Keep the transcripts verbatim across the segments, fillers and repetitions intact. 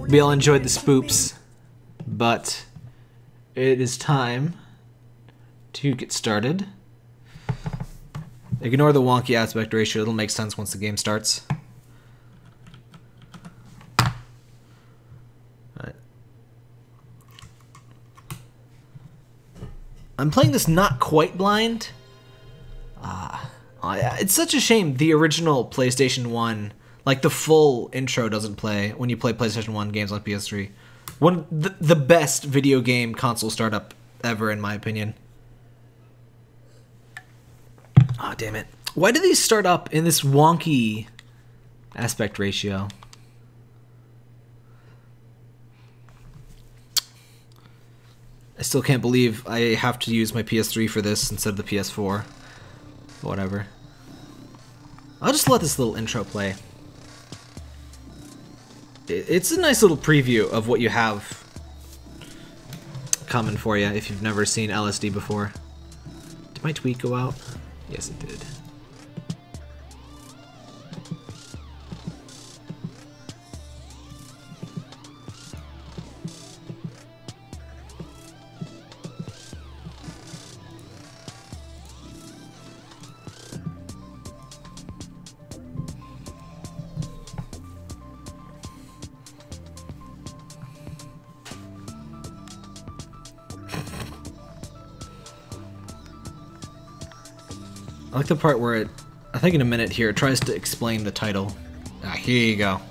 We all enjoyed the spoops, but it is time to get started. Ignore the wonky aspect ratio, it'll make sense once the game starts. Alright. I'm playing this not quite blind. Ah, uh, it's such a shame the original PlayStation one, like the full intro doesn't play when you play PlayStation one games on P S three. One the, the best video game console startup ever, in my opinion. Ah, oh, damn it. Why do these start up in this wonky aspect ratio? I still can't believe I have to use my P S three for this instead of the P S four. Whatever. I'll just let this little intro play. It's a nice little preview of what you have coming for you if you've never seen L S D before. Did my tweet go out? Yes, it did. I like the part where it, I think in a minute here, it tries to explain the title. Ah, here you go.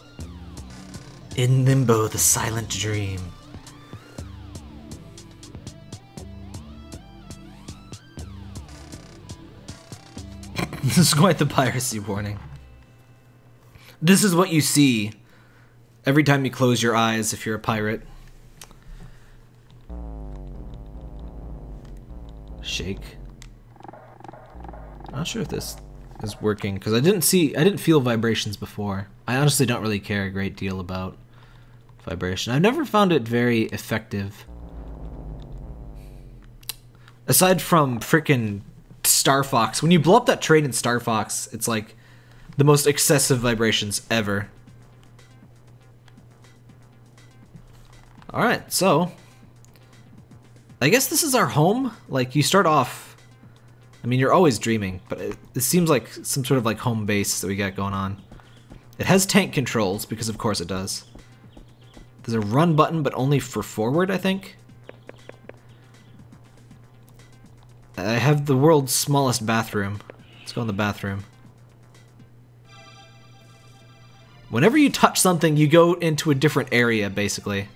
In Limbo, the Silent Dream. This is quite the piracy warning. This is what you see every time you close your eyes if you're a pirate. Shake. I'm not sure if this is working because I didn't see, I didn't feel vibrations before. I honestly don't really care a great deal about vibration. I've never found it very effective. Aside from frickin' Star Fox. When you blow up that train in Star Fox, it's like the most excessive vibrations ever. Alright, so I guess this is our home. Like, you start off, I mean, you're always dreaming, but it, it seems like some sort of like home base that we got going on. It has tank controls, because of course it does. There's a run button, but only for forward, I think. I have the world's smallest bathroom. Let's go in the bathroom. Whenever you touch something, you go into a different area, basically.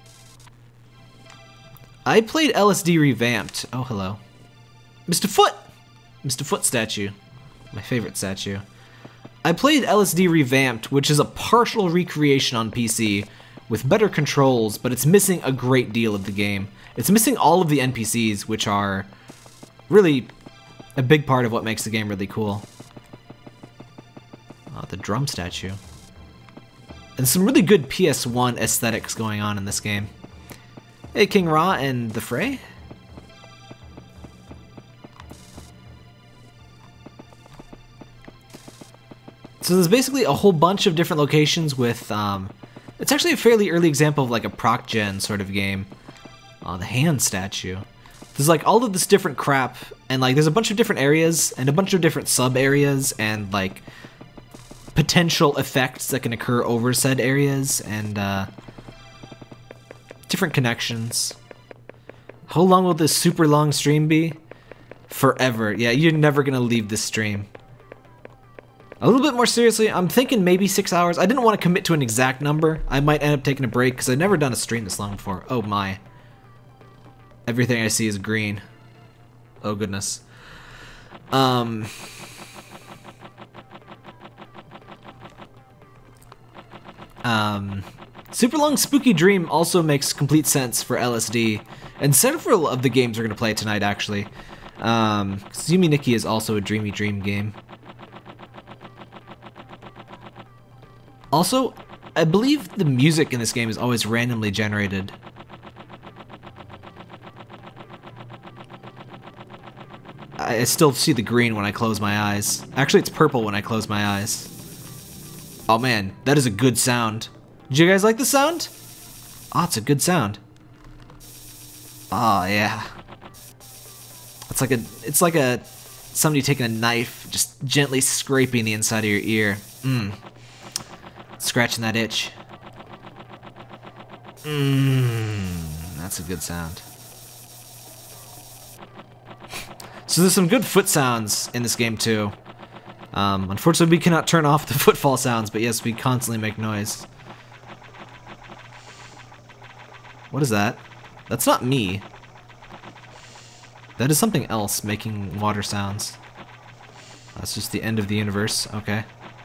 I played L S D Revamped. Oh, hello. Mister Foot! Mister Foot statue. My favorite statue. I played L S D Revamped, which is a partial recreation on P C with better controls, but it's missing a great deal of the game. It's missing all of the N P Cs, which are really a big part of what makes the game really cool. Oh, the drum statue. And some really good P S one aesthetics going on in this game. Hey, King Ra and the Fray. So there's basically a whole bunch of different locations with, um, it's actually a fairly early example of like a proc gen sort of game. Oh, the hand statue. There's like all of this different crap, and like there's a bunch of different areas and a bunch of different sub areas and like potential effects that can occur over said areas and uh, different connections. How long will this super long stream be? Forever. Yeah, you're never gonna leave this stream. A little bit more seriously, I'm thinking maybe six hours. I didn't want to commit to an exact number. I might end up taking a break because I've never done a stream this long before. Oh my. Everything I see is green. Oh goodness. Um... Um... Super Long Spooky Dream also makes complete sense for L S D, and several of the games we're going to play tonight, actually. Um, Yumi Nikki is also a Dreamy Dream game. Also, I believe the music in this game is always randomly generated. I still see the green when I close my eyes. Actually, it's purple when I close my eyes. Oh man, that is a good sound. Did you guys like the sound? Oh, it's a good sound. Oh, yeah. It's like a, it's like a, somebody taking a knife, just gently scraping the inside of your ear. Mmm. Scratching that itch. Mmm. That's a good sound. So there's some good foot sounds in this game too. Um, unfortunately, we cannot turn off the footfall sounds, but yes, we constantly make noise. What is that? That's not me. That is something else making water sounds. That's just the end of the universe. Okay.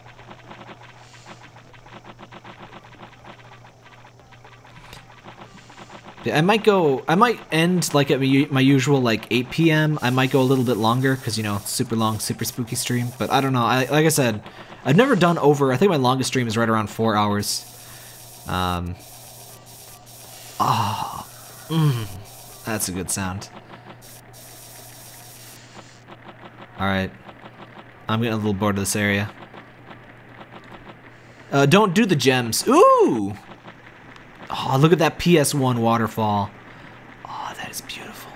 Yeah, I might go, I might end like at my usual like eight P M I might go a little bit longer because, you know, super long, super spooky stream. But I don't know. I, like I said, I've never done over, I think my longest stream is right around four hours. Um. Ah. Oh, mm, that's a good sound. Alright. I'm getting a little bored of this area. Uh, don't do the gems. Ooh! Oh, look at that P S one waterfall. Oh, that is beautiful.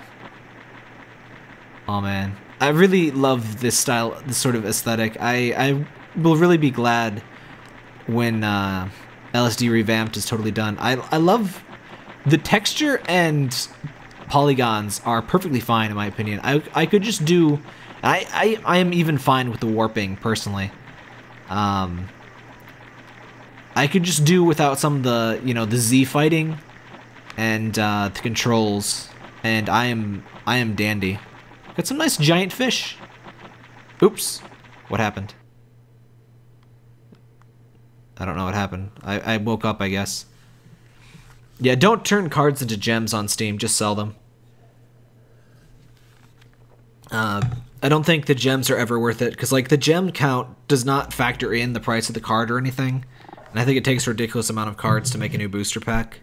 Oh, man. I really love this style, this sort of aesthetic. I, I will really be glad when uh, L S D Revamped is totally done. I, I love the texture and polygons are perfectly fine in my opinion. I, I could just do... I, I, I am even fine with the warping, personally. Um... I could just do without some of the, you know, the Z fighting and uh, the controls, and I am I am dandy. Got some nice giant fish. Oops, what happened? I don't know what happened. I, I woke up, I guess. Yeah, don't turn cards into gems on Steam. Just sell them. Uh, I don't think the gems are ever worth it because, like, the gem count does not factor in the price of the card or anything. And I think it takes a ridiculous amount of cards to make a new booster pack.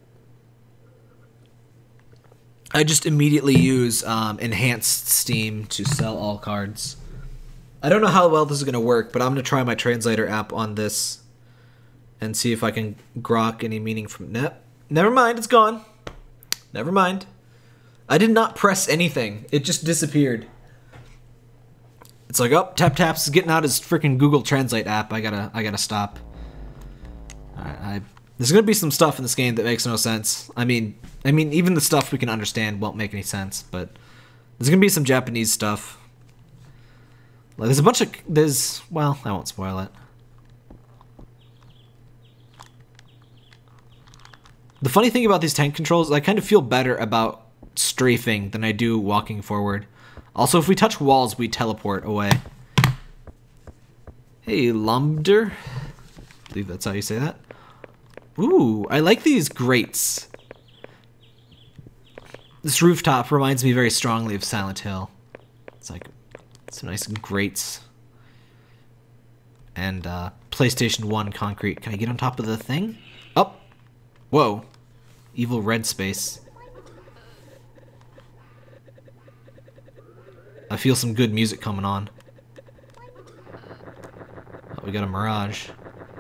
I just immediately use um, Enhanced Steam to sell all cards. I don't know how well this is going to work, but I'm going to try my translator app on this and see if I can grok any meaning from it. Never mind, it's gone. Never mind. I did not press anything. It just disappeared. It's like, oh, Tap Taps is getting out his freaking Google Translate app. I gotta, I gotta stop. Alright, I, there's gonna be some stuff in this game that makes no sense. I mean, I mean, even the stuff we can understand won't make any sense, but there's gonna be some Japanese stuff. Like, there's a bunch of, there's, well, I won't spoil it. The funny thing about these tank controls is I kind of feel better about strafing than I do walking forward. Also, if we touch walls, we teleport away. Hey, Lumder. I believe that's how you say that. Ooh, I like these grates. This rooftop reminds me very strongly of Silent Hill. It's like some nice grates. And uh, PlayStation one concrete. Can I get on top of the thing? Oh! Whoa. Evil red space. I feel some good music coming on. Oh, we got a mirage.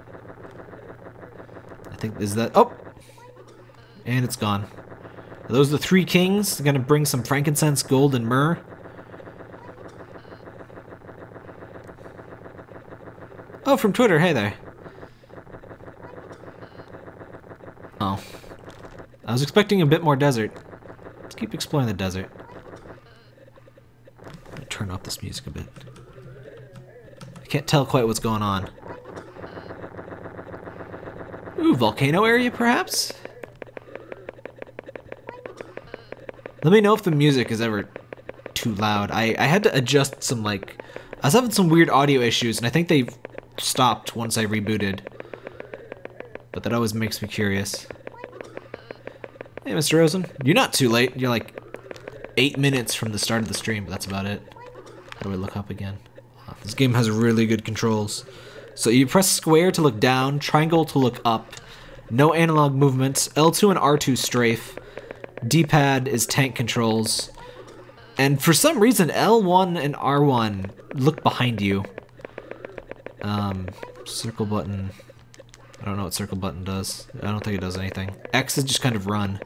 I think, is that, oh! And it's gone. Are those the three kings? They're gonna bring some frankincense, gold, and myrrh. Oh, from Twitter, hey there. Oh. I was expecting a bit more desert. Let's keep exploring the desert. Turn off this music a bit. I can't tell quite what's going on. Ooh, volcano area, perhaps? Let me know if the music is ever too loud. I, I had to adjust some, like... I was having some weird audio issues, and I think they stopped once I rebooted. But that always makes me curious. Hey, Mister Rosen. You're not too late. You're like eight minutes from the start of the stream, but that's about it. How do I look up again? Oh, this game has really good controls. So you press square to look down, triangle to look up, no analog movements, L two and R two strafe, D-pad is tank controls, and for some reason L one and R one look behind you. Um, circle button. I don't know what circle button does. I don't think it does anything. X is just kind of run.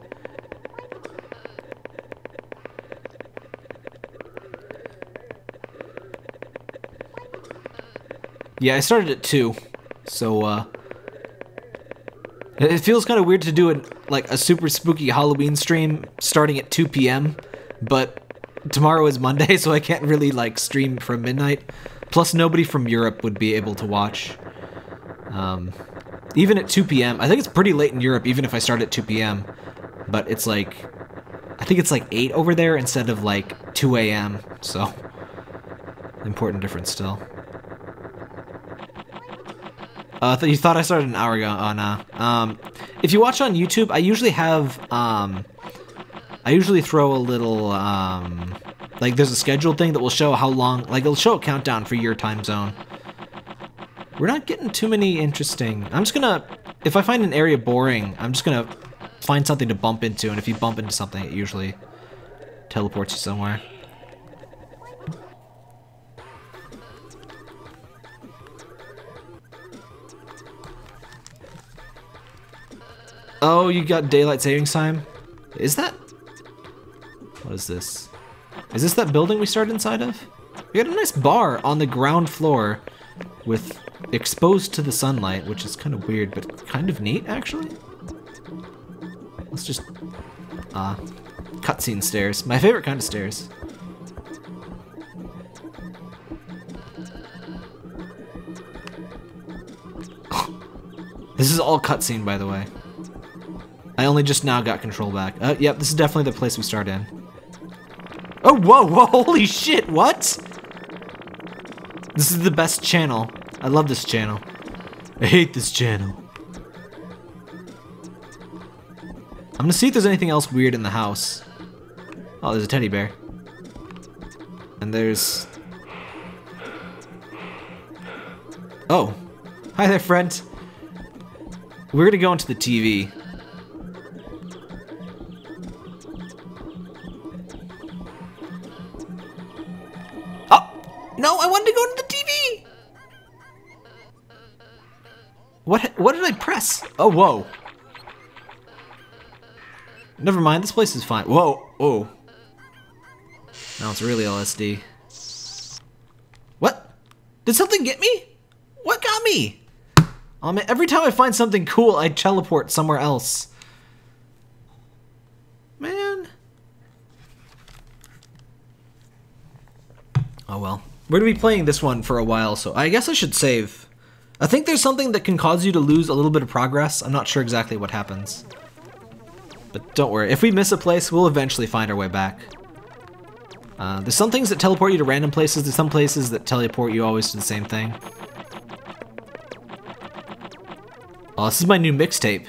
Yeah, I started at two, so uh, it feels kind of weird to do it like a super spooky Halloween stream starting at two P M, but tomorrow is Monday, so I can't really like stream from midnight. Plus, nobody from Europe would be able to watch. Um, even at two P M, I think it's pretty late in Europe, even if I start at two P M, but it's like, I think it's like eight over there instead of like two A M, so important difference still. Uh, th you thought I started an hour ago? Oh, no. Um, if you watch on YouTube, I usually have, um, I usually throw a little, um, like there's a scheduled thing that will show how long, like it'll show a countdown for your time zone. We're not getting too many interesting, I'm just gonna, if I find an area boring, I'm just gonna find something to bump into, and if you bump into something, it usually teleports you somewhere. Oh, you got daylight savings time? Is that? What is this? Is this that building we started inside of? We got a nice bar on the ground floor with exposed to the sunlight, which is kind of weird, but kind of neat, actually. Let's just, uh, cutscene stairs. My favorite kind of stairs. This is all cutscene, by the way. I only just now got control back. Uh, yep, this is definitely the place we start in. Oh, whoa, whoa, holy shit, what? This is the best channel. I love this channel. I hate this channel. I'm gonna see if there's anything else weird in the house. Oh, there's a teddy bear. And there's... Oh. Hi there, friend. We're gonna go into the T V. No, I wanted to go to the T V! What, what did I press? Oh, whoa. Never mind, this place is fine. Whoa, oh. Now it's really L S D. What? Did something get me? What got me? Oh man, every time I find something cool, I teleport somewhere else. Man. Oh well. We're going to be playing this one for a while, so I guess I should save. I think there's something that can cause you to lose a little bit of progress. I'm not sure exactly what happens. But don't worry, if we miss a place, we'll eventually find our way back. Uh, there's some things that teleport you to random places, there's some places that teleport you always to the same thing. Oh, this is my new mixtape.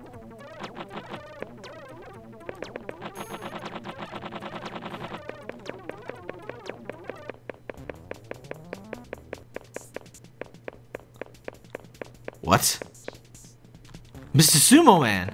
What? Mister Sumo Man!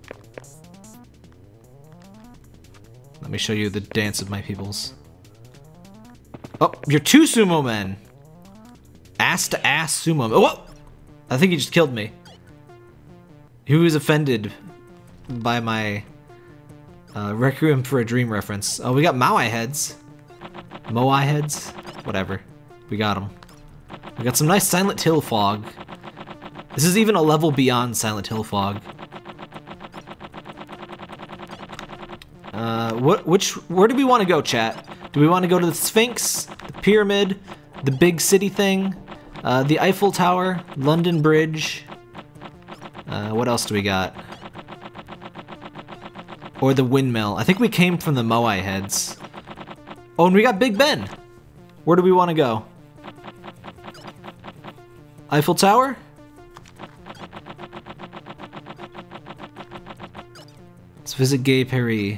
Let me show you the dance of my peoples. Oh, you're two sumo men! Ass to ass sumo. Oh, whoa! I think he just killed me. He was offended by my uh, Requiem for a Dream reference. Oh, we got Maui heads. Moai heads? Whatever. We got them. We got some nice Silent Hill fog. This is even a level beyond Silent Hill fog. Uh, what, which, where do we want to go, chat? Do we want to go to the Sphinx, the Pyramid, the big city thing, uh, the Eiffel Tower, London Bridge? Uh, what else do we got? Or the windmill. I think we came from the Moai heads. Oh, and we got Big Ben. Where do we want to go? Eiffel Tower? Let's visit Gay Paris.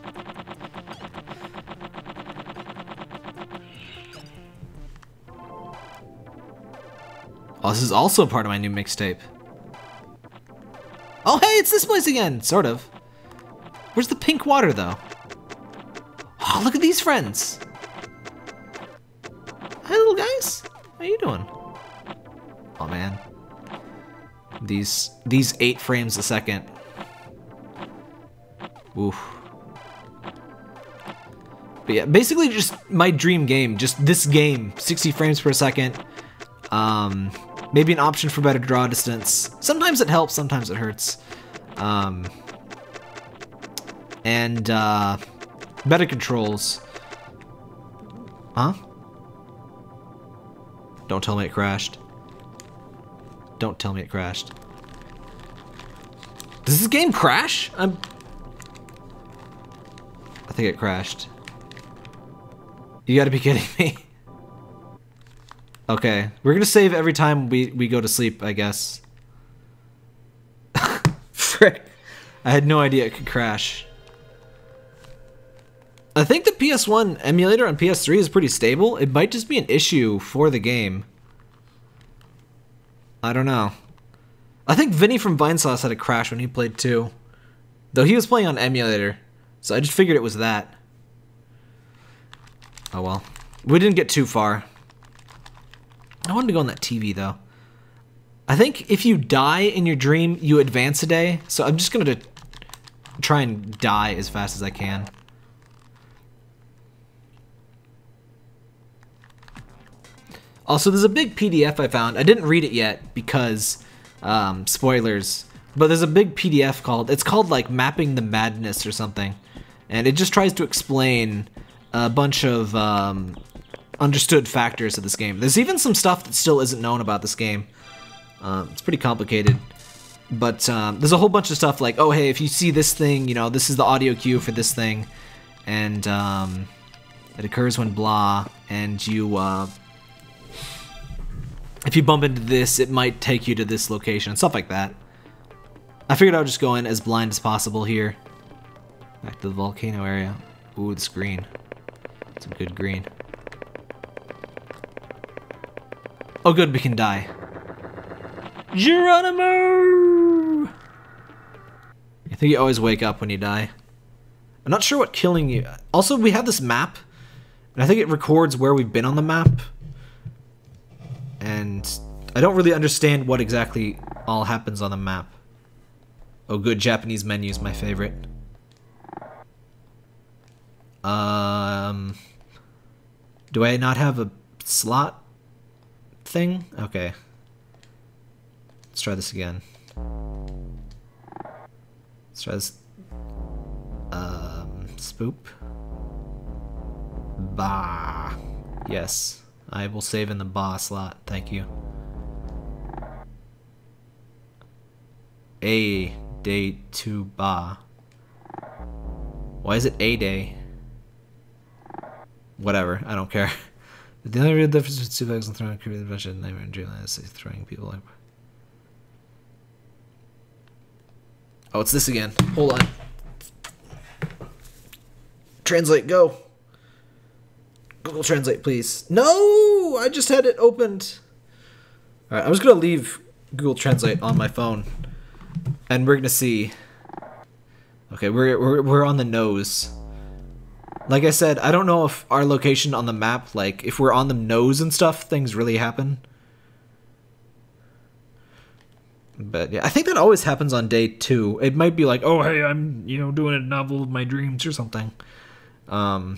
Oh, this is also part of my new mixtape. Oh, hey, it's this place again, sort of. Where's the pink water, though? Oh, look at these friends. Hi, little guys. How you doing? Oh, man. These these eight frames a second. Oof. But yeah, basically just my dream game. Just this game, sixty frames per second. Um, maybe an option for better draw distance. Sometimes it helps, sometimes it hurts. Um, and uh, better controls. Huh? Don't tell me it crashed. Don't tell me it crashed. Does this game crash? I'm... I think it crashed. You gotta be kidding me. Okay, we're gonna save every time we, we go to sleep, I guess. Frick. I had no idea it could crash. I think the P S one emulator on P S three is pretty stable. It might just be an issue for the game. I don't know. I think Vinny from Vinesauce had a crash when he played too. Though he was playing on emulator. So I just figured it was that. Oh well. We didn't get too far. I wanted to go on that T V though. I think if you die in your dream, you advance a day. So I'm just gonna try and die as fast as I can. Also, there's a big P D F I found. I didn't read it yet because, um, spoilers. But there's a big P D F called, it's called like Mapping the Madness or something. And it just tries to explain a bunch of um, understood factors of this game. There's even some stuff that still isn't known about this game. Um, it's pretty complicated. But um, there's a whole bunch of stuff like, oh hey, if you see this thing, you know, this is the audio cue for this thing. And um, it occurs when blah, and you... Uh, if you bump into this, it might take you to this location, stuff like that. I figured I would just go in as blind as possible here. Back to the volcano area. Ooh, it's green. Some good green. Oh good, we can die. Geronimo! I think you always wake up when you die. I'm not sure what killing you... Also, we have this map, and I think it records where we've been on the map. And I don't really understand what exactly all happens on the map. Oh good, Japanese menu is my favorite. Um, do I not have a slot thing? Okay. Let's try this again. Let's try this. Um, spoop. Bah. Yes. I will save in the ba slot, thank you. A day to ba. Why is it a day? Whatever, I don't care. The only real difference between two bags and throwing a creative adventure and nightmare and dreamland is throwing people like. Oh, it's this again. Hold on. Translate, go. Google Translate, please. No! I just had it opened. Alright, I'm just going to leave Google Translate on my phone. And we're going to see. Okay, we're, we're, we're on the nose. Like I said, I don't know if our location on the map, like, if we're on the nose and stuff, things really happen. But yeah, I think that always happens on day two. It might be like, oh, hey, I'm, you know, doing a novel of my dreams or something. Um...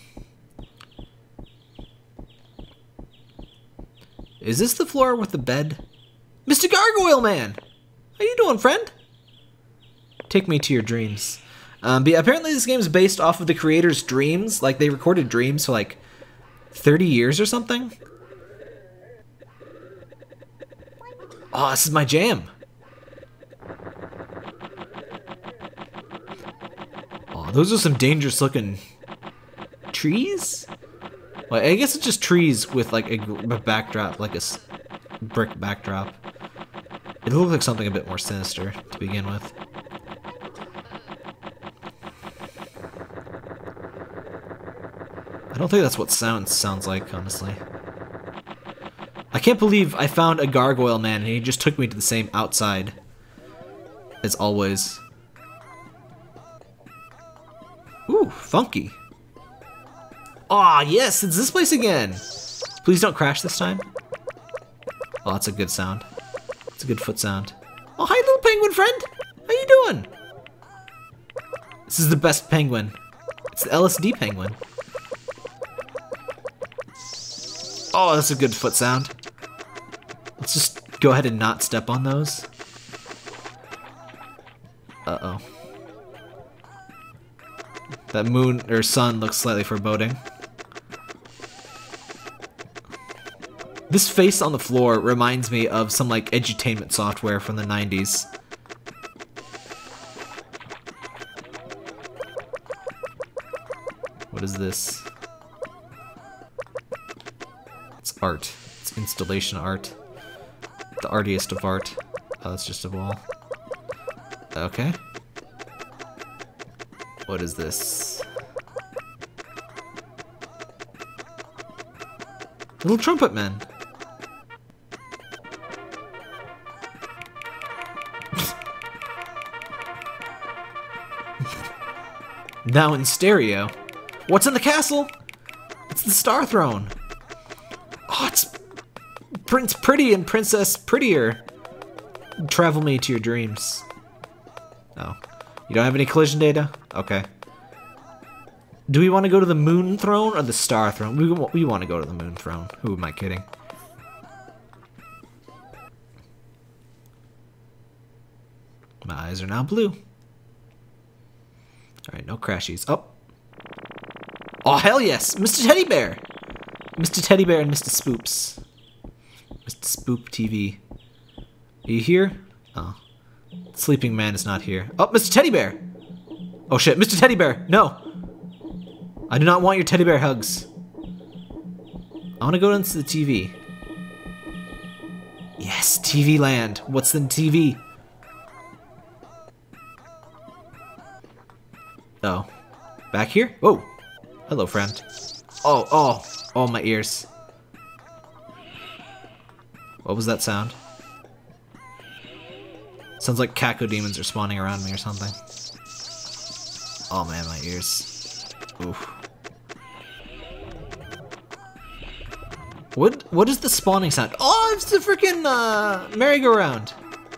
Is this the floor with the bed? Mister Gargoyle Man! How you doing, friend? Take me to your dreams. Um, but yeah, apparently this game is based off of the creator's dreams. Like, they recorded dreams for, like, thirty years or something. Oh, this is my jam. Oh, those are some dangerous-looking trees? Well, I guess it's just trees with like a, a backdrop, like a s brick backdrop. It looks like something a bit more sinister to begin with. I don't think that's what sound sounds like, honestly. I can't believe I found a gargoyle man and he just took me to the same outside as always. Ooh, funky. Aw, oh, yes, it's this place again. Please don't crash this time. Oh, that's a good sound. It's a good foot sound. Oh, hi, little penguin friend. How you doing? This is the best penguin. It's the L S D penguin. Oh, that's a good foot sound. Let's just go ahead and not step on those. Uh-oh. That moon or sun looks slightly foreboding. This face on the floor reminds me of some like edutainment software from the nineties. What is this? It's art. It's installation art. The artiest of art. Oh, that's just a wall. Okay. What is this? Little trumpet man. Now in stereo. What's in the castle? It's the Star Throne. Oh, it's Prince Pretty and Princess Prettier. Travel me to your dreams. Oh. You don't have any collision data? Okay. Do we want to go to the Moon Throne or the Star Throne? We, we want to go to the Moon Throne. Who am I kidding? My eyes are now blue. Alright, no crashies. Oh. Oh, hell yes! Mister Teddy Bear! Mister Teddy Bear and Mister Spoops. Mister Spoop T V. Are you here? Oh. Sleeping man is not here. Oh, Mister Teddy Bear! Oh shit, Mister Teddy Bear! No! I do not want your teddy bear hugs. I want to go into the T V. Yes, T V land. What's in T V? Oh. Back here? Whoa. Hello, friend. Oh, oh. Oh, my ears. What was that sound? Sounds like cacodemons are spawning around me or something. Oh man, my ears. Oof. What what is the spawning sound? Oh, it's the freaking uh, merry-go-round.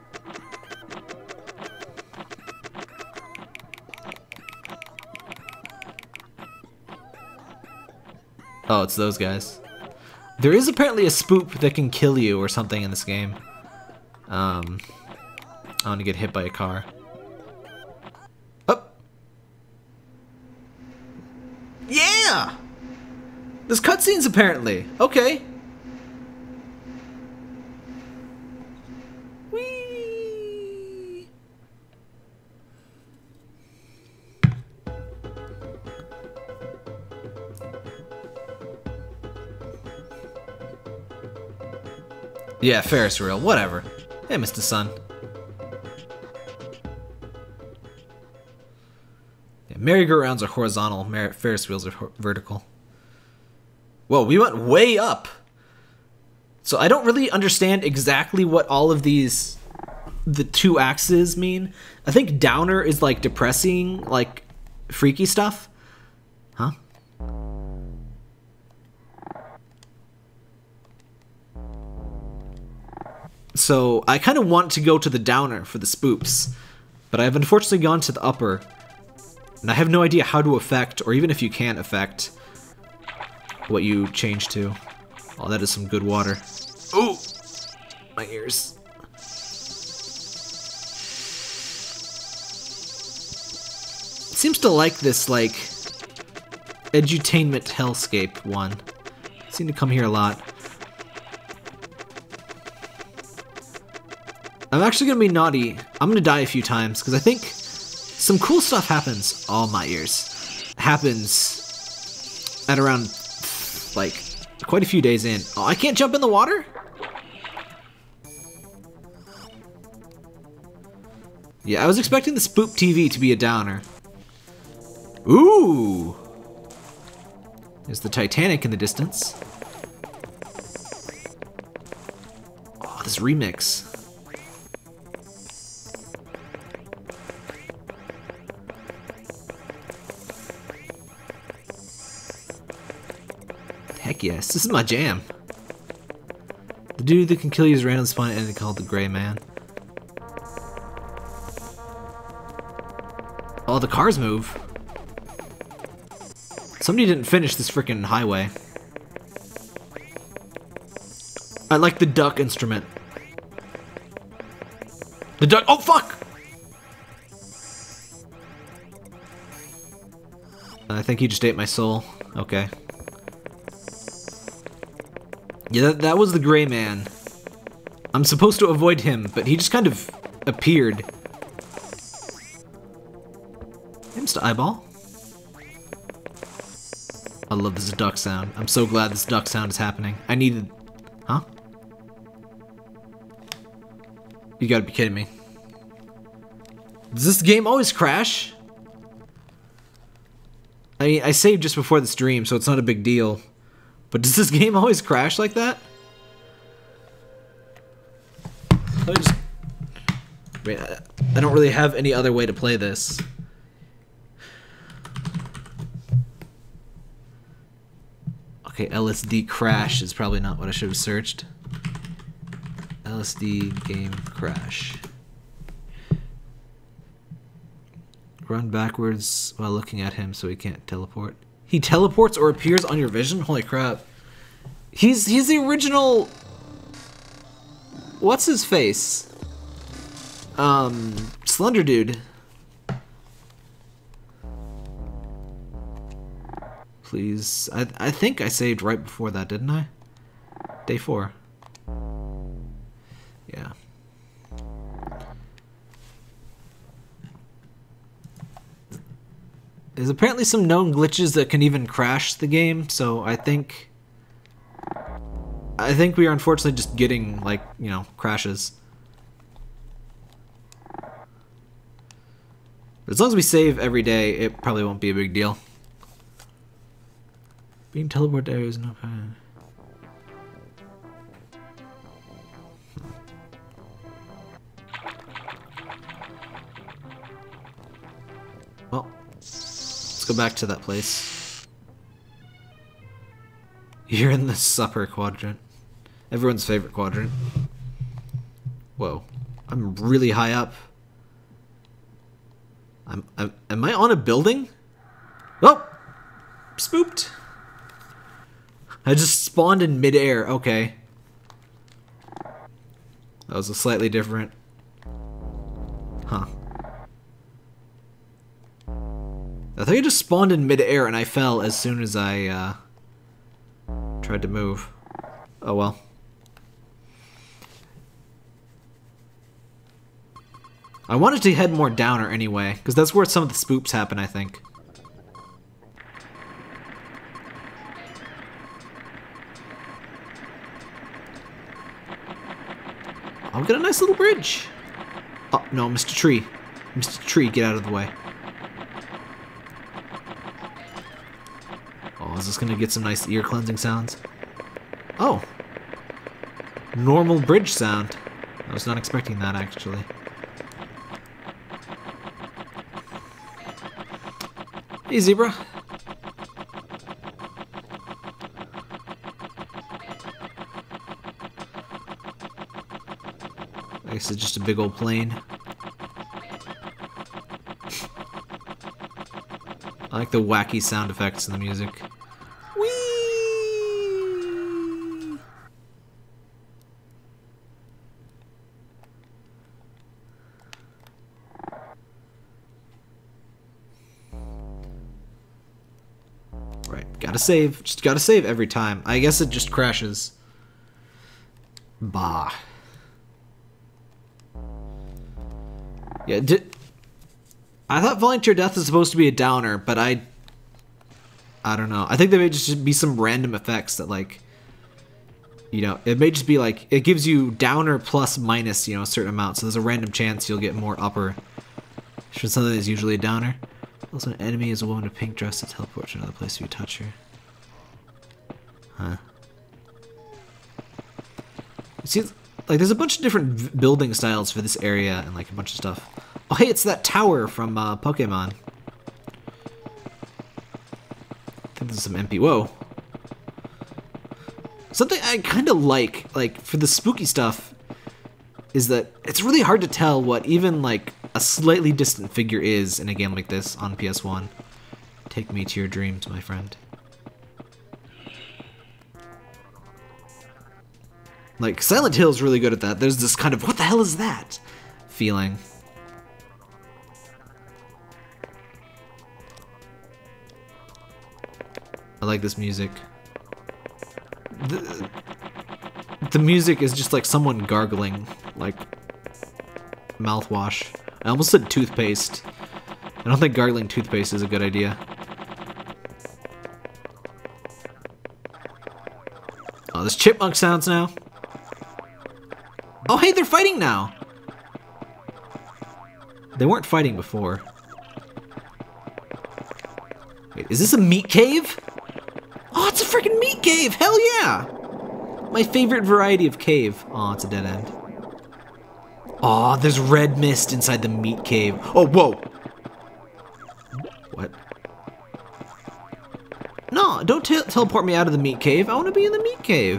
Oh, it's those guys. There is apparently a spoop that can kill you or something in this game. Um, I want to get hit by a car. Up. Yeah! There's cutscenes apparently. Okay. Whee! Yeah, Ferris wheel, whatever. Hey, Mister Sun. Yeah, merry-go-rounds are horizontal, Mer Ferris wheels are vertical. Whoa, we went way up. So I don't really understand exactly what all of these, the two axes mean. I think downer is like depressing, like freaky stuff. Huh? So I kind of want to go to the downer for the spoops, but I've unfortunately gone to the upper, and I have no idea how to affect, or even if you can affect, what you change to. Oh, that is some good water. Ooh! My ears. It seems to like this, like, edutainment hellscape one. Seem to come here a lot. I'm actually gonna be naughty. I'm gonna die a few times, because I think some cool stuff happens. Oh, my ears. Happens at around like quite a few days in. Oh, I can't jump in the water? Yeah, I was expecting the Spoop T V to be a downer. Ooh! There's the Titanic in the distance. Oh, this remix. Heck yes, this is my jam. The dude that can kill you is randomly spawned and called the Gray Man. all the cars move. Somebody didn't finish this freaking highway. I like the duck instrument. The duck- oh fuck! I think he just ate my soul. Okay. Yeah, that, that was the gray man. I'm supposed to avoid him, but he just kind of appeared. Hey, Mister Eyeball. I love this duck sound. I'm so glad this duck sound is happening. I needed... Huh? You gotta be kidding me. Does this game always crash? I mean, I saved just before the stream, so it's not a big deal. But does this game always crash like that? Let me just... Wait, I, I don't really have any other way to play this. Okay, L S D crash is probably not what I should have searched. L S D game crash. Run backwards while looking at him so he can't teleport. He teleports or appears on your vision? Holy crap. He's he's the original... What's his face? Um, Slender Dude. Please. I, I think I saved right before that, didn't I? Day four. Yeah. There's apparently some known glitches that can even crash the game, so I think... I think we are unfortunately just getting, like, you know, crashes. But as long as we save every day, it probably won't be a big deal. Being teleported areas, no pain. Well, let's go back to that place. You're in the supper quadrant. Everyone's favorite quadrant. Whoa. I'm really high up. I'm, I'm am I on a building? Oh! Spooked. I just spawned in midair. Okay. That was a slightly different. Huh. I think I just spawned in midair and I fell as soon as I uh, tried to move. Oh well. I wanted to head more downer anyway, because that's where some of the spoops happen, I think. Oh, we got a nice little bridge. Oh, no, Mister Tree. Mister Tree, get out of the way. Oh, is this going to get some nice ear cleansing sounds? Oh. Normal bridge sound. I was not expecting that, actually. Hey, zebra. I guess it's just a big old plane. I like the wacky sound effects in the music. Whee! Right, gotta save. Just gotta save every time. I guess it just crashes. Bah. Yeah, did... I thought Volunteer Death is supposed to be a downer, but I... I don't know. I think there may just be some random effects that, like... You know, it may just be like... It gives you downer plus minus, you know, a certain amount. So there's a random chance you'll get more upper. For something that's usually a downer. Also, an enemy is a woman in a pink dress that teleports to another place if you touch her. Huh. See, like, there's a bunch of different v building styles for this area and, like, a bunch of stuff. Oh, hey, it's that tower from uh, Pokemon. I think there's some M P. Whoa. Something I kind of like, like, for the spooky stuff, is that it's really hard to tell what even, like, a slightly distant figure is in a game like this on P S one. Take me to your dreams, my friend. Like, Silent Hill is really good at that. There's this kind of, what the hell is that? Feeling. I like this music. The, the music is just like someone gargling, like mouthwash. I almost said toothpaste. I don't think gargling toothpaste is a good idea. Oh, there's chipmunk sounds now. Oh, hey, they're fighting now. They weren't fighting before. Wait, is this a meat cave? Oh, it's a freaking meat cave! Hell yeah! My favorite variety of cave. Oh, it's a dead end. Oh, there's red mist inside the meat cave. Oh, whoa! What? No, don't te teleport me out of the meat cave. I want to be in the meat cave.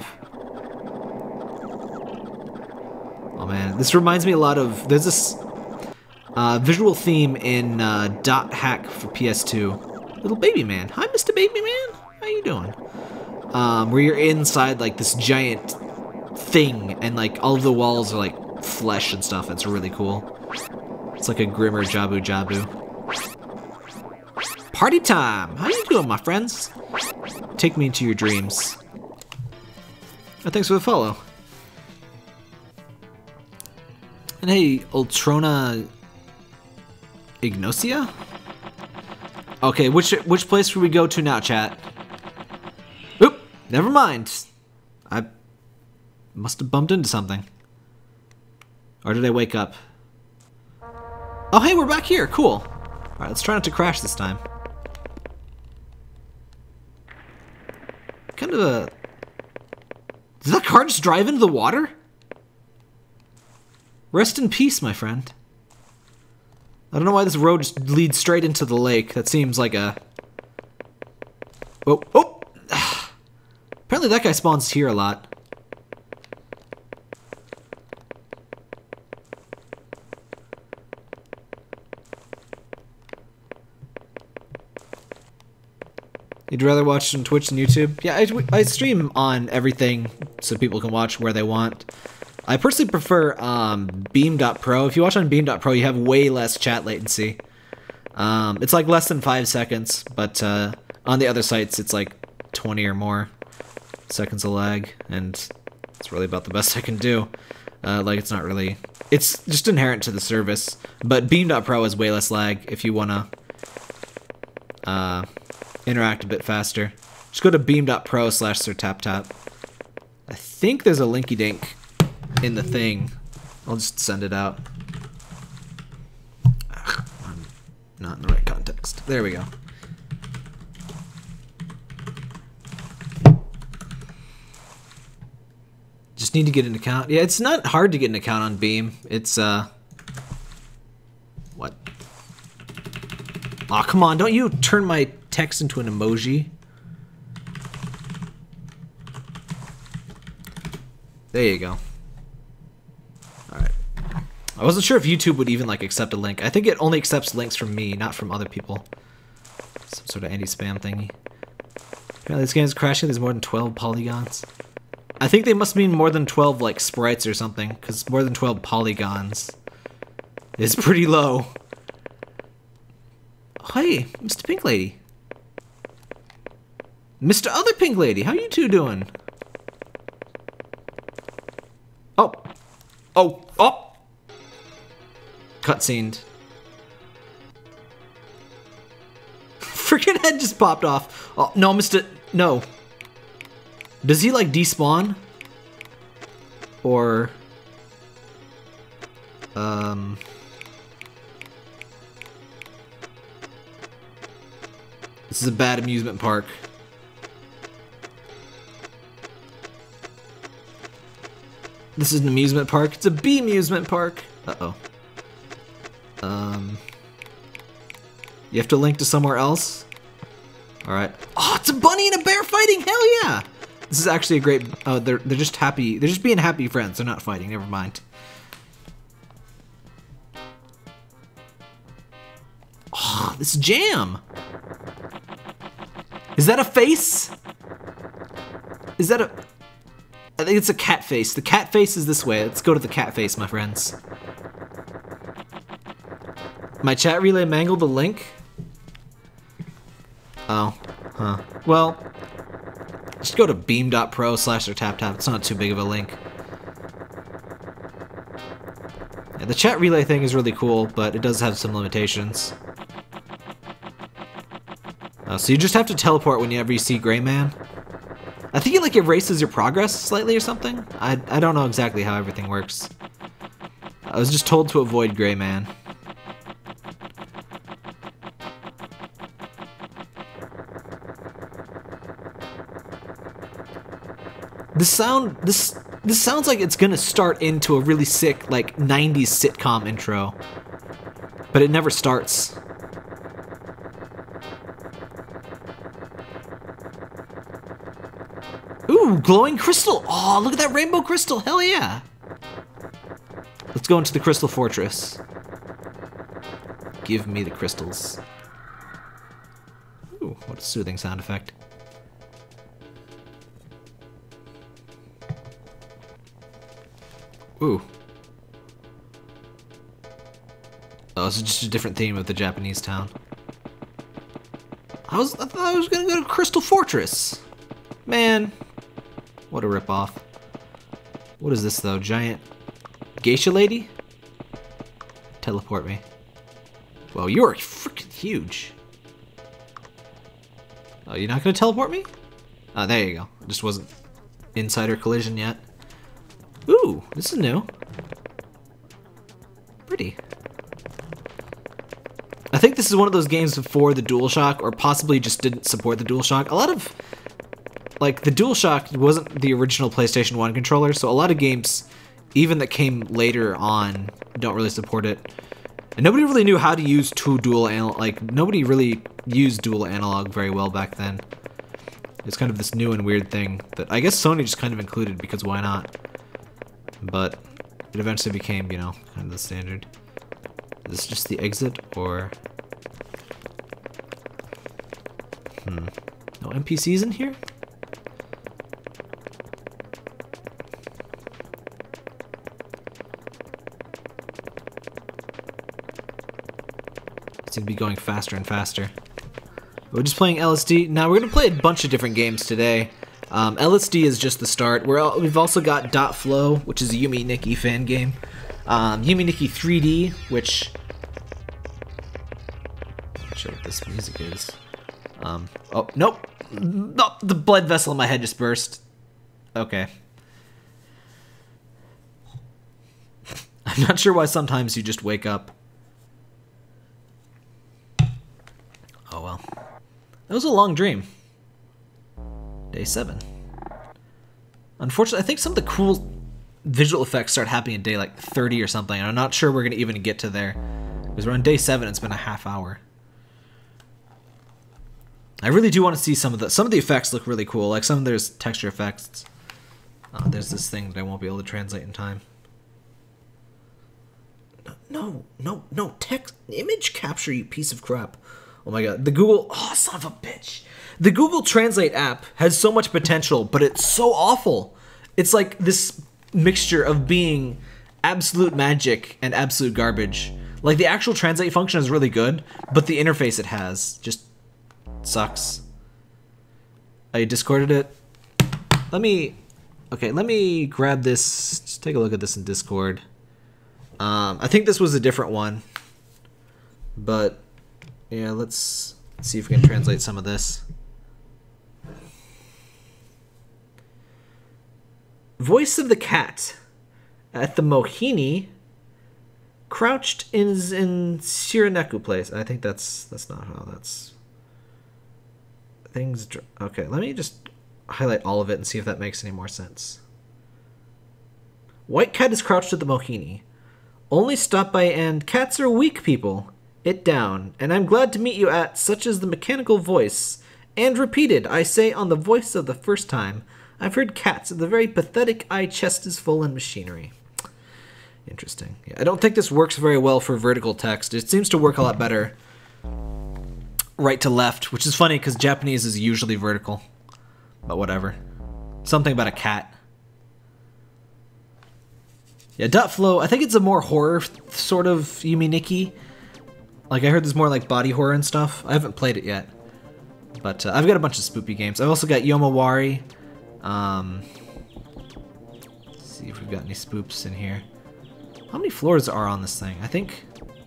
Oh man, this reminds me a lot of, there's this uh, visual theme in uh, Dot Hack for P S two. Little baby man. Hi, Mister Baby Man. How you doing? Um, where you're inside like this giant thing, and like all of the walls are like flesh and stuff. It's really cool. It's like a grimmer Jabu Jabu. Party time! How you doing, my friends? Take me into your dreams. Oh, thanks for the follow. And hey, Ultrona Ignosia? Okay, which which place should we go to now, chat? Oop, never mind. I must have bumped into something. Or did I wake up? Oh, hey, we're back here. Cool. Alright, let's try not to crash this time. Kind of a... Did that car just drive into the water? Rest in peace, my friend. I don't know why this road just leads straight into the lake. That seems like a... Oh, oh! Apparently that guy spawns here a lot. You'd rather watch on Twitch than YouTube? Yeah, I, I stream on everything so people can watch where they want. I personally prefer um, Beam dot pro. If you watch on Beam dot pro, you have way less chat latency. Um, it's like less than five seconds, but uh, on the other sites, it's like twenty or more seconds of lag, and it's really about the best I can do. Uh, like, it's not really... It's just inherent to the service, but Beam dot pro is way less lag if you want to uh, interact a bit faster. Just go to Beam dot pro slash SirTapTap. I think there's a linky dink in the thing. I'll just send it out. Ugh, I'm not in the right context. There we go. Just need to get an account. Yeah, it's not hard to get an account on Beam. It's, uh... What? Aw, oh, come on. Don't you turn my text into an emoji. There you go. Alright. I wasn't sure if YouTube would even, like, accept a link. I think it only accepts links from me, not from other people. Some sort of anti-spam thingy. Apparently this game is crashing. There's more than twelve polygons. I think they must mean more than twelve, like, sprites or something, because more than twelve polygons is pretty low. Hey, Mister Pink Lady. Mister Other Pink Lady, how you two doing? Oh. Oh. Oh. Cutscened. Freaking head just popped off. Oh, no, Mister No. Does he, like, despawn? Or... Um... This is a bad amusement park. This is an amusement park. It's a B amusement park. Uh-oh. Um... You have to link to somewhere else? Alright. Oh, it's a bunny and a bear fighting! Hell yeah! This is actually a great... Oh, they're, they're just happy. They're just being happy friends. They're not fighting. Never mind. this jam. Is that a face? Is that a... I think it's a cat face. The cat face is this way. Let's go to the cat face, my friends. My chat relay mangled the link? Oh, huh. Well, just go to beam.pro slash or tap tap. It's not too big of a link. Yeah, the chat relay thing is really cool, but it does have some limitations. Uh, so you just have to teleport whenever you see Gray Man. I think it like erases your progress slightly or something. I, I don't know exactly how everything works. I was just told to avoid Gray Man. This sound, this, this sounds like it's gonna start into a really sick, like, nineties sitcom intro. But it never starts. Ooh, glowing crystal! Oh, look at that rainbow crystal! Hell yeah! Let's go into the Crystal Fortress. Give me the crystals. Ooh, what a soothing sound effect. Ooh. Oh, this is just a different theme of the Japanese town. I was I thought I was gonna go to Crystal Fortress. Man. What a ripoff. What is this though? Giant geisha lady? Teleport me. Whoa, you're freaking huge. Oh, you're not gonna teleport me? Oh, there you go. Just wasn't insider collision yet. Ooh, this is new. Pretty. I think this is one of those games before the DualShock, or possibly just didn't support the DualShock. A lot of, like, the DualShock wasn't the original PlayStation one controller, so a lot of games, even that came later on, don't really support it. And nobody really knew how to use two dual analog, like, nobody really used dual analog very well back then. It's kind of this new and weird thing that I guess Sony just kind of included because why not? But it eventually became, you know, kind of the standard. Is this just the exit, or... Hmm. No N P Cs in here? Seem to be going faster and faster. We're just playing L S D. Now we're gonna play a bunch of different games today. Um, L S D is just the start. We're all, we've also got Dot Flow, which is a Yumi Nikki fan game. Um, Yumi Nikki three D, which... I'm not sure what this music is. Um, oh, nope. No, the blood vessel in my head just burst. Okay. I'm not sure why sometimes you just wake up. Oh well. That was a long dream. Day seven. Unfortunately, I think some of the cool visual effects start happening in day like thirty or something, and I'm not sure we're going to even get to there. Because we're on day seven, it's been a half hour. I really do want to see some of the... Some of the effects look really cool, like some of there's texture effects. Uh, there's this thing that I won't be able to translate in time. No, no, no, text... Image capture, you piece of crap. Oh my god, the Google... Oh, son of a bitch. The Google Translate app has so much potential, but it's so awful. It's like this mixture of being absolute magic and absolute garbage. Like, the actual translate function is really good, but the interface it has just sucks. I discorded it. Let me... Okay, let me grab this. Just take a look at this in Discord. Um, I think this was a different one. But, yeah, let's see if we can translate some of this. Voice of the cat at the Mohini crouched in in Shiraneku place. I think that's that's not how that's things. Okay, let me just highlight all of it and see if that makes any more sense. White cat is crouched at the Mohini. Only stop by and cats are weak people. It down, and I'm glad to meet you at such as the mechanical voice. And repeated, I say on the voice of the first time. I've heard cats, the very pathetic eye chest is full in machinery. Interesting. Yeah, I don't think this works very well for vertical text. It seems to work a lot better right to left, which is funny because Japanese is usually vertical. But whatever. Something about a cat. Yeah, Dot Flow, I think it's a more horror sort of Yume Nikki. Like, I heard there's more like body horror and stuff. I haven't played it yet. But uh, I've got a bunch of spoopy games. I've also got Yomawari. Um, let's see if we've got any spoops in here. How many floors are on this thing? I think...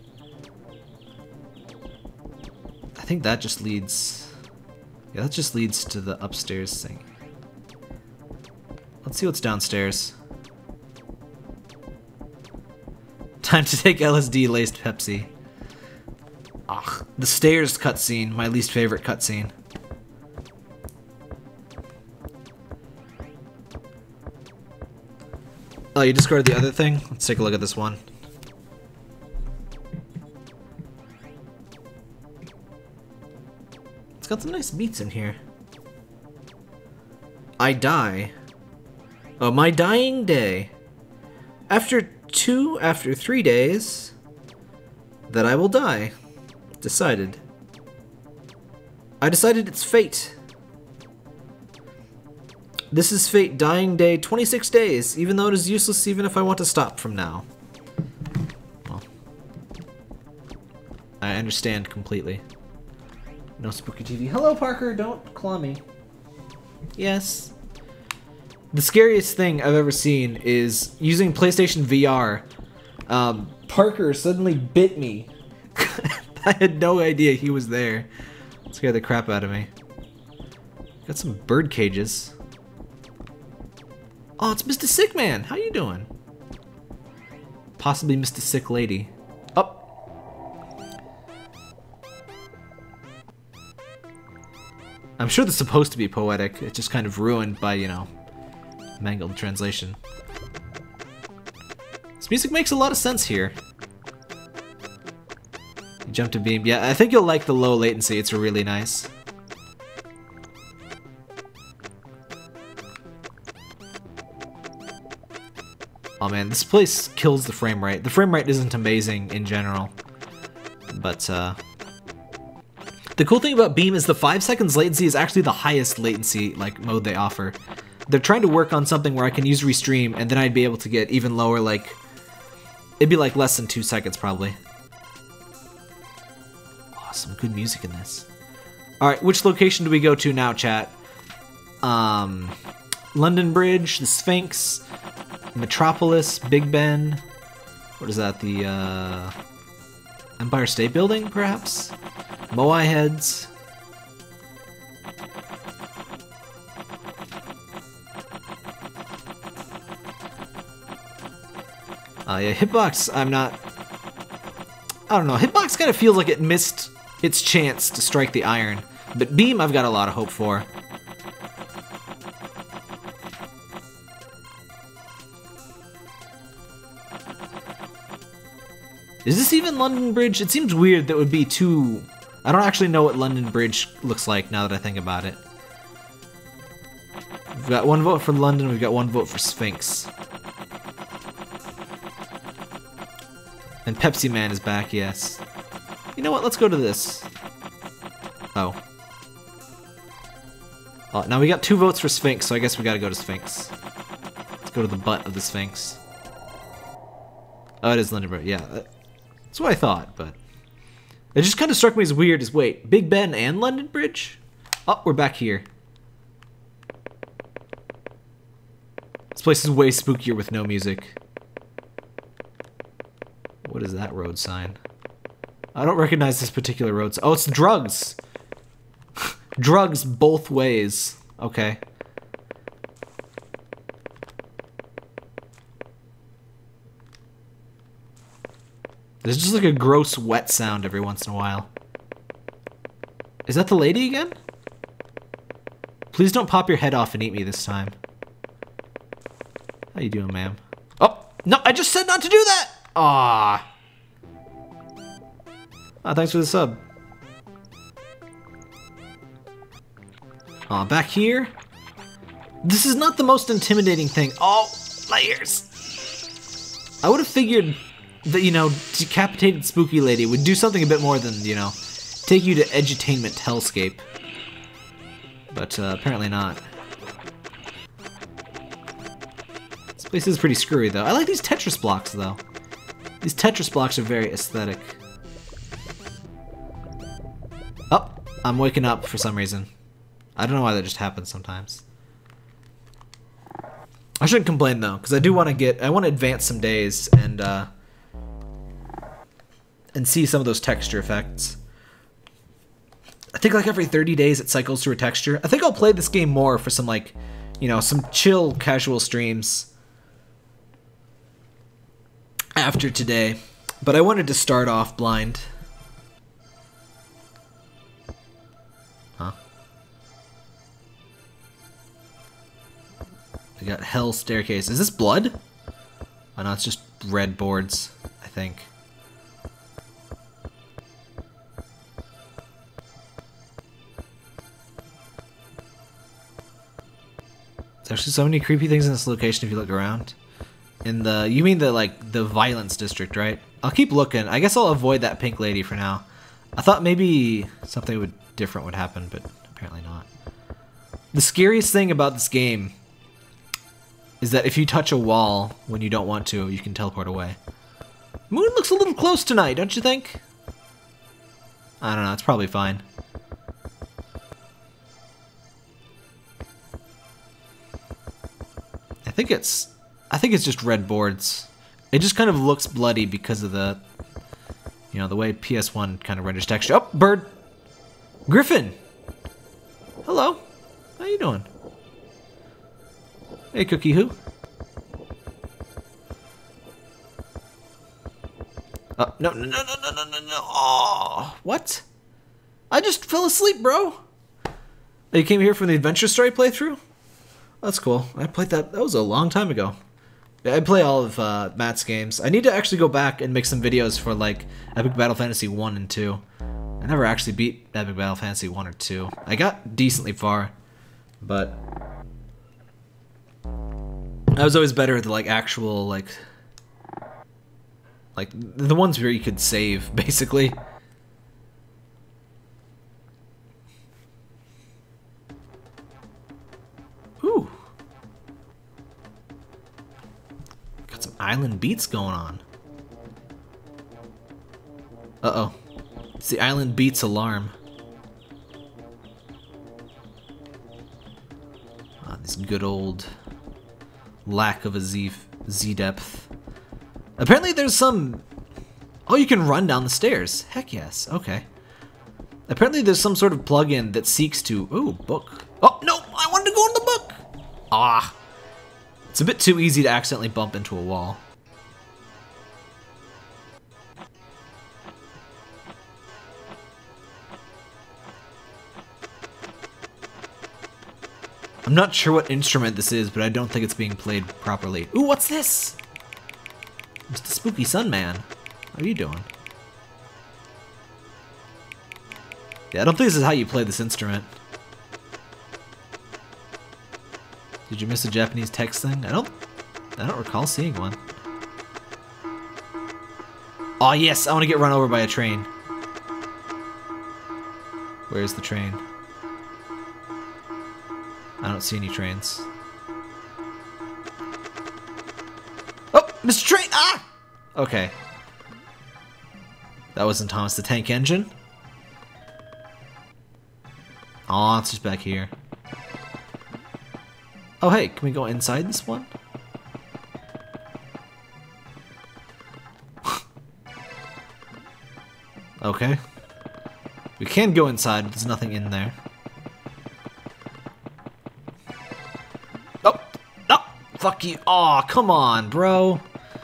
I think that just leads... Yeah, that just leads to the upstairs thing. Let's see what's downstairs. Time to take L S D-laced Pepsi. Ugh, the stairs cutscene, my least favorite cutscene. Oh, you discarded the other thing? Let's take a look at this one. It's got some nice beats in here. I die. Oh, my dying day. After two, after three days, that I will die. Decided. I decided it's fate. This is fate, dying day, twenty-six days, even though it is useless even if I want to stop from now. Well, I understand completely. No spooky T V. Hello, Parker, don't claw me. Yes. The scariest thing I've ever seen is using PlayStation V R. Um, Parker suddenly bit me. I had no idea he was there. It scared the crap out of me. Got some bird cages. Oh, it's Mister Sick Man. How you doing? Possibly Mister Sick Lady. Oh. I'm sure that's supposed to be poetic. It's just kind of ruined by, you know, mangled translation. This music makes a lot of sense here. You jump to beam. Yeah, I think you'll like the low latency. It's really nice. Oh man, this place kills the frame rate. The frame rate isn't amazing in general. But, uh... the cool thing about Beam is the five seconds latency is actually the highest latency, like, mode they offer. They're trying to work on something where I can use Restream, and then I'd be able to get even lower, like... it'd be like less than two seconds, probably. Oh, some good music in this. Alright, which location do we go to now, chat? Um... London Bridge, the Sphinx... Metropolis, Big Ben, what is that, the uh, Empire State Building, perhaps? Moai Heads. Uh, yeah, Hitbox, I'm not... I don't know, Hitbox kind of feels like it missed its chance to strike the iron, but Beam I've got a lot of hope for. Is this even London Bridge? It seems weird that would be too... I don't actually know what London Bridge looks like now that I think about it. We've got one vote for London, we've got one vote for Sphinx. And Pepsi Man is back, yes. You know what, let's go to this. Oh. Oh, now we got two votes for Sphinx, so I guess we gotta go to Sphinx. Let's go to the butt of the Sphinx. Oh, it is London Bridge, yeah. That's what I thought, but... it just kind of struck me as weird as, wait, Big Ben and London Bridge? Oh, we're back here. This place is way spookier with no music. What is that road sign? I don't recognize this particular road sign. Oh, it's drugs! Drugs both ways. Okay. There's just like a gross wet sound every once in a while. Is that the lady again? Please don't pop your head off and eat me this time. How you doing, ma'am? Oh! No, I just said not to do that! Aww. Oh, thanks for the sub. Aw, back here? This is not the most intimidating thing. Oh, layers! I would have figured... that, you know, decapitated spooky lady would do something a bit more than, you know, take you to edutainment hellscape. But uh, apparently not. This place is pretty screwy though. I like these Tetris blocks though. These Tetris blocks are very aesthetic. Oh, I'm waking up for some reason. I don't know why that just happens sometimes. I shouldn't complain though, because I do want to get, I want to advance some days and uh, and see some of those texture effects. I think like every thirty days it cycles through a texture. I think I'll play this game more for some like, you know, some chill casual streams after today. But I wanted to start off blind. Huh? I got hell staircase. Is this blood? Oh no, it's just red boards, I think. There's actually so many creepy things in this location if you look around. In the, you mean the like the violence district, right? I'll keep looking. I guess I'll avoid that pink lady for now. I thought maybe something would different would happen, but apparently not. The scariest thing about this game is that if you touch a wall when you don't want to, you can teleport away. Moon looks a little close tonight, don't you think? I don't know, it's probably fine. I think it's I think it's just red boards. It just kind of looks bloody because of the, you know, the way P S one kind of renders texture. Oh, bird! Griffin! Hello. How you doing? Hey, Cookie Who? Oh, no, no, no, no, no, no, no, no. Oh, what? I just fell asleep, bro. Oh, you came here for the Adventure Story playthrough? That's cool. I played that. That was a long time ago. I play all of uh, Matt's games. I need to actually go back and make some videos for like Epic Battle Fantasy one and two. I never actually beat Epic Battle Fantasy one or two. I got decently far, but I was always better at the like actual like like the ones where you could save basically. Ooh. Got some island beats going on. Uh-oh. It's the island beats alarm. Ah, this good old lack of a Z Z depth. Apparently there's some... Oh, you can run down the stairs. Heck yes. Okay. Apparently there's some sort of plugin that seeks to... Ooh, book. Oh, no! I wanted to go in the book! Ah. It's a bit too easy to accidentally bump into a wall. I'm not sure what instrument this is, but I don't think it's being played properly. Ooh, what's this? It's the Spooky Sun Man. How are you doing? Yeah, I don't think this is how you play this instrument. Did you miss a Japanese text thing? I don't I don't recall seeing one. Oh yes, I want to get run over by a train. Where's the train? I don't see any trains. Oh, Mister Train! Ah! Okay. That wasn't Thomas the Tank Engine. Aw, it's just back here. Oh hey, can we go inside this one? Okay. We can go inside, but there's nothing in there. Oh! No! Fuck you! Aw, come on, bro!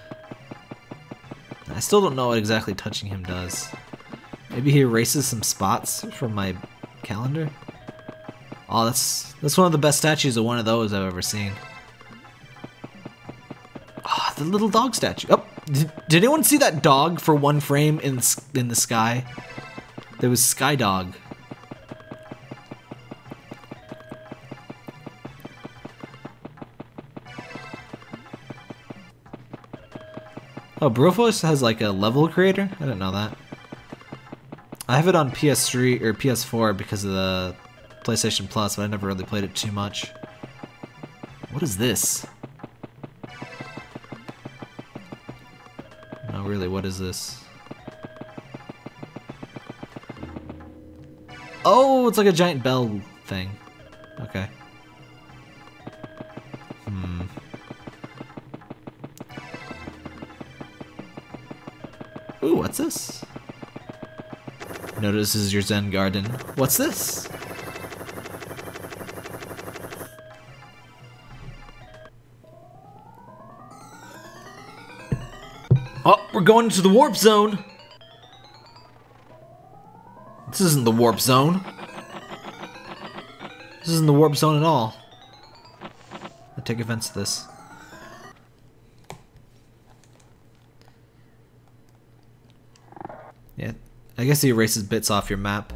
I still don't know what exactly touching him does. Maybe he erases some spots from my calendar? Oh, that's that's one of the best statues of one of those I've ever seen. Ah, oh, the little dog statue. Oh, did, did anyone see that dog for one frame in in the sky? There was Sky Dog. Oh, Broforce has like a level creator? I didn't know that. I have it on P S three or P S four because of the PlayStation Plus, but I never really played it too much. What is this? No, really, what is this? Oh, it's like a giant bell thing. Okay. Hmm. Ooh, what's this? Notice this is your Zen garden. What's this? Oh, we're going into the warp zone. This isn't the warp zone. This isn't the warp zone at all. I take offense to this. Yeah, I guess he erases bits off your map.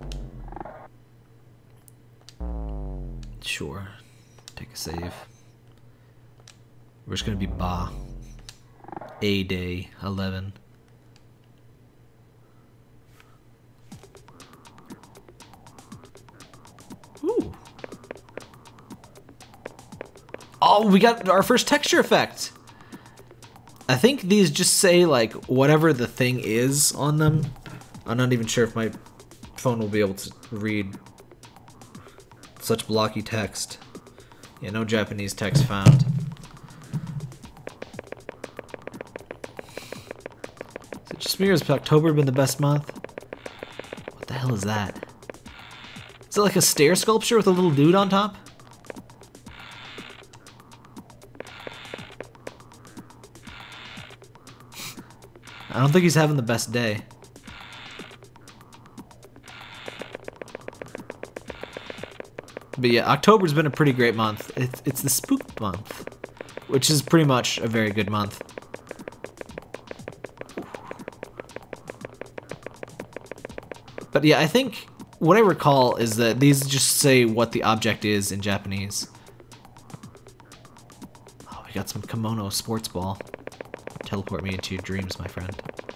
Sure. Take a save. We're just gonna be Ba. A day eleven. Ooh. Oh, we got our first texture effect. I think these just say like whatever the thing is on them. I'm not even sure if my phone will be able to read such blocky text. Yeah, no Japanese text found. Is it just me or has October been the best month? What the hell is that? Is it like a stair sculpture with a little dude on top? I don't think he's having the best day. But yeah, October's been a pretty great month. It's, it's the spook month, which is pretty much a very good month. But yeah, I think what I recall is that these just say what the object is in Japanese. Oh, we got some kimono sports ball. Teleport me into your dreams, my friend.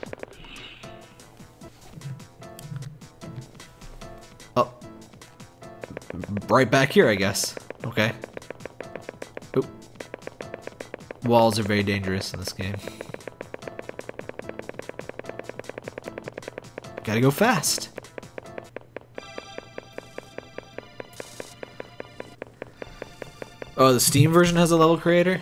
Oh. Right back here, I guess. Okay. Oop. Walls are very dangerous in this game. Gotta go fast. Oh, the Steam version has a level creator?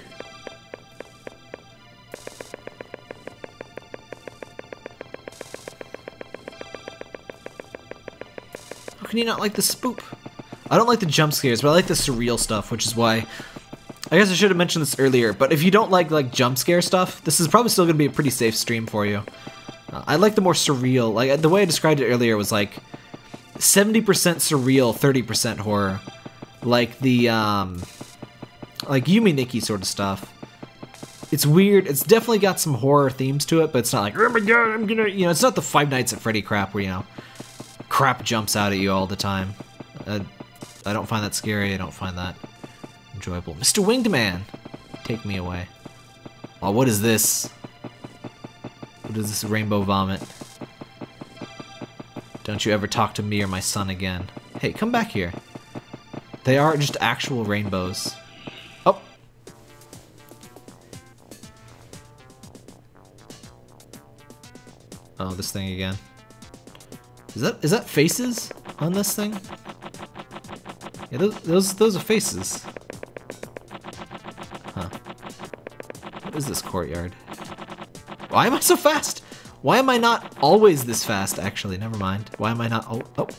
How can you not like the spook? I don't like the jump scares, but I like the surreal stuff, which is why... I guess I should have mentioned this earlier, but if you don't like like jump scare stuff, this is probably still going to be a pretty safe stream for you. Uh, I like the more surreal, like the way I described it earlier was like seventy percent surreal, thirty percent horror. Like the, um... like Yumi Nikki sort of stuff. It's weird, it's definitely got some horror themes to it, but it's not like, oh my god, I'm gonna... You know, it's not the Five Nights at Freddy crap where, you know, crap jumps out at you all the time. Uh, I don't find that scary, I don't find that enjoyable. Mister Winged Man! Take me away. Oh, what is this? What is this rainbow vomit? Don't you ever talk to me or my son again. Hey, come back here. They are just actual rainbows. Oh! Oh, this thing again. Is that is that faces on this thing? Yeah, those those, those are faces. Huh. What is this courtyard? Why am I so fast? Why am I not always this fast, actually? Never mind. Why am I not... Oh, oh.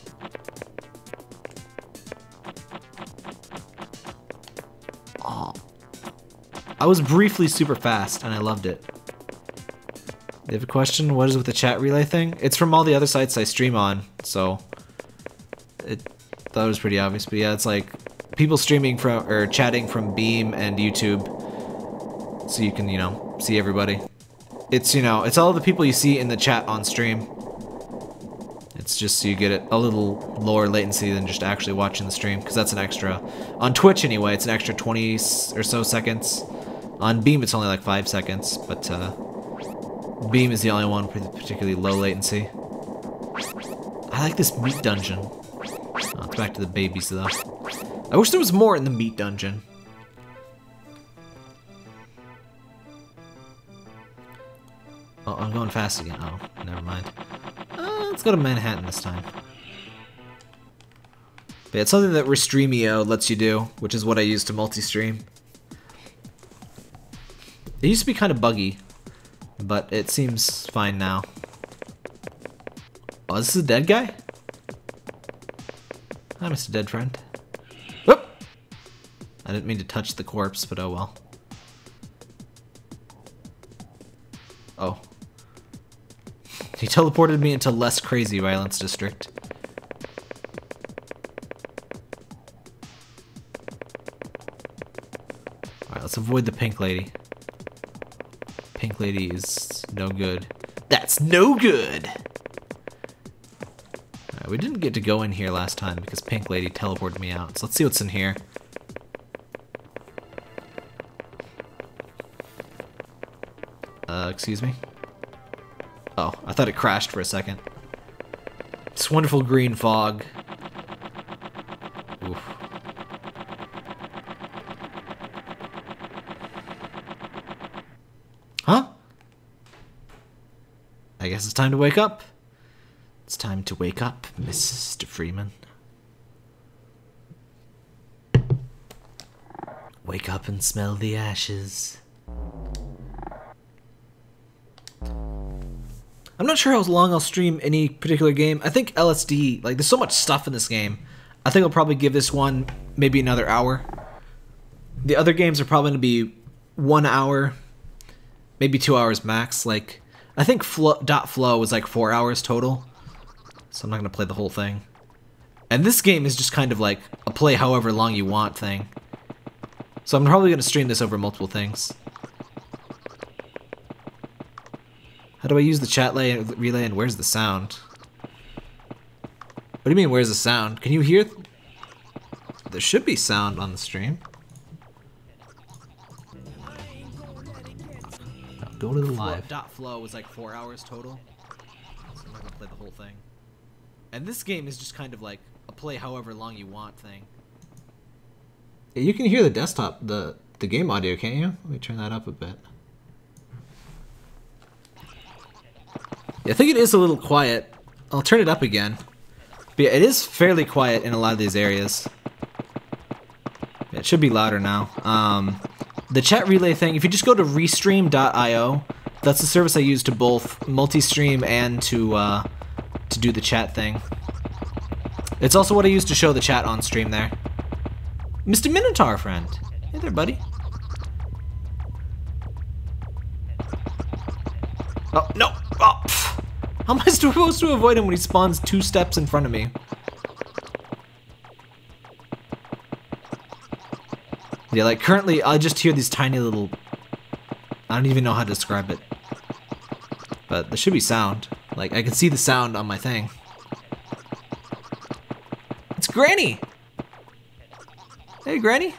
Oh. I was briefly super fast, and I loved it. They have a question? What is with the chat relay thing? It's from all the other sites I stream on, so... It thought it was pretty obvious, but yeah, it's like people streaming from, or chatting from Beam and YouTube, so you can, you know, see everybody. It's, you know, it's all the people you see in the chat on stream. It's just so you get it a little lower latency than just actually watching the stream, because that's an extra. On Twitch, anyway, it's an extra twenty or so seconds. On Beam, it's only like five seconds, but uh, Beam is the only one with particularly low latency. I like this meat dungeon. Oh, it's back to the babies, though. I wish there was more in the meat dungeon. Oh, I'm going fast again. Oh, never mind. Uh, let's go to Manhattan this time. But yeah, it's something that Restreamio lets you do, which is what I use to multi-stream. It used to be kind of buggy, but it seems fine now. Oh, this is a dead guy? Hi, Mister Dead Friend. Whoop! I didn't mean to touch the corpse, but oh well. Oh. He teleported me into less crazy violence district. Alright, let's avoid the pink lady. Pink lady is no good. That's no good! Alright, we didn't get to go in here last time because pink lady teleported me out. So let's see what's in here. Uh, excuse me? Oh, I thought it crashed for a second. This wonderful green fog. Oof. Huh? I guess it's time to wake up. It's time to wake up, Mister Freeman. Wake up and smell the ashes. I'm not sure how long I'll stream any particular game. I think L S D, like, there's so much stuff in this game. I think I'll probably give this one maybe another hour. The other games are probably going to be one hour, maybe two hours max. Like, I think Flo Dot Flow was like four hours total. So I'm not going to play the whole thing. And this game is just kind of like a play however long you want thing. So I'm probably going to stream this over multiple things. How do I use the chat relay and where's the sound? What do you mean, where's the sound? Can you hear? There should be sound on the stream. Go to the live. Dot Flow was like four hours total. So I'm not gonna play the whole thing. And this game is just kind of like a play however long you want thing. You can hear the desktop, the, the game audio, can't you? Let me turn that up a bit. I think it is a little quiet. I'll turn it up again. But yeah, it is fairly quiet in a lot of these areas. Yeah, it should be louder now. Um, the chat relay thing, if you just go to restream dot i o, that's the service I use to both multi-stream and to, uh, to do the chat thing. It's also what I use to show the chat on stream there. Mister Minotaur friend. Hey there, buddy. Oh, no! Oh, pff. How am I supposed to avoid him when he spawns two steps in front of me? Yeah, like, currently, I just hear these tiny little... I don't even know how to describe it. But there should be sound. Like, I can see the sound on my thing. It's Granny! Hey, Granny!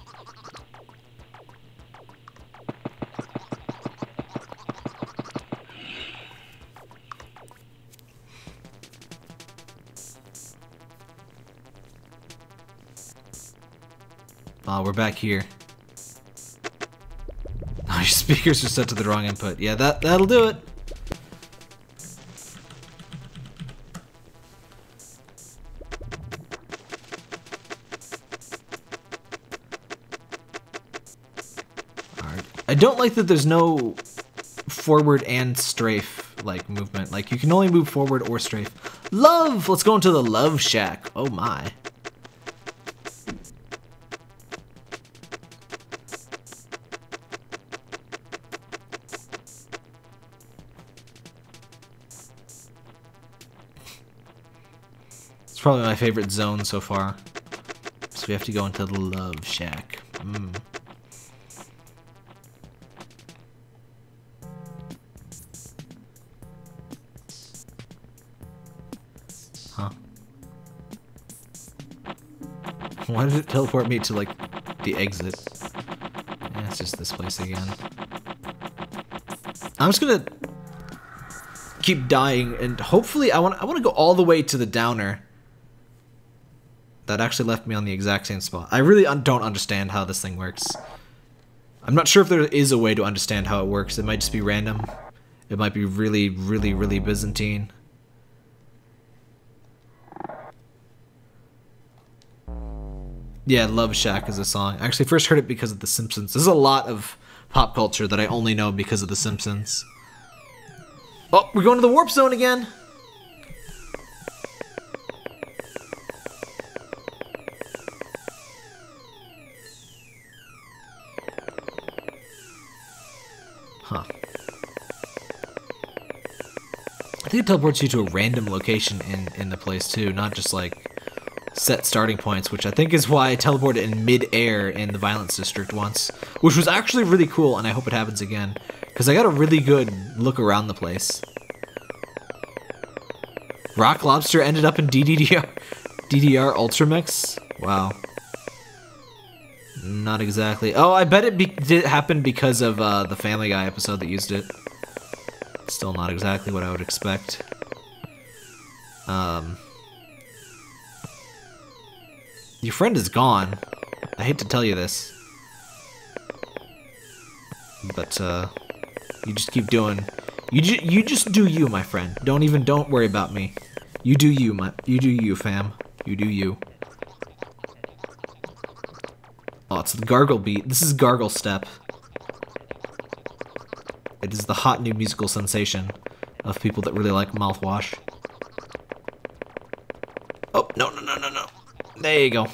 Oh, we're back here. Oh, your speakers are set to the wrong input. Yeah, that, that'll do it. Alright. I don't like that there's no forward and strafe, like, movement. Like, you can only move forward or strafe. Love! Let's go into the Love Shack. Oh my. It's probably my favorite zone so far. So we have to go into the Love Shack. Mm. Huh. Why did it teleport me to, like, the exit? Yeah, it's just this place again. I'm just gonna keep dying, and hopefully I want I want to go all the way to the downer. That actually left me on the exact same spot. I really un don't understand how this thing works. I'm not sure if there is a way to understand how it works. It might just be random. It might be really, really, really Byzantine. Yeah, Love Shack is a song. I actually first heard it because of The Simpsons. There's a lot of pop culture that I only know because of The Simpsons. Oh, we're going to the warp zone again! Huh. I think it teleports you to a random location in, in the place too, not just like set starting points, which I think is why I teleported in mid-air in the Violence District once, which was actually really cool, and I hope it happens again, because I got a really good look around the place. Rock Lobster ended up in D D R, D D R Ultramix? Wow. Not exactly. Oh, I bet it be did happen because of uh, the Family Guy episode that used it. Still not exactly what I would expect. Um... Your friend is gone. I hate to tell you this. But, uh, you just keep doing... You, ju you just do you, my friend. Don't even, don't worry about me. You do you, my... You do you, fam. You do you. Oh, it's the gargle beat. This is Gargle Step. It is the hot new musical sensation of people that really like mouthwash. Oh, no, no, no, no, no. There you go.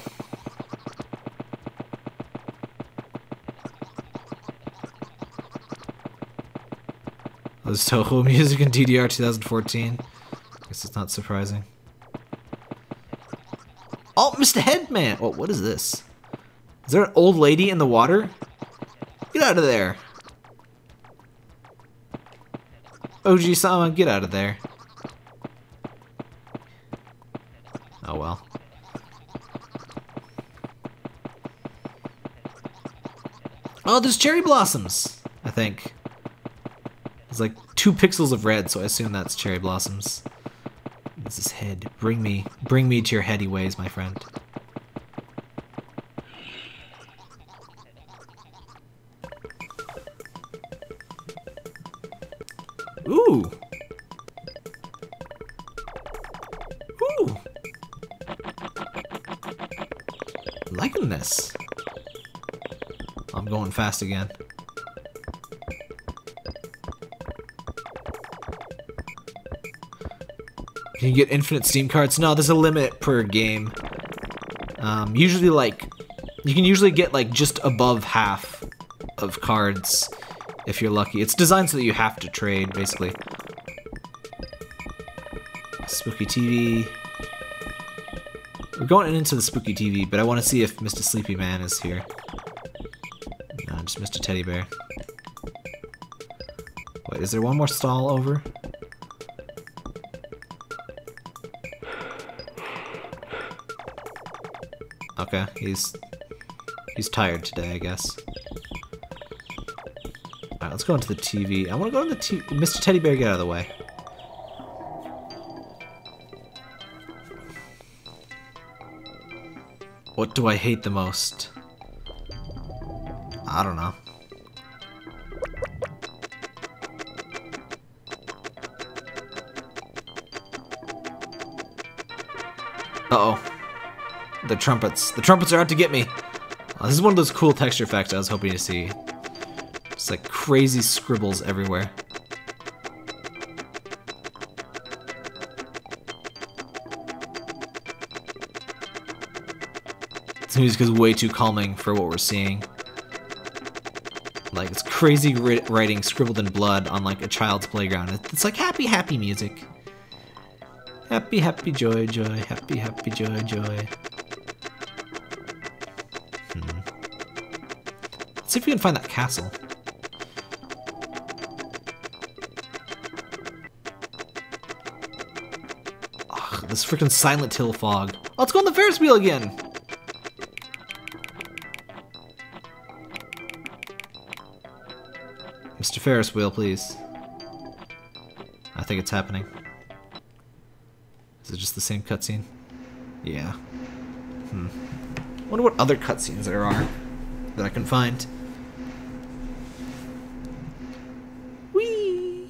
There's Toho music in D D R twenty fourteen. Guess it's not surprising. Oh, Mister Headman! Oh, what is this? Is there an old lady in the water? Get out of there! Oji-sama, get out of there. Oh well. Oh, there's cherry blossoms, I think. There's like two pixels of red, so I assume that's cherry blossoms. This is head. Bring me, bring me to your heady ways, my friend. Ooh. Ooh. Liking this. I'm going fast again. Can you get infinite Steam cards? No, there's a limit per game. Um, usually, like, you can usually get, like, just above half of cards if you're lucky. It's designed so that you have to trade, basically. Spooky T V. We're going into the Spooky T V, but I want to see if Mister Sleepy Man is here. No, just Mister Teddy Bear. Wait, is there one more stall over? Okay, he's he's tired today, I guess. Alright, let's go into the T V. I want to go into the T V. Mister Teddy Bear, get out of the way. What do I hate the most? I don't know. Uh-oh. The trumpets. The trumpets are out to get me! Oh, this is one of those cool texture effects I was hoping to see. Just like crazy scribbles everywhere. This music is way too calming for what we're seeing. Like, it's crazy writing scribbled in blood on like a child's playground. It's like happy, happy music. Happy, happy, joy, joy. Happy, happy, joy, joy. Hmm. Let's see if we can find that castle. Ugh, this freaking Silent Hill fog. Oh, let's go on the Ferris wheel again! Mister Ferris wheel, please. I think it's happening. Is it just the same cutscene? Yeah. Hmm. Wonder what other cutscenes there are that I can find. Whee!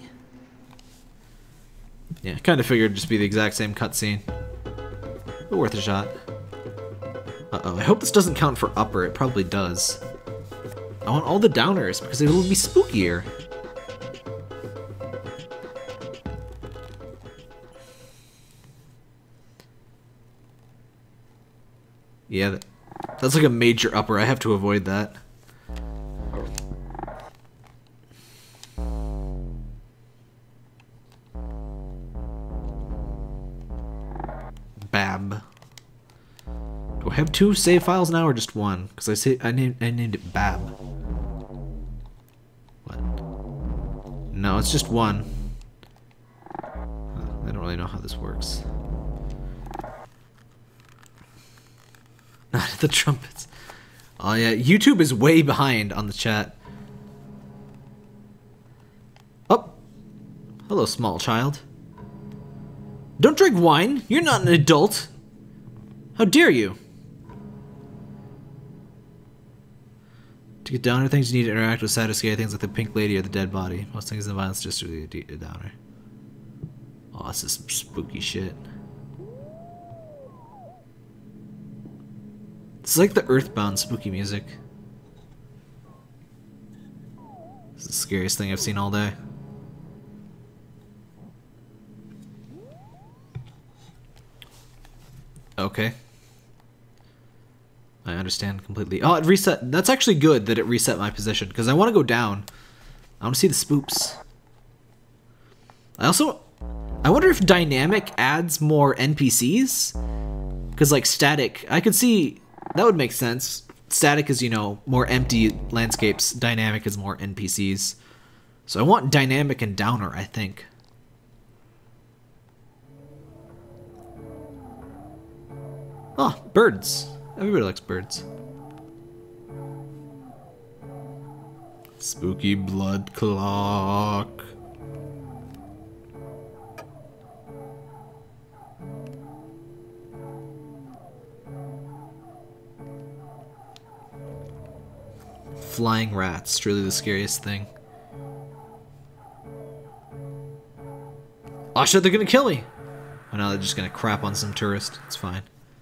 Yeah, kind of figured it'd just be the exact same cutscene. But worth a shot. Uh-oh, I hope this doesn't count for upper. It probably does. I want all the downers because it will be spookier. Yeah, that, that's like a major upper. I have to avoid that. Bab. Do I have two save files now or just one? Because I say I named I named it Bab. What? No, it's just one. I don't really know how this works. Not the trumpets. Oh yeah, YouTube is way behind on the chat. Oh, hello, small child. Don't drink wine. You're not an adult. How dare you? To get downer things, you need to interact with sad or scary things like the pink lady or the dead body. Most things in violence just really a downer. Oh, this is some spooky shit. It's like the Earthbound spooky music. This is the scariest thing I've seen all day. Okay. I understand completely. Oh, it reset. That's actually good that it reset my position, because I want to go down. I want to see the spoops. I also... I wonder if dynamic adds more N P Cs? Because, like, static... I could see... That would make sense. Static is, you know, more empty landscapes. Dynamic is more N P Cs. So I want dynamic and downer, I think. Oh, birds. Everybody likes birds. Spooky blood clock. Flying rats, truly the scariest thing. Oh shit, they're gonna kill me! Oh no, they're just gonna crap on some tourist. It's fine.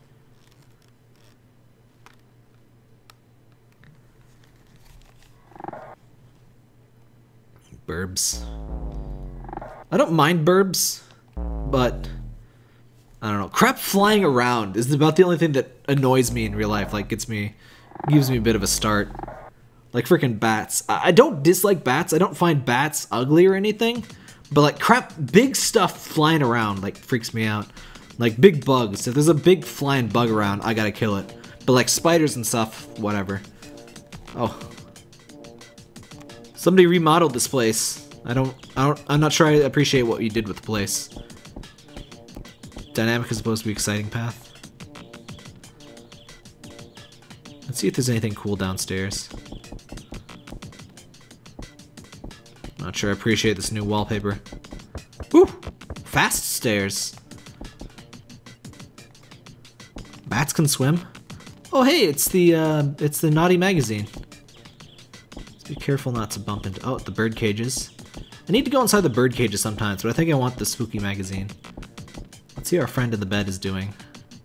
Burbs. I don't mind burbs, but I don't know. Crap flying around is about the only thing that annoys me in real life. Like, gets me, gives me a bit of a start. Like freaking bats. I don't dislike bats. I don't find bats ugly or anything. But like crap, big stuff flying around like freaks me out. Like big bugs. If there's a big flying bug around, I gotta kill it. But like spiders and stuff, whatever. Oh. Somebody remodeled this place. I don't, I don't, I'm not sure I appreciate what you did with the place. Dynamic is supposed to be exciting path. Let's see if there's anything cool downstairs. Not sure I appreciate this new wallpaper. Woo! Fast stairs. Bats can swim. Oh hey, it's the uh, it's the Naughty magazine. Let's be careful not to bump into. Oh, the bird cages. I need to go inside the bird cages sometimes, but I think I want the spooky magazine. Let's see how our friend in the bed is doing.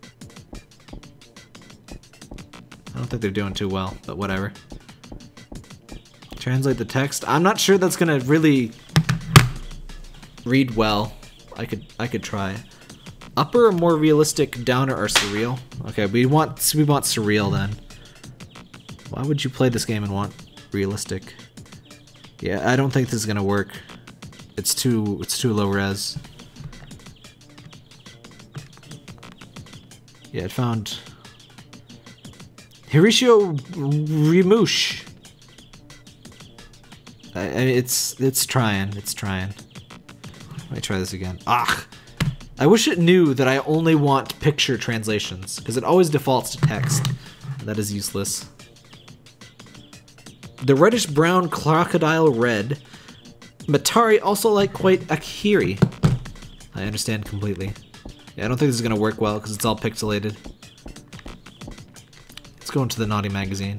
I don't think they're doing too well, but whatever. Translate the text. I'm not sure that's gonna really read well. I could I could try. Upper or more realistic, downer or surreal? Okay, we want we want surreal then. Why would you play this game and want realistic? Yeah, I don't think this is gonna work. It's too it's too low res. Yeah, it found Hiroshio Rimush. I, I, it's it's trying, it's trying. Let me try this again. Ah, I wish it knew that I only want picture translations, because it always defaults to text. That is useless. The reddish brown crocodile red. Matari also like quite Akiri. I understand completely. Yeah, I don't think this is gonna work well because it's all pixelated. Let's go into the Naughty magazine.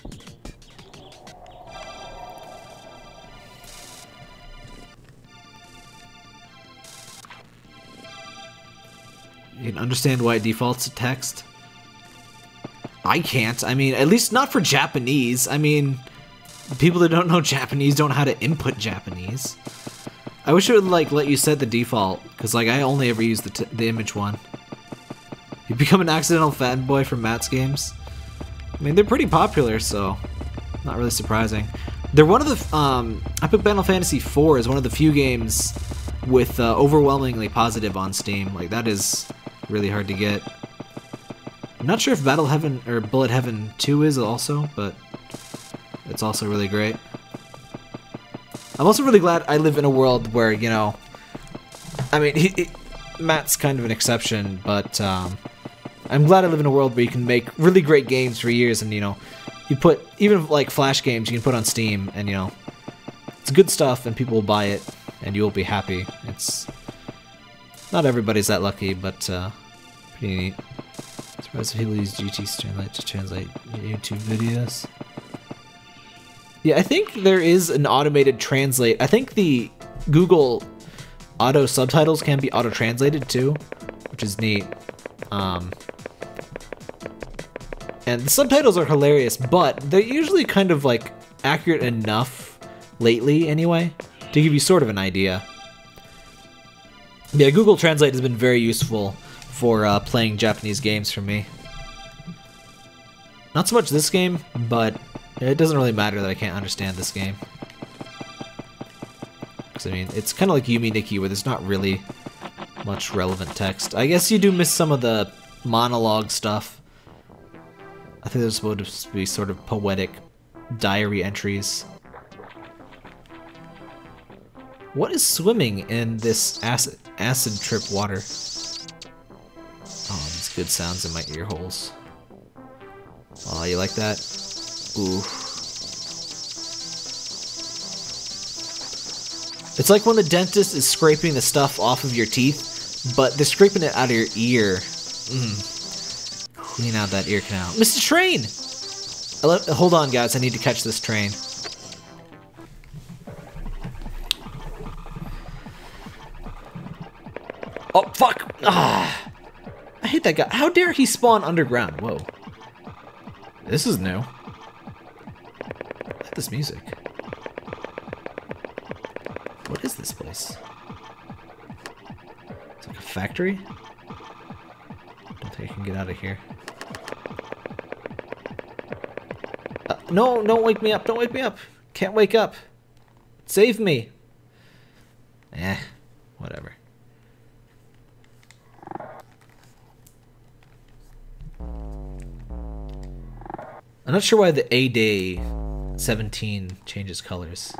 You can understand why it defaults to text. I can't. I mean, at least not for Japanese. I mean, people that don't know Japanese don't know how to input Japanese. I wish it would like let you set the default, because like I only ever use the t the image one. You become an accidental fanboy from Matt's games. I mean, they're pretty popular, so not really surprising. They're one of the um, Epic Battle Fantasy four is one of the few games with uh, overwhelmingly positive on Steam. Like that is really hard to get. I'm not sure if Battle Heaven or Bullet Heaven two is also, but it's also really great. I'm also really glad I live in a world where, you know, I mean, he, he, Matt's kind of an exception, but um, I'm glad I live in a world where you can make really great games for years, and, you know, you put, even like Flash games, you can put on Steam, and, you know, it's good stuff, and people will buy it, and you will be happy. It's, not everybody's that lucky, but uh, pretty neat. Surprised if people use G T Translate to translate YouTube videos. Yeah, I think there is an automated translate. I think the Google auto subtitles can be auto-translated too, which is neat. Um, and the subtitles are hilarious, but they're usually kind of like accurate enough lately anyway to give you sort of an idea. Yeah, Google Translate has been very useful for uh, playing Japanese games for me. Not so much this game, but it doesn't really matter that I can't understand this game. Because, I mean, it's kind of like Yumi Nikki, where there's not really much relevant text. I guess you do miss some of the monologue stuff. I think there's supposed to be sort of poetic diary entries. What is swimming in this acid, acid trip water? Oh, these good sounds in my ear holes. Oh, you like that? Ooh. It's like when the dentist is scraping the stuff off of your teeth, but they're scraping it out of your ear. Mm. Clean out that ear canal. Mister Train! I let, hold on, guys. I need to catch this train. Oh, fuck! Ah! I hate that guy. How dare he spawn underground? Whoa. This is new. Look at this music. What is this place? It's like a factory? Don't think I can get out of here. Uh, no, don't wake me up. Don't wake me up. Can't wake up. Save me. Eh, whatever. I'm not sure why the A Day seventeen changes colors.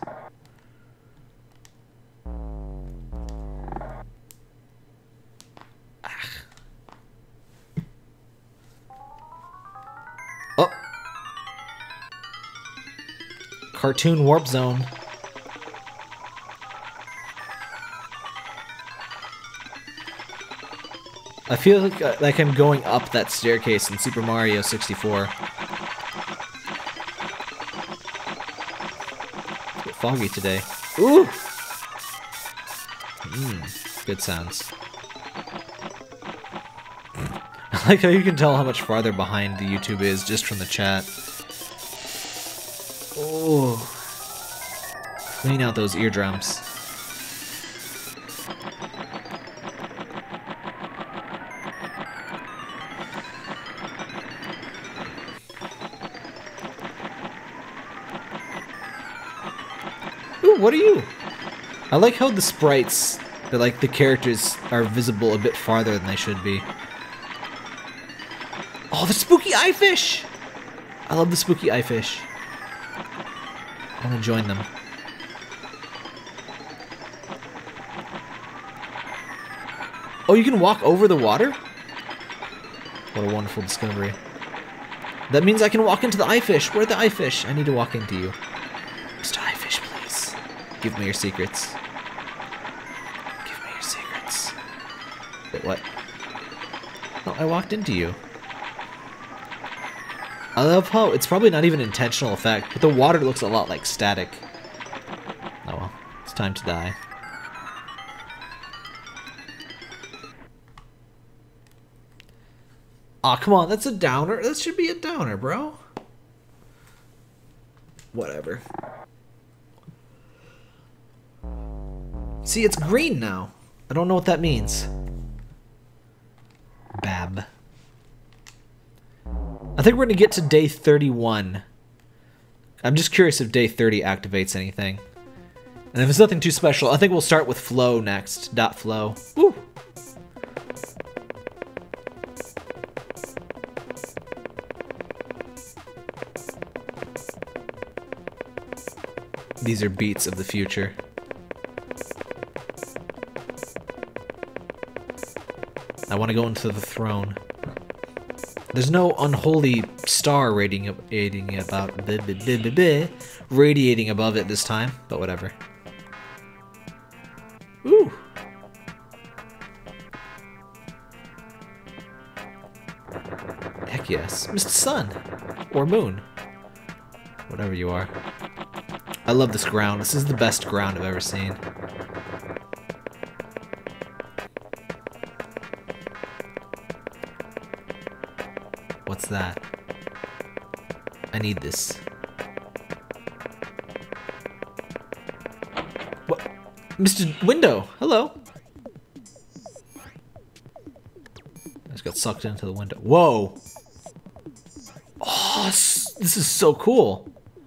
Ah. Oh! Cartoon Warp Zone. I feel like, uh, like I'm going up that staircase in Super Mario sixty-four. Foggy today. Ooh! Mmm, good sounds. I like how you can tell how much farther behind the YouTube is just from the chat. Oh, clean out those eardrums. Ooh, what are you? I like how the sprites, that like the characters, are visible a bit farther than they should be. Oh, the spooky eye fish! I love the spooky eye fish. I want to join them. Oh, you can walk over the water? What a wonderful discovery. That means I can walk into the eye fish. Where are the eye fish? I need to walk into you. Mister Eye Fish, please. Give me your secrets. Give me your secrets. Wait, what? No, I walked into you. I love how it's probably not even an intentional effect, but the water looks a lot like static. Oh well, it's time to die. Aw, oh, come on, that's a downer. That should be a downer, bro. Whatever. See, it's green now. I don't know what that means. Bab. I think we're gonna get to day thirty-one. I'm just curious if day thirty activates anything. And if it's nothing too special, I think we'll start with flow next. Dot flow. Woo! These are beats of the future. I want to go into the throne. There's no unholy star radiating about bleh, bleh, bleh, bleh, bleh, radiating above it this time, but whatever. Ooh. Heck yes, Mister Sun or Moon, whatever you are. I love this ground. This is the best ground I've ever seen. What's that? I need this. What? Mister Window, hello. I just got sucked into the window. Whoa. Oh, this is so cool.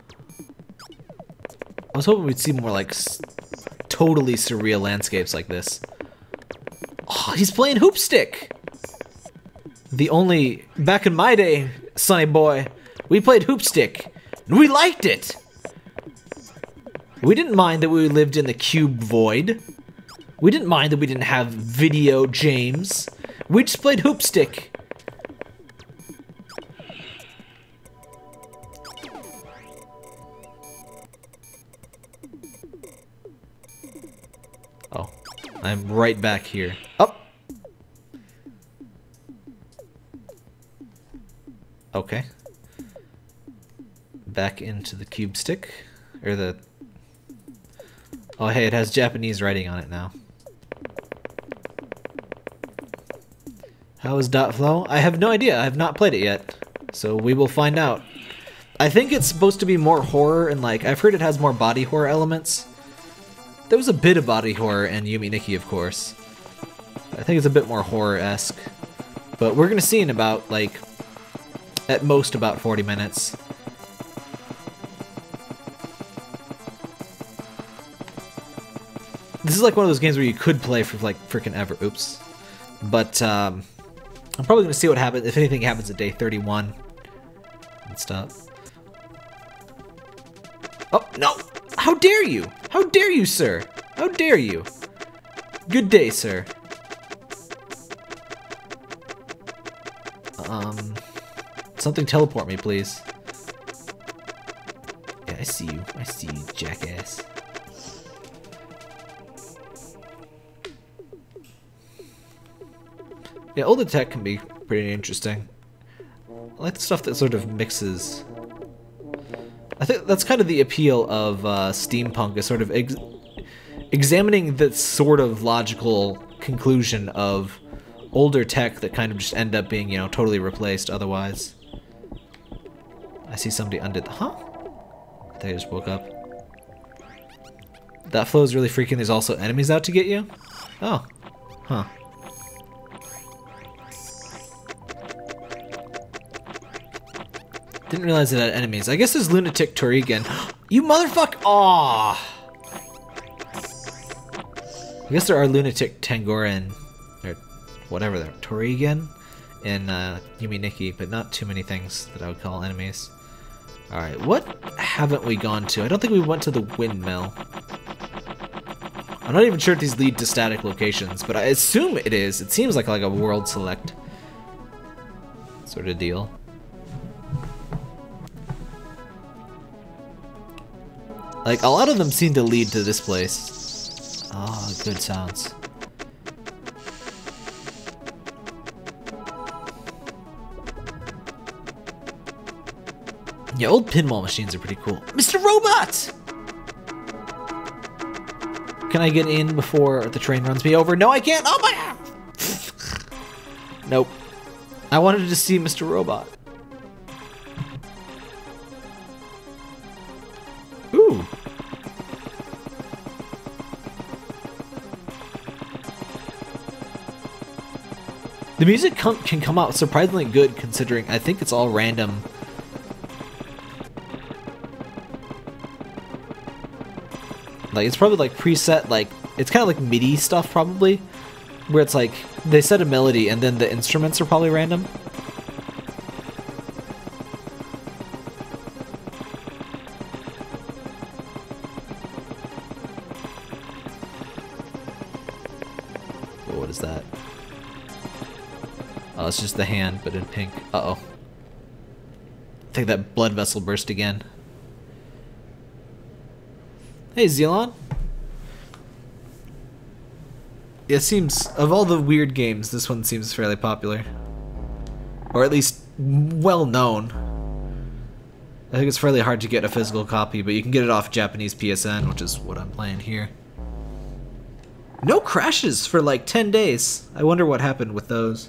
I was hoping we'd see more like s totally surreal landscapes like this. Oh, he's playing Hoopstick. The only, back in my day, Sonny boy, we played Hoopstick, and we liked it. We didn't mind that we lived in the cube void. We didn't mind that we didn't have video James. We just played Hoopstick. Oh, I'm right back here. Up. Okay. Back into the cube stick, or the... Oh hey, it has Japanese writing on it now. How is Dot Flow? I have no idea, I have not played it yet. So we will find out. I think it's supposed to be more horror, and like, I've heard it has more body horror elements. There was a bit of body horror in Yume Nikki, of course. I think it's a bit more horror-esque. But we're gonna see in about, like, at most about forty minutes. This is like one of those games where you could play for like freaking ever. Oops. But um, I'm probably gonna see what happens, if anything happens at day thirty-one and stuff. Oh no! How dare you! How dare you, sir! How dare you! Good day, sir. Um. Something teleport me, please. Yeah, I see you. I see you, jackass. Yeah, older tech can be pretty interesting. I like the stuff that sort of mixes. I think that's kind of the appeal of uh, steampunk, is sort of ex examining the sort of logical conclusion of older tech that kind of just end up being, you know, totally replaced otherwise. I see somebody undid the- huh? I think I just woke up. That flow is really freaking. There's also enemies out to get you? Oh. Huh. Didn't realize it had enemies. I guess there's Lunatic Torigen. You motherfucker! Aww! I guess there are Lunatic Tangoran, or whatever they're, Torigen in uh, Yume Nikki, but not too many things that I would call enemies. Alright, what haven't we gone to? I don't think we went to the windmill. I'm not even sure if these lead to static locations, but I assume it is. It seems like, like a world select sort of deal. Like, a lot of them seem to lead to this place. Ah, oh, good sounds. Yeah, old pinball machines are pretty cool. Mister Robot! Can I get in before the train runs me over? No, I can't! Oh my god! Nope. I wanted to see Mister Robot. Ooh. The music com can come out surprisingly good considering I think it's all random. Like, it's probably like preset, like, it's kind of like MIDI stuff probably, where it's like, they set a melody and then the instruments are probably random. Oh, what is that? Oh, it's just the hand, but in pink. Uh-oh. I think that blood vessel burst again. Hey, Zelon. It seems, of all the weird games, this one seems fairly popular. Or at least, well known. I think it's fairly hard to get a physical copy, but you can get it off Japanese P S N, which is what I'm playing here. No crashes for like ten days. I wonder what happened with those.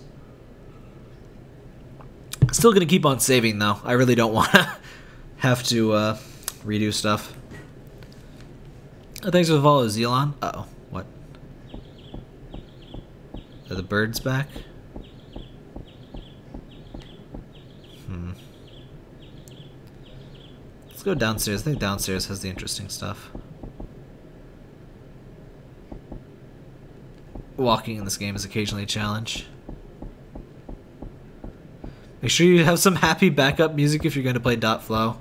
Still gonna keep on saving though. I really don't want to have to uh, redo stuff. Oh, thanks for the follow, Zelon. Uh oh, what? Are the birds back? Hmm. Let's go downstairs. I think downstairs has the interesting stuff. Walking in this game is occasionally a challenge. Make sure you have some happy backup music if you're going to play Dot Flow.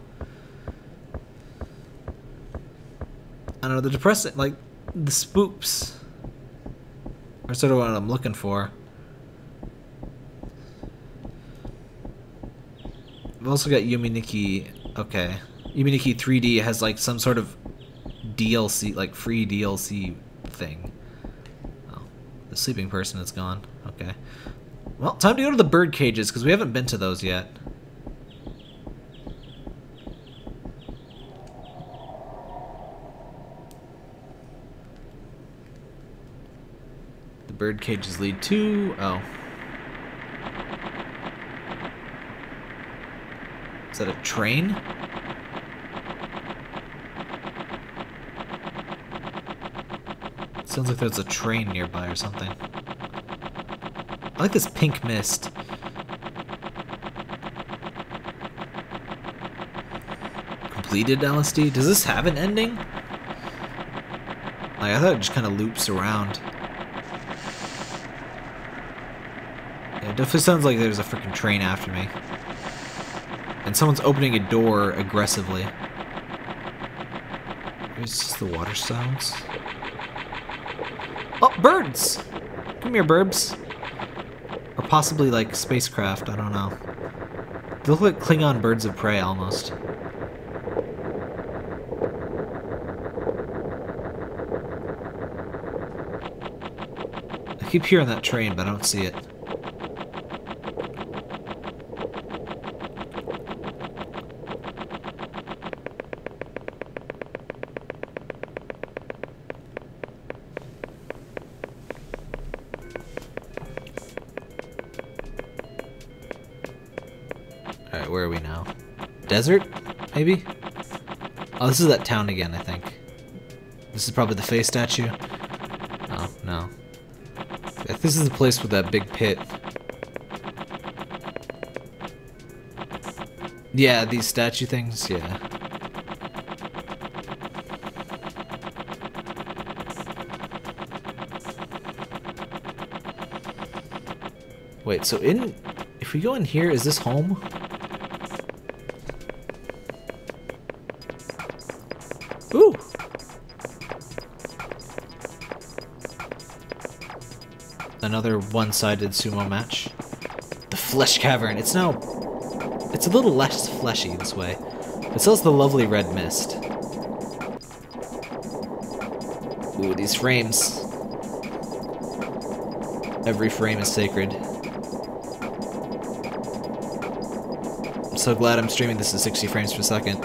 I don't know, the depressing, like, the spoops are sort of what I'm looking for. We've also got Yuminiki. Okay. Yuminiki three D has, like, some sort of D L C, like, free D L C thing. Oh, the sleeping person is gone. Okay. Well, time to go to the bird cages, because we haven't been to those yet. The bird cages lead to... oh. Is that a train? Sounds like there's a train nearby or something. I like this pink mist. Completed L S D? Does this have an ending? Like, I thought it just kind of loops around. Yeah, it definitely sounds like there's a freaking train after me. And someone's opening a door aggressively. It's just the water sounds. Oh, birds! Come here, burbs. Or possibly, like, spacecraft, I don't know. They look like Klingon birds of prey, almost. I keep hearing that train, but I don't see it. Alright, where are we now? Desert? Maybe? Oh, this is that town again, I think. This is probably the Faye statue. Oh, no. This is the place with that big pit. Yeah, these statue things, yeah. Wait, so in... if we go in here, is this home? Ooh! Another one-sided sumo match. The Flesh Cavern. It's now... it's a little less fleshy this way. It still has the lovely red mist. Ooh, these frames. Every frame is sacred. so glad I'm streaming this at sixty frames per second.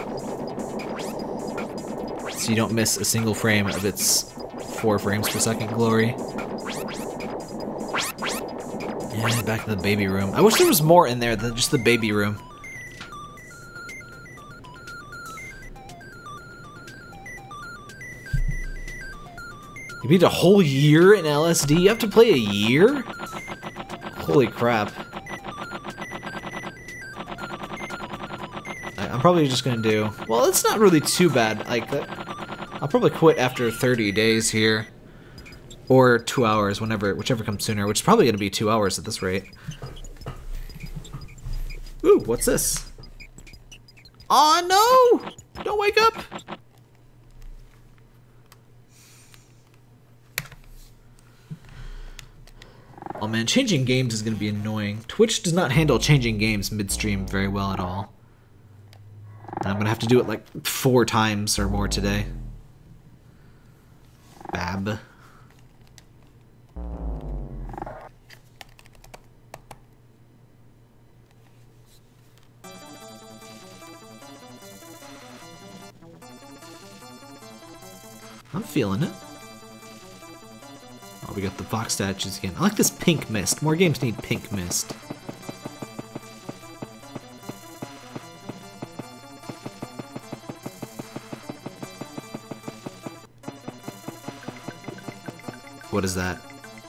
So you don't miss a single frame of its four frames per second glory. Yeah, back to the baby room. I wish there was more in there than just the baby room. You beat a whole year in L S D? You have to play a year? Holy crap. I, I'm probably just gonna do... Well, it's not really too bad. Like, uh, I'll probably quit after thirty days here. Or two hours, whenever, whichever comes sooner, which is probably gonna be two hours at this rate. Ooh, what's this? Aw, no! Don't wake up! Oh man, changing games is going to be annoying. Twitch does not handle changing games midstream very well at all. And I'm going to have to do it like four times or more today. Bab. I'm feeling it. Oh, we got the Fox statues again. I like this pink mist. More games need pink mist. What is that?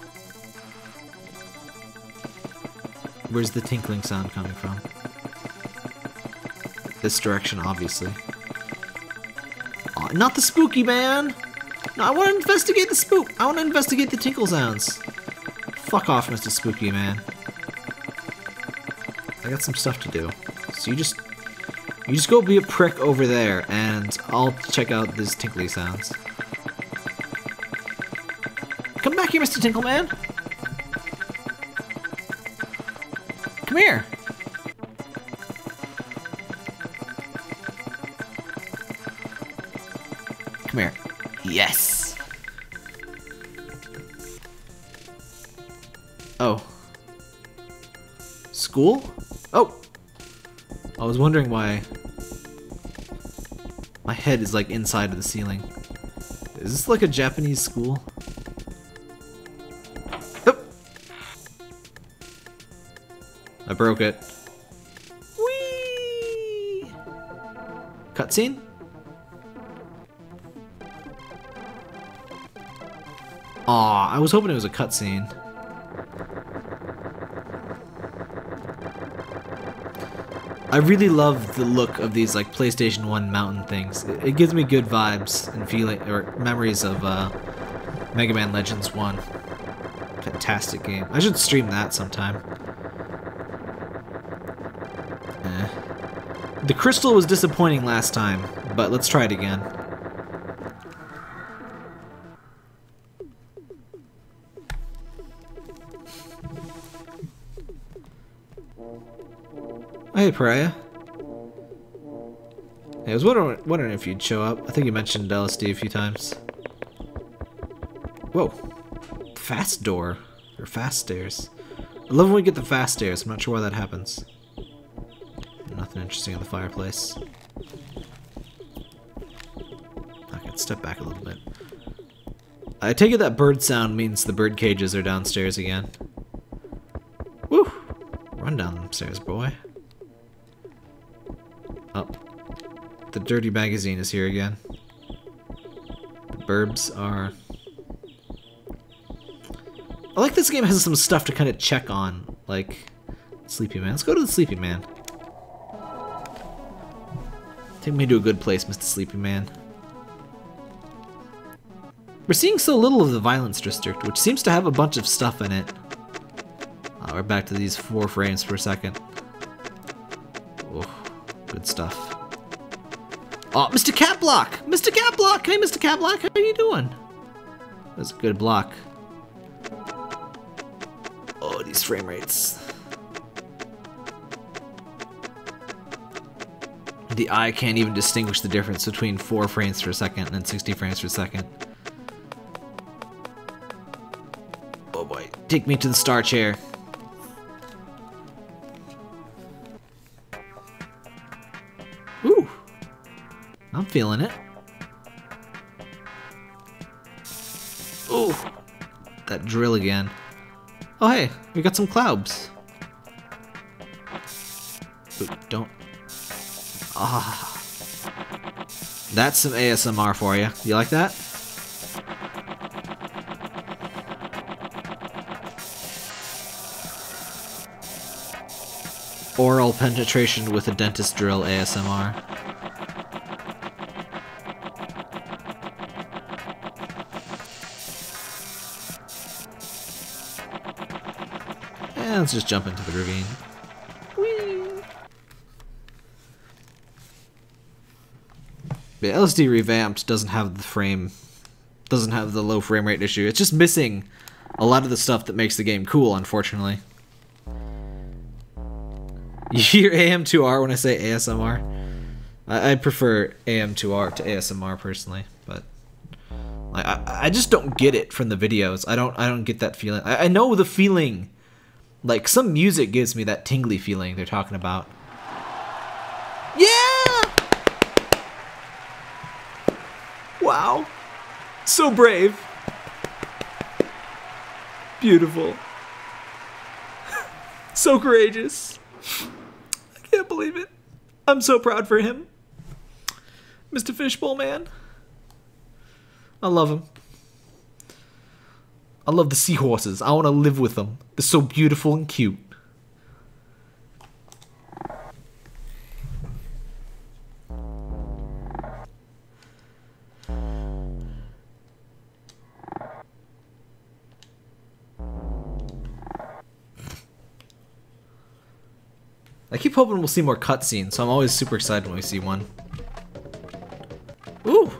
Where's the tinkling sound coming from? This direction, obviously. Oh, not the spooky man! No, I want to investigate the spook. I want to investigate the tinkle sounds. Fuck off, Mister Spooky Man. I got some stuff to do. So you just, you just go be a prick over there, and I'll check out these tinkly sounds. Come back here, Mister Tinkle Man. Come here. Come here. Yes! Oh. School? Oh! I was wondering why my head is like inside of the ceiling. Is this like a Japanese school? Oh! I broke it. Whee! Cutscene? Aw, I was hoping it was a cutscene. I really love the look of these like PlayStation one mountain things. It, it gives me good vibes and feeling or memories of uh, Mega Man Legends one. Fantastic game. I should stream that sometime. Eh. The crystal was disappointing last time, but let's try it again. Hey, Pariah. Hey, I was wondering, wondering if you'd show up. I think you mentioned L S D a few times. Whoa. Fast door. Or fast stairs. I love when we get the fast stairs. I'm not sure why that happens. Nothing interesting in the fireplace. I can step back a little bit. I take it that bird sound means the bird cages are downstairs again. Woo! Run down them stairs, boy. Oh. The dirty magazine is here again. The burbs are... I like this game has some stuff to kind of check on. Like, Sleepy Man. Let's go to the Sleepy Man. Take me to a good place, Mister Sleepy Man. We're seeing so little of the Violence District, which seems to have a bunch of stuff in it. Oh, we're back to these four frames per second. Oh, good stuff. Oh, Mister Cat Block! Mister Cat Block! Hey, Mister Cat Block, how are you doing? That's a good block. Oh, these frame rates. The eye can't even distinguish the difference between four frames per second and sixty frames per second. Oh boy, take me to the star chair. Ooh. I'm feeling it. Ooh. That drill again. Oh hey, we got some clouds. Ooh, don't. Ah. That's some A S M R for you. You like that? Oral penetration with a dentist drill A S M R. And let's just jump into the ravine. Whee! The L S D Revamped doesn't have the frame, doesn't have the low frame rate issue. It's just missing a lot of the stuff that makes the game cool, unfortunately. You hear A M two R when I say A S M R? I, I prefer A M two R to A S M R personally, but like, I I just don't get it from the videos. I don't I don't get that feeling. I, I know the feeling, like some music gives me that tingly feeling they're talking about. Yeah! Wow, so brave, beautiful, so courageous. I can't believe it. I'm so proud for him. Mister Fishbowl Man. I love him. I love the seahorses. I want to live with them. They're so beautiful and cute. I keep hoping we'll see more cutscenes, so I'm always super excited when we see one. Ooh!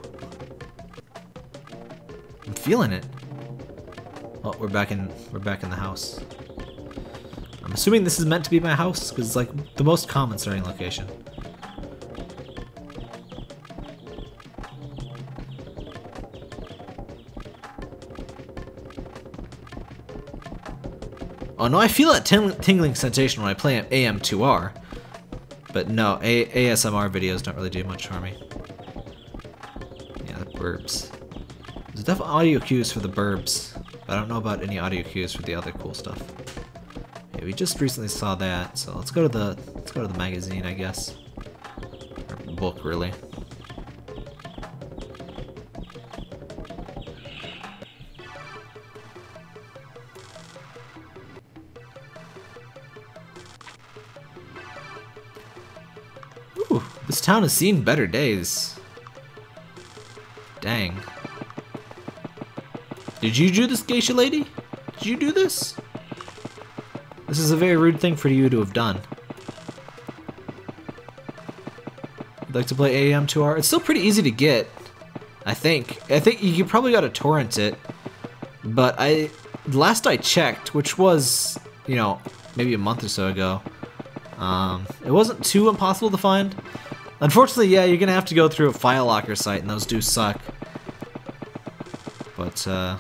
I'm feeling it. Oh, we're back in we're back in the house. I'm assuming this is meant to be my house, because it's like the most common starting location. Oh no, I feel that ting tingling sensation when I play A M two R. But no, A ASMR videos don't really do much for me. Yeah, the burbs. There's definitely audio cues for the burbs, but I don't know about any audio cues for the other cool stuff. Yeah, we just recently saw that, so let's go to the let's go to the magazine, I guess. Or book, really. Ooh, this town has seen better days. Dang. Did you do this, geisha lady? Did you do this? This is a very rude thing for you to have done. You'd like to play A M two R? It's still pretty easy to get, I think. I think you probably got to torrent it. But I, last I checked, which was, you know, maybe a month or so ago, um, it wasn't too impossible to find. Unfortunately, yeah, you're gonna have to go through a file locker site, and those do suck. But, uh...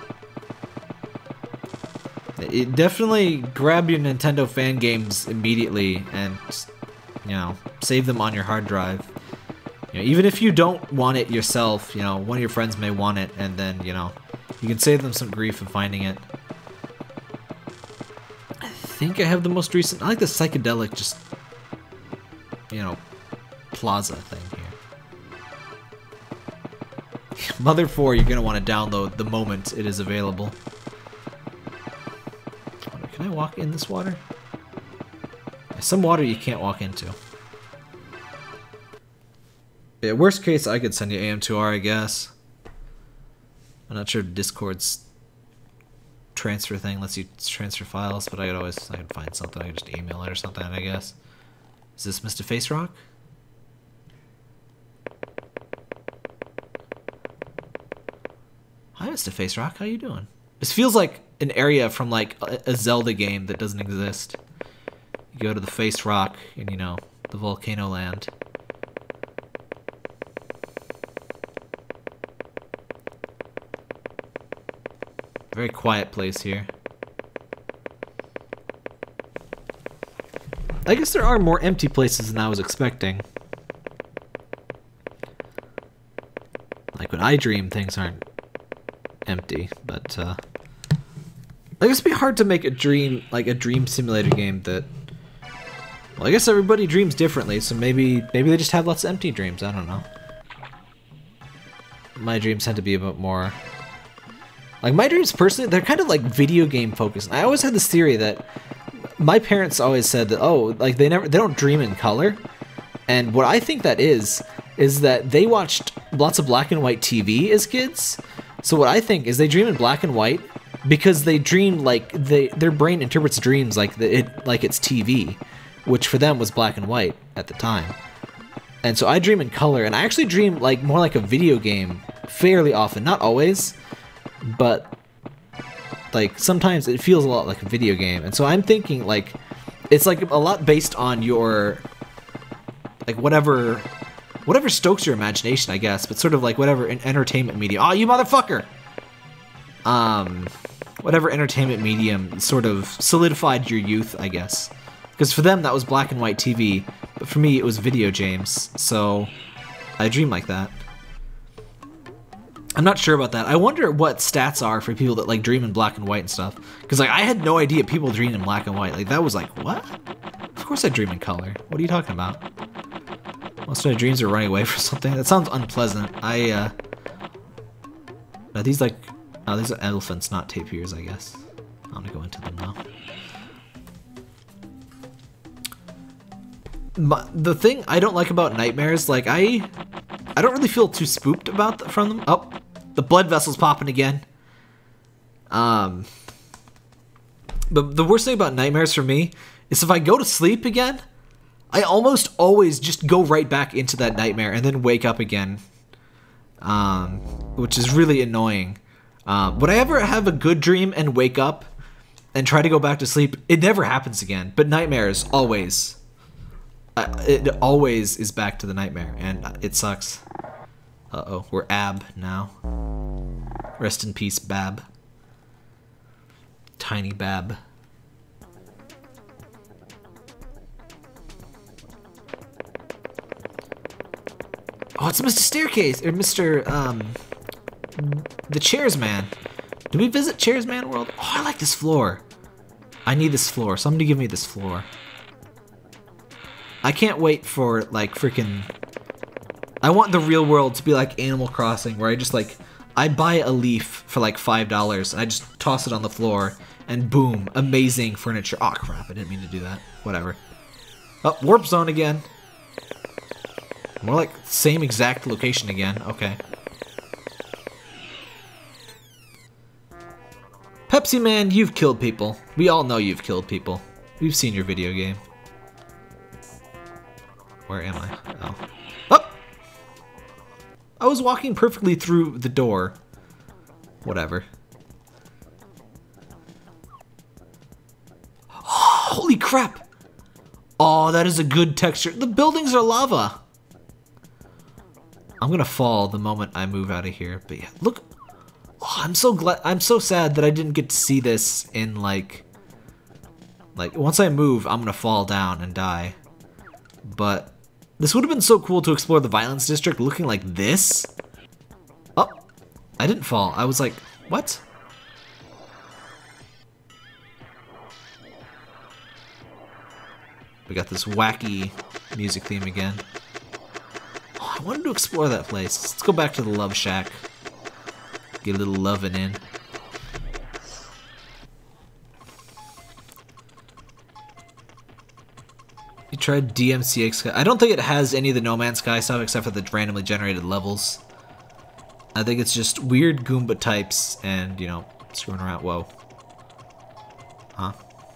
it definitely grab your Nintendo fan games immediately and, you know, save them on your hard drive. You know, even if you don't want it yourself, you know, one of your friends may want it, and then, you know, you can save them some grief of finding it. I think I have the most recent... I like the psychedelic, just, you know, plaza thing here. Mother four, you're gonna want to download the moment it is available. Can I walk in this water? Yeah, some water you can't walk into. Yeah, worst case, I could send you A M two R, I guess. I'm not sure Discord's transfer thing lets you transfer files, but I could always I could find something. I could just email it or something, I guess. Is this Mister Face Rock? Hi, Mister Face Rock. How you doing? This feels like an area from like a, a Zelda game that doesn't exist. You go to the Face Rock in, you know, the Volcano Land. Very quiet place here. I guess there are more empty places than I was expecting. but I dream things aren't empty. But uh, I guess it'd be hard to make a dream, like a dream simulator game that. Well, I guess everybody dreams differently, so maybe maybe they just have lots of empty dreams. I don't know. My dreams tend to be a bit more. Like my dreams, personally, they're kind of like video game focused. I always had this theory that my parents always said that, oh, like they never, they don't dream in color. And what I think that is, is that they watched lots of black and white T V as kids. So what I think is they dream in black and white because they dream like they, their brain interprets dreams like the, it, like it's T V, which for them was black and white at the time. And so I dream in color, and I actually dream like more like a video game fairly often, not always. But like sometimes it feels a lot like a video game, and so I'm thinking like it's like a lot based on your like whatever whatever stokes your imagination, I guess, but sort of like whatever entertainment medium. Oh, you motherfucker! Um, whatever entertainment medium sort of solidified your youth, I guess, because for them that was black and white T V, but for me it was video games. So I dream like that. I'm not sure about that. I wonder what stats are for people that like dream in black and white and stuff. Because like I had no idea people dream in black and white. Like that was like, what? Of course I dream in color. What are you talking about? Most of my dreams are running away from something. That sounds unpleasant. I uh are these like oh these are elephants, not tapirs, I guess. I'm gonna go into them now. My, the thing I don't like about nightmares, like I I don't really feel too spooked about the, from them. Oh, the blood vessel's popping again. Um, but the worst thing about nightmares for me is if I go to sleep again, I almost always just go right back into that nightmare and then wake up again, um, which is really annoying. Um, would I ever have a good dream and wake up and try to go back to sleep? It never happens again. But nightmares, always. Uh, it always is back to the nightmare, and it sucks. Uh-oh, we're Ab now. Rest in peace, Bab. Tiny Bab. Oh, it's Mister Staircase, or Mister Um, the Chairs Man. Did we visit Chairs Man World? Oh, I like this floor. I need this floor. Somebody give me this floor. I can't wait for, like, freaking... I want the real world to be like Animal Crossing, where I just, like, I buy a leaf for, like, five dollars, and I just toss it on the floor, and boom, amazing furniture. Oh, crap, I didn't mean to do that. Whatever. Oh, Warp Zone again. More like same exact location again. Okay. Pepsi Man, you've killed people. We all know you've killed people. We've seen your video game. Where am I? Oh. Oh! I was walking perfectly through the door. Whatever. Oh, holy crap! Oh, that is a good texture. The buildings are lava! I'm gonna fall the moment I move out of here. But yeah, look. Oh, I'm so glad. I'm so sad that I didn't get to see this in, like... Like, once I move, I'm gonna fall down and die. But... this would have been so cool to explore the Violence District looking like this. Oh, I didn't fall. I was like, what? We got this wacky music theme again. Oh, I wanted to explore that place. Let's go back to the Love Shack. Get a little loving in. You tried D M C X. I don't think it has any of the No Man's Sky stuff except for the randomly generated levels. I think it's just weird Goomba types and, you know, screwing around. Whoa. Huh?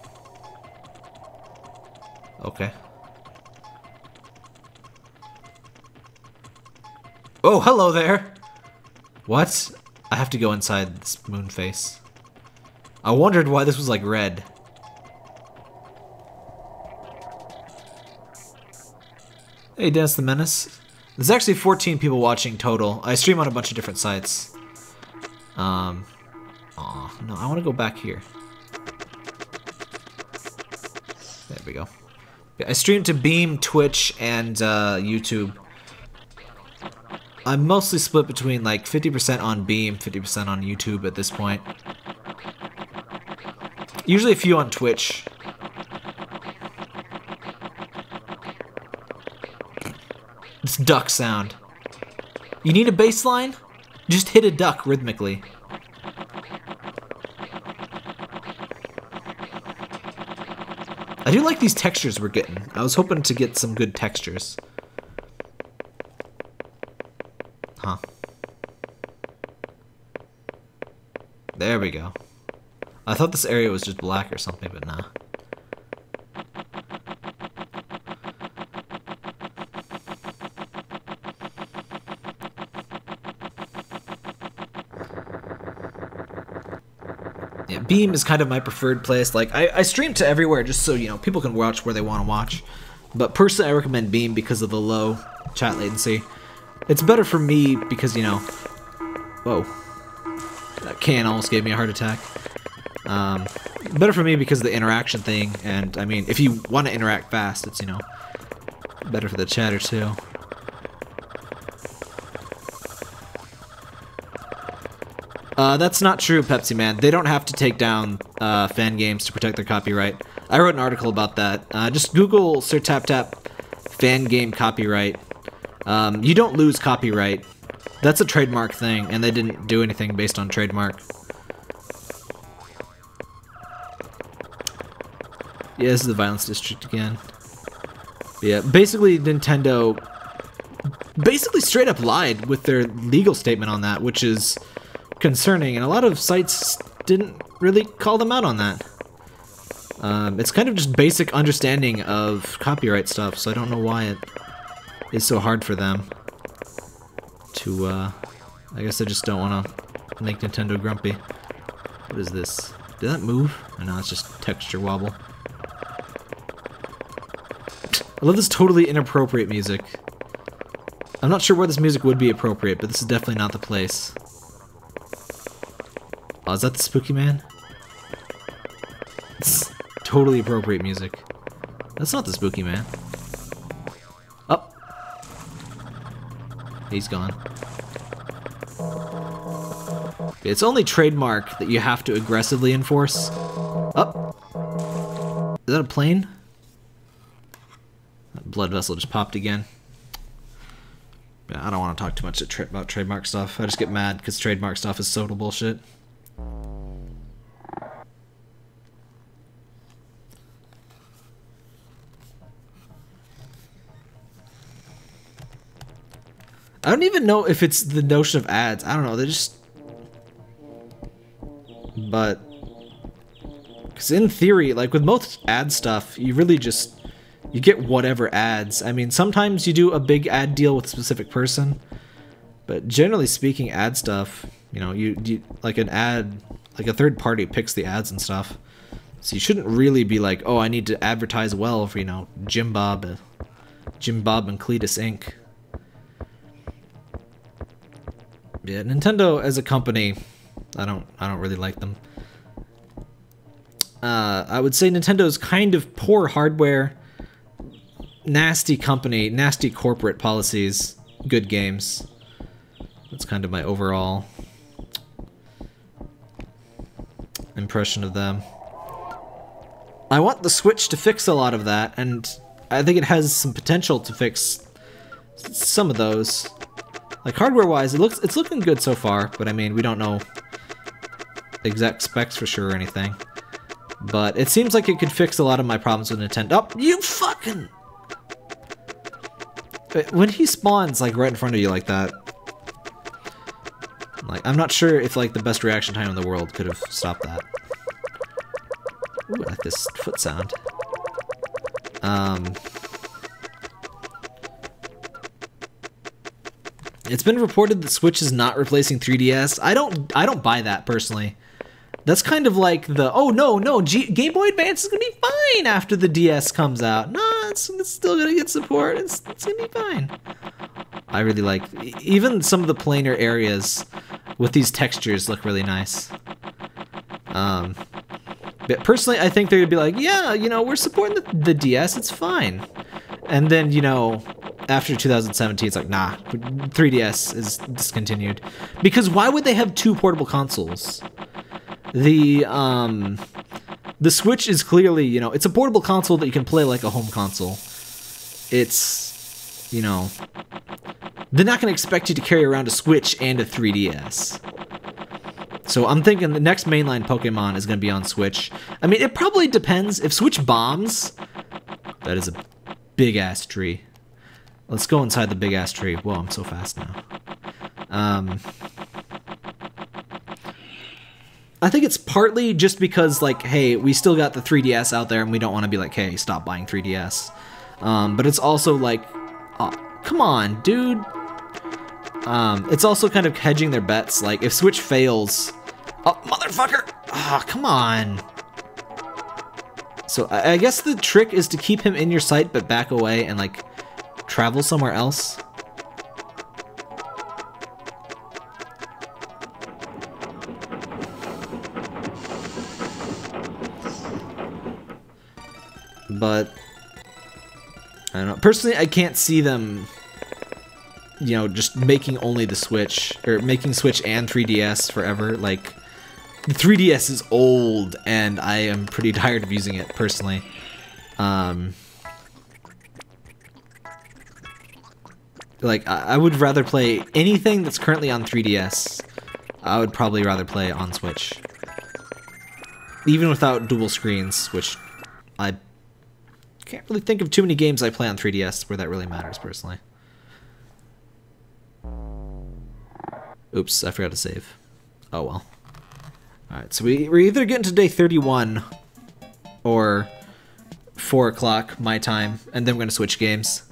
Okay. Oh, hello there! What? I have to go inside this moon face. I wondered why this was like red. Hey, Dennis the Menace. There's actually fourteen people watching total. I stream on a bunch of different sites. Um, aw, no, I want to go back here. There we go. Yeah, I stream to Beam, Twitch, and uh, YouTube. I'm mostly split between like fifty percent on Beam, fifty percent on YouTube at this point. Usually a few on Twitch. This duck sound. You need a bass line? Just hit a duck rhythmically. I do like these textures we're getting. I was hoping to get some good textures. Huh. There we go. I thought this area was just black or something, but nah. Yeah, Beam is kind of my preferred place. Like, I, I stream to everywhere just so, you know, people can watch where they want to watch. But personally, I recommend Beam because of the low chat latency. It's better for me because, you know... Whoa. That can almost gave me a heart attack. Um, better for me because of the interaction thing. And, I mean, if you want to interact fast, it's, you know, better for the chatter, too. Uh, that's not true, Pepsi Man. They don't have to take down uh, fan games to protect their copyright. I wrote an article about that. Uh, just Google Sir Tap Tap fan game copyright. Um, you don't lose copyright. That's a trademark thing, and they didn't do anything based on trademark. Yeah, this is the Violence District again. But yeah, basically Nintendo basically straight up lied with their legal statement on that, which is concerning, and a lot of sites didn't really call them out on that. Um, it's kind of just basic understanding of copyright stuff, so I don't know why it is so hard for them to, uh, I guess I just don't want to make Nintendo grumpy. What is this? Did that move? I know, it's just texture wobble. I love this totally inappropriate music. I'm not sure where this music would be appropriate, but this is definitely not the place. Oh, is that the Spooky Man? It's totally appropriate music. That's not the Spooky Man. Oh. He's gone. It's only trademark that you have to aggressively enforce. Oh. Is that a plane? That blood vessel just popped again. Yeah, I don't want to talk too much tra about trademark stuff. I just get mad because trademark stuff is total bullshit. I don't even know if it's the notion of ads. I don't know. They just... But... Because in theory, like with most ad stuff, you really just... You get whatever ads. I mean, sometimes you do a big ad deal with a specific person. But generally speaking, ad stuff, you know, you, you like an ad... Like a third party picks the ads and stuff. So you shouldn't really be like, oh, I need to advertise well for, you know, Jim Bob... Uh, Jim Bob and Cletus Incorporated. Yeah, Nintendo as a company, I don't, I don't really like them. Uh, I would say Nintendo's kind of poor hardware, nasty company, nasty corporate policies, good games. That's kind of my overall impression of them. I want the Switch to fix a lot of that, and I think it has some potential to fix some of those. Like hardware-wise, it looks it's looking good so far, but I mean we don't know exact specs for sure or anything. But it seems like it could fix a lot of my problems with Nintendo. Oh, you fucking! When he spawns like right in front of you like that, like I'm not sure if like the best reaction time in the world could have stopped that. Ooh, I like this foot sound. Um. It's been reported that Switch is not replacing three D S. I don't I don't buy that personally. That's kind of like the, oh no, no, G Game Boy Advance is going to be fine after the D S comes out. No, it's, it's still going to get support. It's, it's going to be fine. I really like, even some of the planar areas with these textures look really nice. Um, but personally, I think they're going to be like, yeah, you know, we're supporting the, the D S. It's fine. And then, you know, after two thousand seventeen, it's like, nah, three D S is discontinued. Because why would they have two portable consoles? The, um, the Switch is clearly, you know, it's a portable console that you can play like a home console. It's, you know, they're not going to expect you to carry around a Switch and a three D S. So I'm thinking the next mainline Pokemon is going to be on Switch. I mean, it probably depends. If Switch bombs, that is a big-ass tree. Let's go inside the big-ass tree. Whoa, I'm so fast now. Um, I think it's partly just because, like, hey, we still got the three D S out there, and we don't want to be like, hey, stop buying three D S. Um, but it's also like, oh, come on, dude. Um, it's also kind of hedging their bets. Like, if Switch fails... Oh, motherfucker! Ah, oh, come on. So, I, I guess the trick is to keep him in your sight, but back away and, like, travel somewhere else. But, I don't know. Personally, I can't see them... you know, just making only the Switch, or making Switch and three D S forever. Like, the three D S is old, and I am pretty tired of using it, personally. Um, like, I, I would rather play anything that's currently on three D S. I would probably rather play on Switch. Even without dual screens, which I can't really think of too many games I play on three D S where that really matters, personally. Oops, I forgot to save. Oh well. Alright, so we, we're either getting to day thirty-one or four o'clock my time, and then we're going to switch games.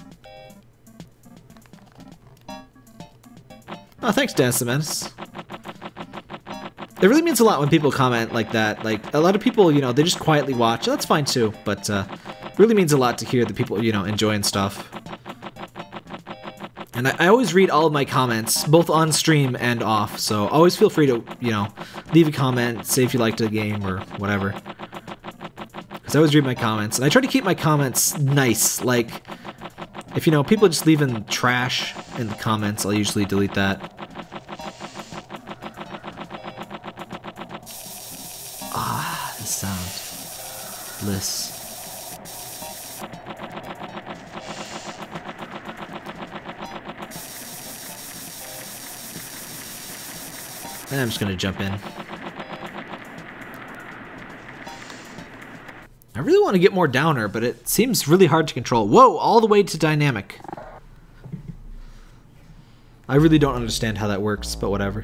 Oh, thanks, Dance the Menace. It really means a lot when people comment like that. Like, a lot of people, you know, they just quietly watch. That's fine too, but uh, it really means a lot to hear the people, you know, enjoying stuff. And I, I always read all of my comments, both on stream and off, so always feel free to, you know, leave a comment, say if you liked the game or whatever. Because I always read my comments, and I try to keep my comments nice. Like, if, you know, people just leaving trash in the comments, I'll usually delete that. Ah, the sound. Bliss. And I'm just gonna jump in. I really want to get more downer, but it seems really hard to control. Whoa, all the way to dynamic. I really don't understand how that works, but whatever.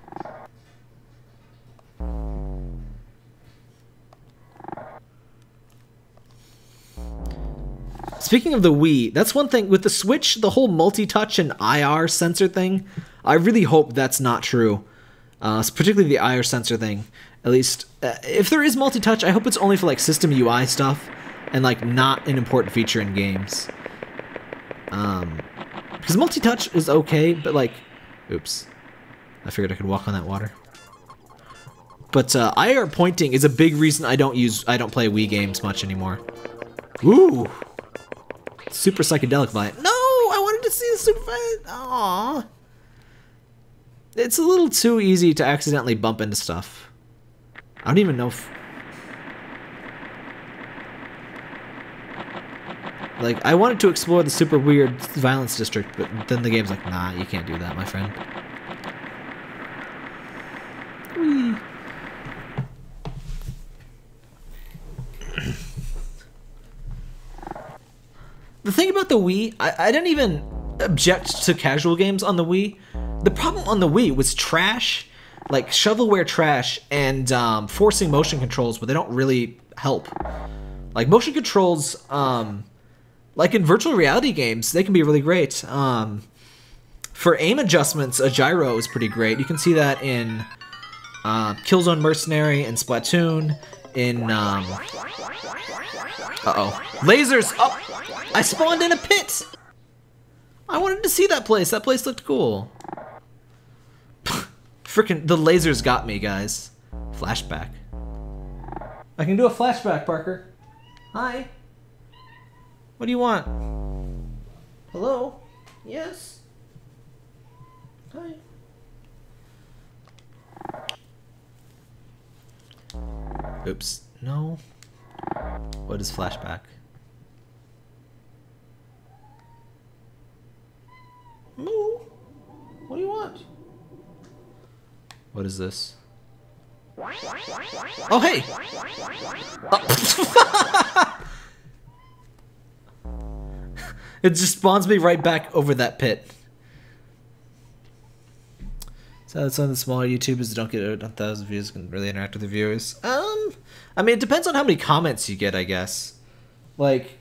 Speaking of the Wii, that's one thing. With the Switch, the whole multi-touch and I R sensor thing, I really hope that's not true. Uh, particularly the I R sensor thing. At least, uh, if there is multi-touch, I hope it's only for like system U I stuff, and like not an important feature in games. Um, because multi-touch is okay, but like, oops, I figured I could walk on that water. But uh, I R pointing is a big reason I don't use, I don't play Wii games much anymore. Ooh, super psychedelic vibe. No, I wanted to see the super vibe. Aww. It's a little too easy to accidentally bump into stuff. I don't even know if... Like, I wanted to explore the super weird violence district, but then the game's like, nah, you can't do that, my friend. Whee. The thing about the Wii, I, I didn't even object to casual games on the Wii. The problem on the Wii was trash, like shovelware trash, and um, forcing motion controls, but they don't really help. Like motion controls, um, like in virtual reality games, they can be really great. Um, for aim adjustments, a gyro is pretty great. You can see that in uh, Killzone Mercenary and Splatoon. In um, uh-oh, lasers! Oh, I spawned in a pit. I wanted to see that place. That place looked cool. Frickin' the lasers got me, guys. Flashback. I can do a flashback, Parker. Hi. What do you want? Hello? Yes. Hi. Oops. No. What is flashback? Moo. What do you want? What is this? Oh, hey! Oh. It just spawns me right back over that pit. So that's one of the smaller YouTubers that don't get a thousand views can really interact with the viewers. Um, I mean, it depends on how many comments you get, I guess. Like,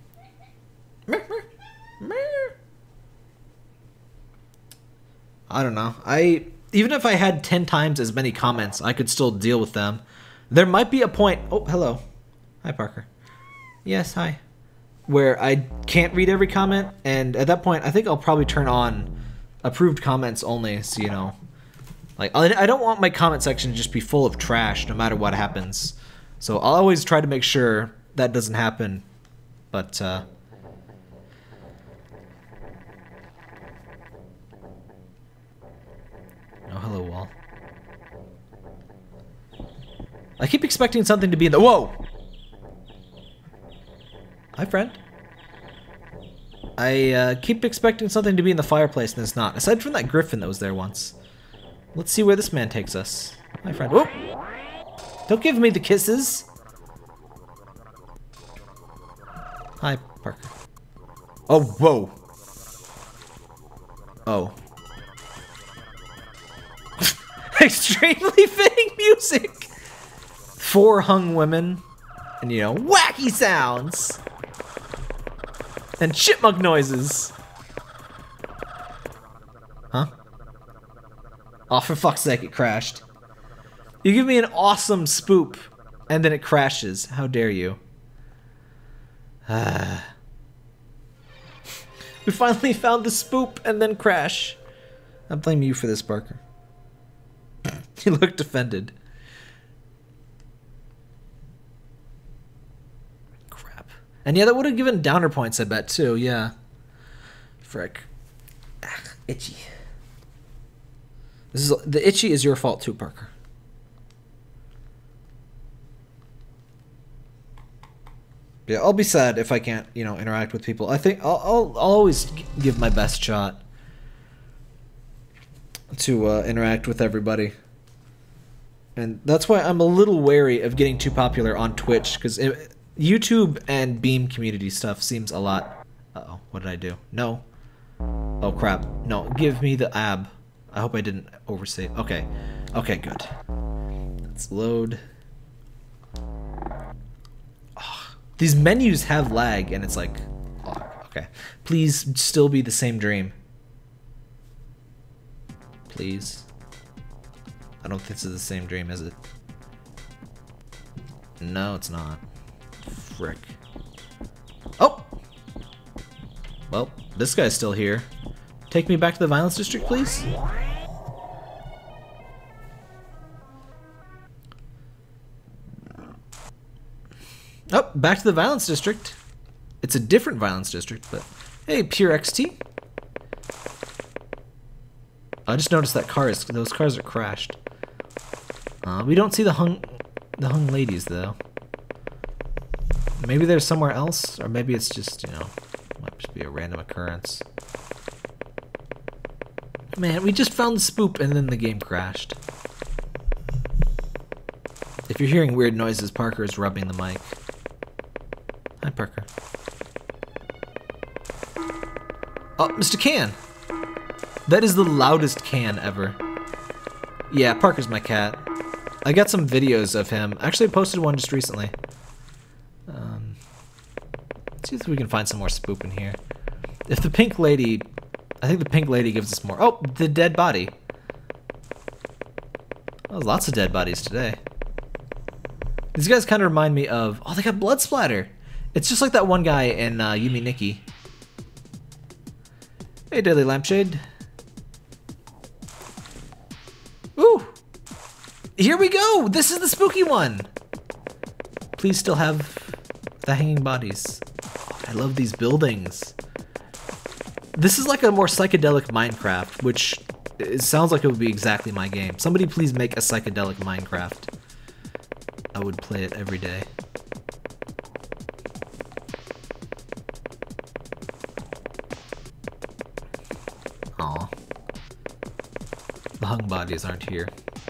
I don't know. I even if I had ten times as many comments, I could still deal with them. There might be a point. Oh, hello. Hi, Parker. Yes, hi. Where I can't read every comment, and at that point, I think I'll probably turn on approved comments only, so you know. Like, I don't want my comment section to just be full of trash no matter what happens. So I'll always try to make sure that doesn't happen. But, uh... oh, hello, wall. I keep expecting something to be in the... Whoa! Hi, friend. I uh, keep expecting something to be in the fireplace, and it's not. Aside from that griffin that was there once. Let's see where this man takes us. Hi, friend. Whoa! Don't give me the kisses! Hi, Parker. Oh, whoa! Oh. Extremely fitting music! Four hung women. And, you know, wacky sounds! And chipmunk noises! Huh? Oh, for fuck's sake, it crashed. You give me an awesome spoop, and then it crashes. How dare you? Ah. We finally found the spoop, and then crash. I blame you for this, Parker. You looked offended. Crap. And yeah, that would have given downer points, I bet, too. Yeah. Frick. Ah, itchy. This is the itchy is your fault too, Parker. Yeah, I'll be sad if I can't, you know, interact with people. I think I'll I'll, I'll always give my best shot to uh, interact with everybody, and that's why I'm a little wary of getting too popular on Twitch, because YouTube and Beam community stuff seems a lot. Uh oh, what did I do? No. Oh crap! No, give me the ab. I hope I didn't overstate. Okay. Okay, good. Let's load. Oh, these menus have lag, and it's like... Oh, okay. Please still be the same dream. Please. I don't think this is the same dream, is it? No, it's not. Frick. Oh! Well, this guy's still here. Take me back to the violence district, please. Oh, back to the violence district. It's a different violence district, but hey, pure X T. I just noticed that car is those cars are crashed. Uh, we don't see the hung the hung ladies though. Maybe they're somewhere else, or maybe it's just, you know, might just be a random occurrence. Man, we just found the spoop and then the game crashed. If you're hearing weird noises, Parker is rubbing the mic. Hi, Parker. Oh, Mister Can! That is the loudest can ever. Yeah, Parker's my cat. I got some videos of him. Actually, I posted one just recently. Um, let's see if we can find some more spoop in here. If the pink lady... I think the pink lady gives us more. Oh, the dead body. Oh, lots of dead bodies today. These guys kind of remind me of... Oh, they got blood splatter. It's just like that one guy in uh, Yumi Nikki. Hey, Daily Lampshade. Ooh! Here we go! This is the spooky one! Please still have the hanging bodies. Oh, I love these buildings. This is like a more psychedelic Minecraft, which it sounds like it would be exactly my game. Somebody please make a psychedelic Minecraft. I would play it every day. Aw. The hung bodies aren't here.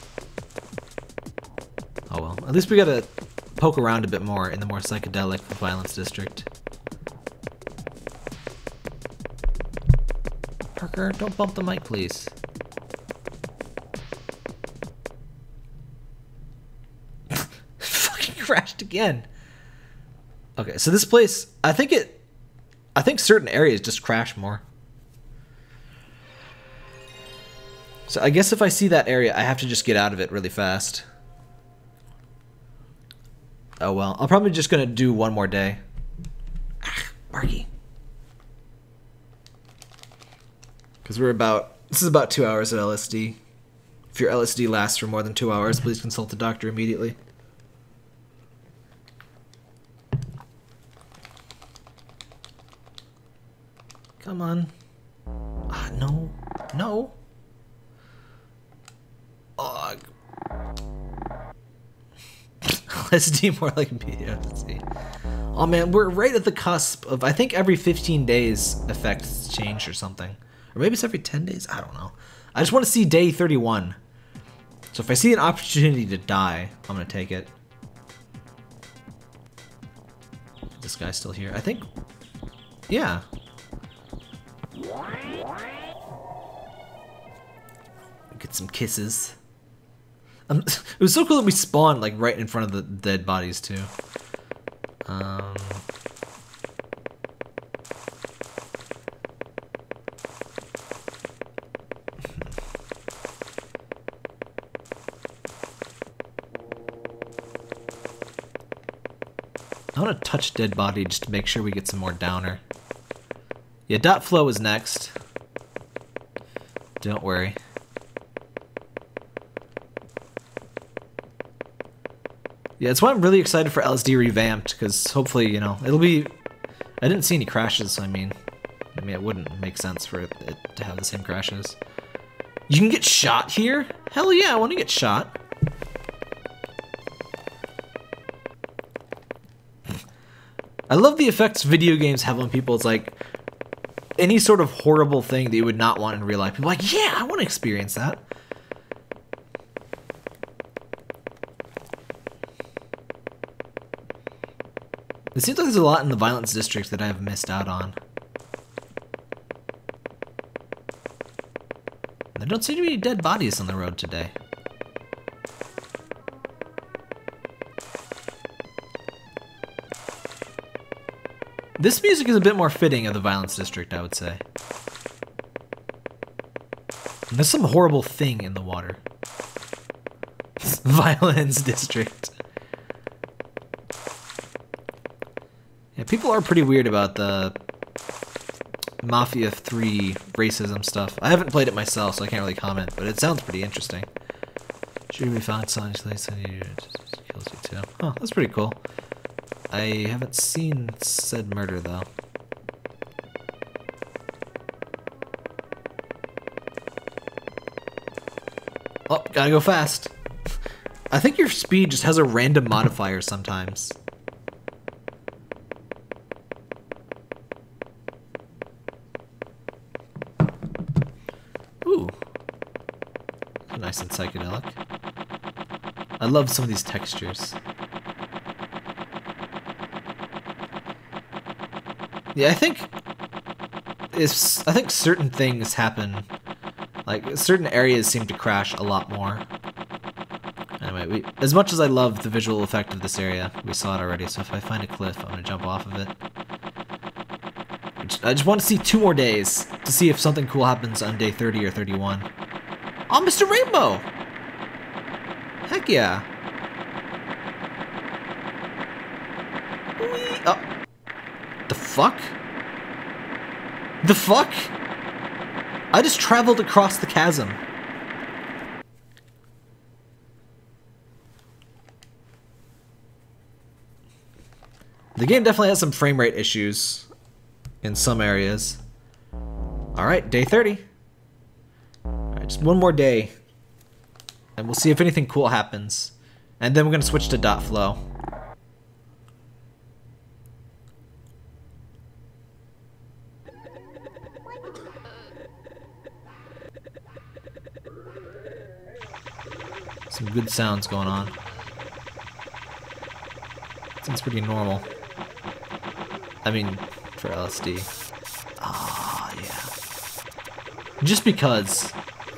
Oh well. At least we gotta poke around a bit more in the more psychedelic Violence District. Parker, don't bump the mic, please. Fucking crashed again. Okay, so this place, I think it, I think certain areas just crash more. So I guess if I see that area, I have to just get out of it really fast. Oh well, I'm probably just gonna do one more day. Ah, Marky. Because we're about, this is about two hours at L S D. If your L S D lasts for more than two hours, please consult the doctor immediately. Come on. Ah, no. No. Ugh. L S D more like B S D. Oh man, we're right at the cusp of, I think every fifteen days effects change or something. Or maybe it's every ten days? I don't know. I just want to see day thirty-one. So if I see an opportunity to die, I'm going to take it. This guy's still here. I think... Yeah. Get some kisses. Um, it was so cool that we spawned like right in front of the dead bodies too. Um... I want to touch dead body just to make sure we get some more downer. Yeah, dot flow is next. Don't worry. Yeah, that's why I'm really excited for L S D Revamped, because hopefully, you know, it'll be... I didn't see any crashes, so I mean... I mean, it wouldn't make sense for it to have the same crashes. You can get shot here? Hell yeah, I want to get shot. I love the effects video games have on people. It's like any sort of horrible thing that you would not want in real life. People are like, yeah, I want to experience that. It seems like there's a lot in the Violence District that I have missed out on. There don't seem to be any dead bodies on the road today. This music is a bit more fitting of the Violence District, I would say. And there's some horrible thing in the water. Violence District. Yeah, people are pretty weird about the Mafia three racism stuff. I haven't played it myself, so I can't really comment, but it sounds pretty interesting. Should we find Sonic kills you too? Oh, that's pretty cool. I haven't seen said murder, though. Oh, gotta go fast. I think your speed just has a random modifier sometimes. Ooh. Nice and psychedelic. I love some of these textures. Yeah, I think it's, I think certain things happen, like certain areas seem to crash a lot more. Anyway, we, as much as I love the visual effect of this area, we saw it already, so if I find a cliff, I'm gonna jump off of it. I just want to see two more days to see if something cool happens on day thirty or thirty-one. Oh, Mister Rainbow! Heck yeah! Whee! Oh. The fuck? The fuck? I just traveled across the chasm. The game definitely has some frame rate issues in some areas. All right, day thirty. All right, just one more day. And we'll see if anything cool happens. And then we're gonna switch to dot flow. Some good sounds going on. Seems pretty normal. I mean, for L S D. Ah, yeah. Just because.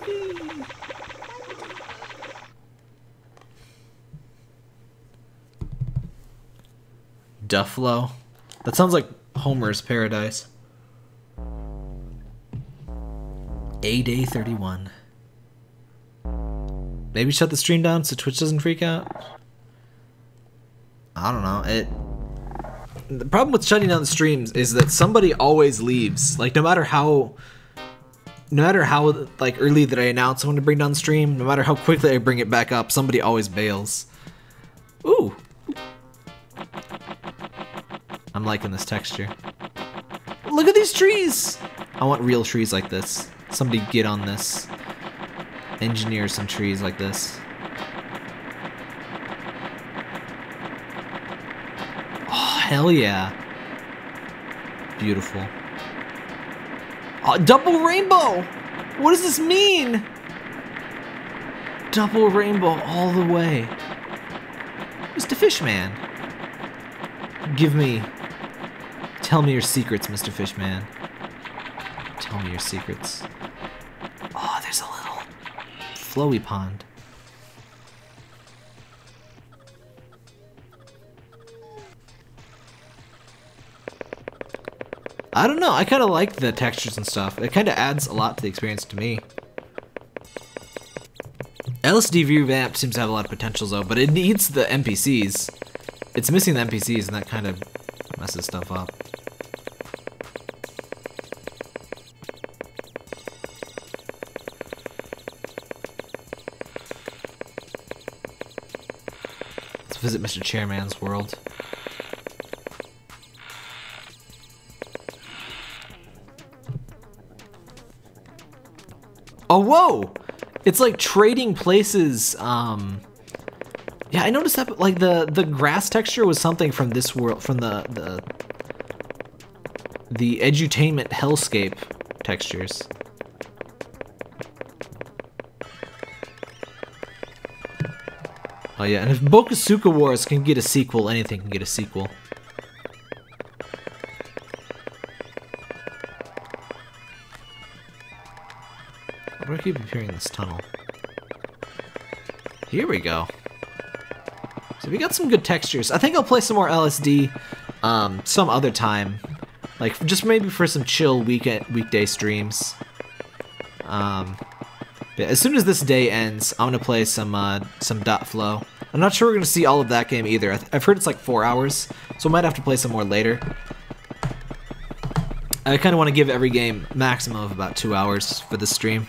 Dufflo? That sounds like Homer's Paradise. A day thirty-one. Maybe shut the stream down so Twitch doesn't freak out? I don't know. It. The problem with shutting down the streams is that somebody always leaves. Like, no matter how... No matter how, like, early that I announce I want to bring down the stream, no matter how quickly I bring it back up, somebody always bails. Ooh. I'm liking this texture. Look at these trees! I want real trees like this. Somebody get on this. Engineer some trees like this. Oh, hell yeah. Beautiful. Oh, double rainbow! What does this mean? Double rainbow all the way. Mister Fishman. Give me... Tell me your secrets, Mister Fishman. Tell me your secrets. Oh, there's a little flowy pond. I don't know, I kind of like the textures and stuff. It kind of adds a lot to the experience to me. L S D Revamped seems to have a lot of potentials though, but it needs the N P Cs. It's missing the N P Cs and that kind of messes stuff up. Let's visit Mister Chairman's world. Oh, whoa! It's like trading places. Um, yeah, I noticed that. Like the the grass texture was something from this world, from the the the edutainment hellscape textures. Oh yeah, and if Bokosuka Wars can get a sequel, anything can get a sequel. Why do I keep appearing in this tunnel? Here we go. So we got some good textures. I think I'll play some more L S D um, some other time. Like, just maybe for some chill weekend weekday streams. Um, yeah, as soon as this day ends, I'm gonna play some uh, some Dot Flow. I'm not sure we're gonna see all of that game either. I've heard it's like four hours, so I might have to play some more later. I kind of want to give every game maximum of about two hours for the stream.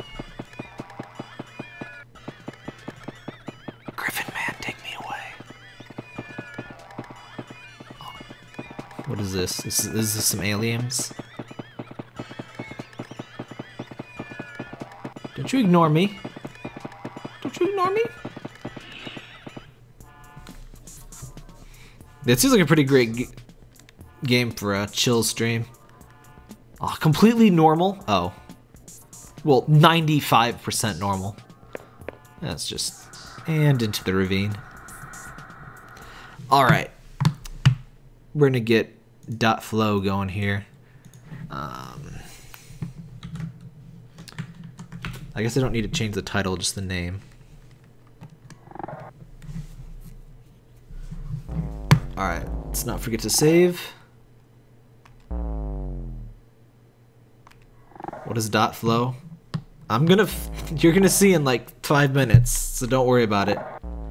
Griffin Man, take me away. Oh. What is this? Is, is this some aliens? Don't you ignore me. Don't you ignore me. It seems like a pretty great g game for a chill stream. Oh, completely normal? Oh. Well, ninety-five percent normal. That's just... And into the ravine. Alright. We're gonna get Dot Flow going here. Um, I guess I don't need to change the title, just the name. Alright, let's not forget to save. What is Dot Flow? I'm gonna... F you're gonna see in like five minutes, so don't worry about it.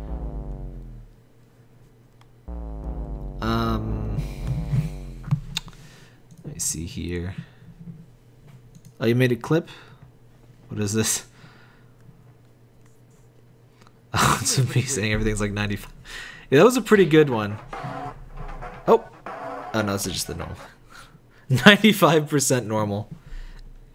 Um... Let me see here. Oh, you made a clip? What is this? Oh, it's amazing. Everything's like ninety-five. Yeah, that was a pretty good one. Oh! Oh no, this is just the normal. ninety-five percent normal.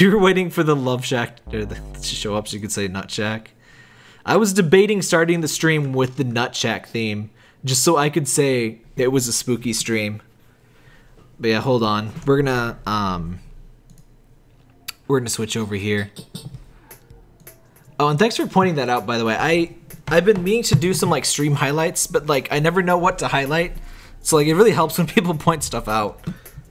You were waiting for the Love Shack or the, to show up so you could say Nut Shack. I was debating starting the stream with the Nut Shack theme, just so I could say it was a spooky stream. But yeah, hold on. We're gonna um we're gonna switch over here. Oh, and thanks for pointing that out, by the way. I I've been meaning to do some like stream highlights, but like I never know what to highlight. So like it really helps when people point stuff out.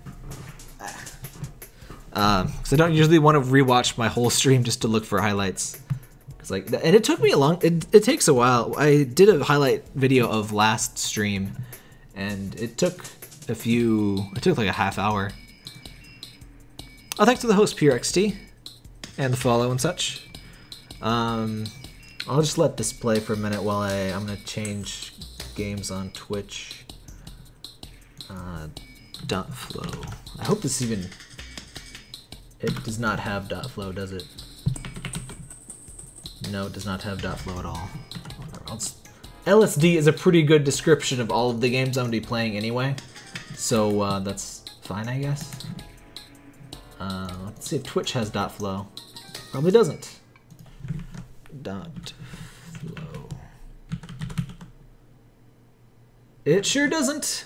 Um, because I don't usually want to rewatch my whole stream just to look for highlights. Cause like, and it took me a long. It it takes a while. I did a highlight video of last stream, and it took a few. It took like a half hour. Oh, thanks to the host P R X T, and the follow and such. Um, I'll just let this play for a minute while I I'm gonna change games on Twitch. Uh, dot flow. I hope this even. It does not have .flow, does it? No, it does not have .flow at all. L S D is a pretty good description of all of the games I'm going to be playing anyway, so uh, that's fine, I guess. Uh, let's see if Twitch has .flow. Probably doesn't. .flow. It sure doesn't.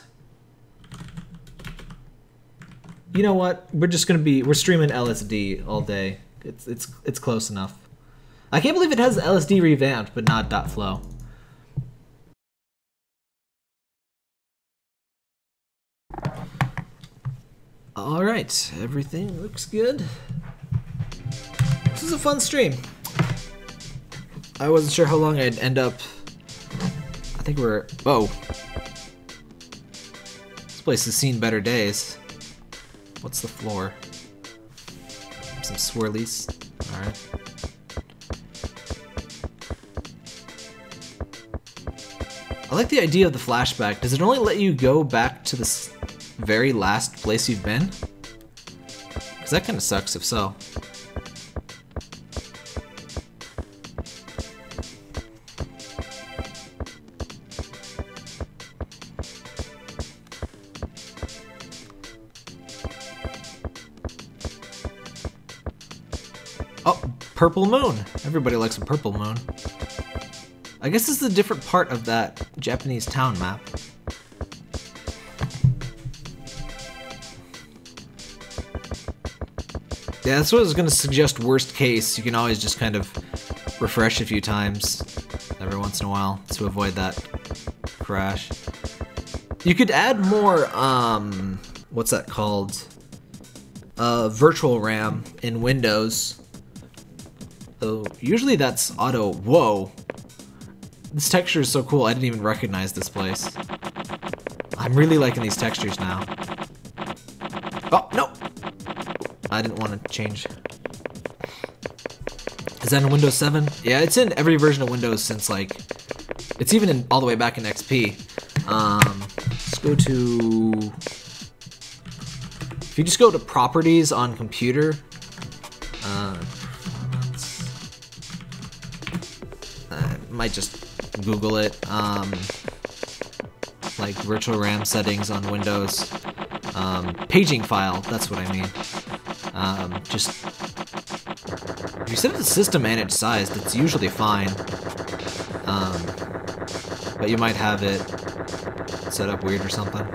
You know what? We're just gonna be we're streaming L S D all day. It's it's it's close enough. I can't believe it has L S D revamped, but not .flow. All right, everything looks good. This is a fun stream. I wasn't sure how long I'd end up. I think we're whoa. This place has seen better days. What's the floor? Some swirlies. Alright. I like the idea of the flashback. Does it only let you go back to the very last place you've been? Because that kind of sucks if so. Purple moon. Everybody likes a purple moon. I guess this is a different part of that Japanese town map. Yeah, that's what I was going to suggest. Worst case, you can always just kind of refresh a few times every once in a while to avoid that crash. You could add more, um, what's that called? Uh, virtual RAM in Windows. So usually that's auto. Whoa. This texture is so cool. I didn't even recognize this place. I'm really liking these textures now. Oh, no! I didn't want to change. Is that in Windows seven? Yeah, it's in every version of Windows since, like, it's even in all the way back in X P. Um, let's go to... If you just go to Properties on Computer, uh, I might just Google it, um, like virtual RAM settings on Windows, um, paging file, that's what I mean. Um, just, if you set it to system managed size, it's usually fine, um, but you might have it set up weird or something.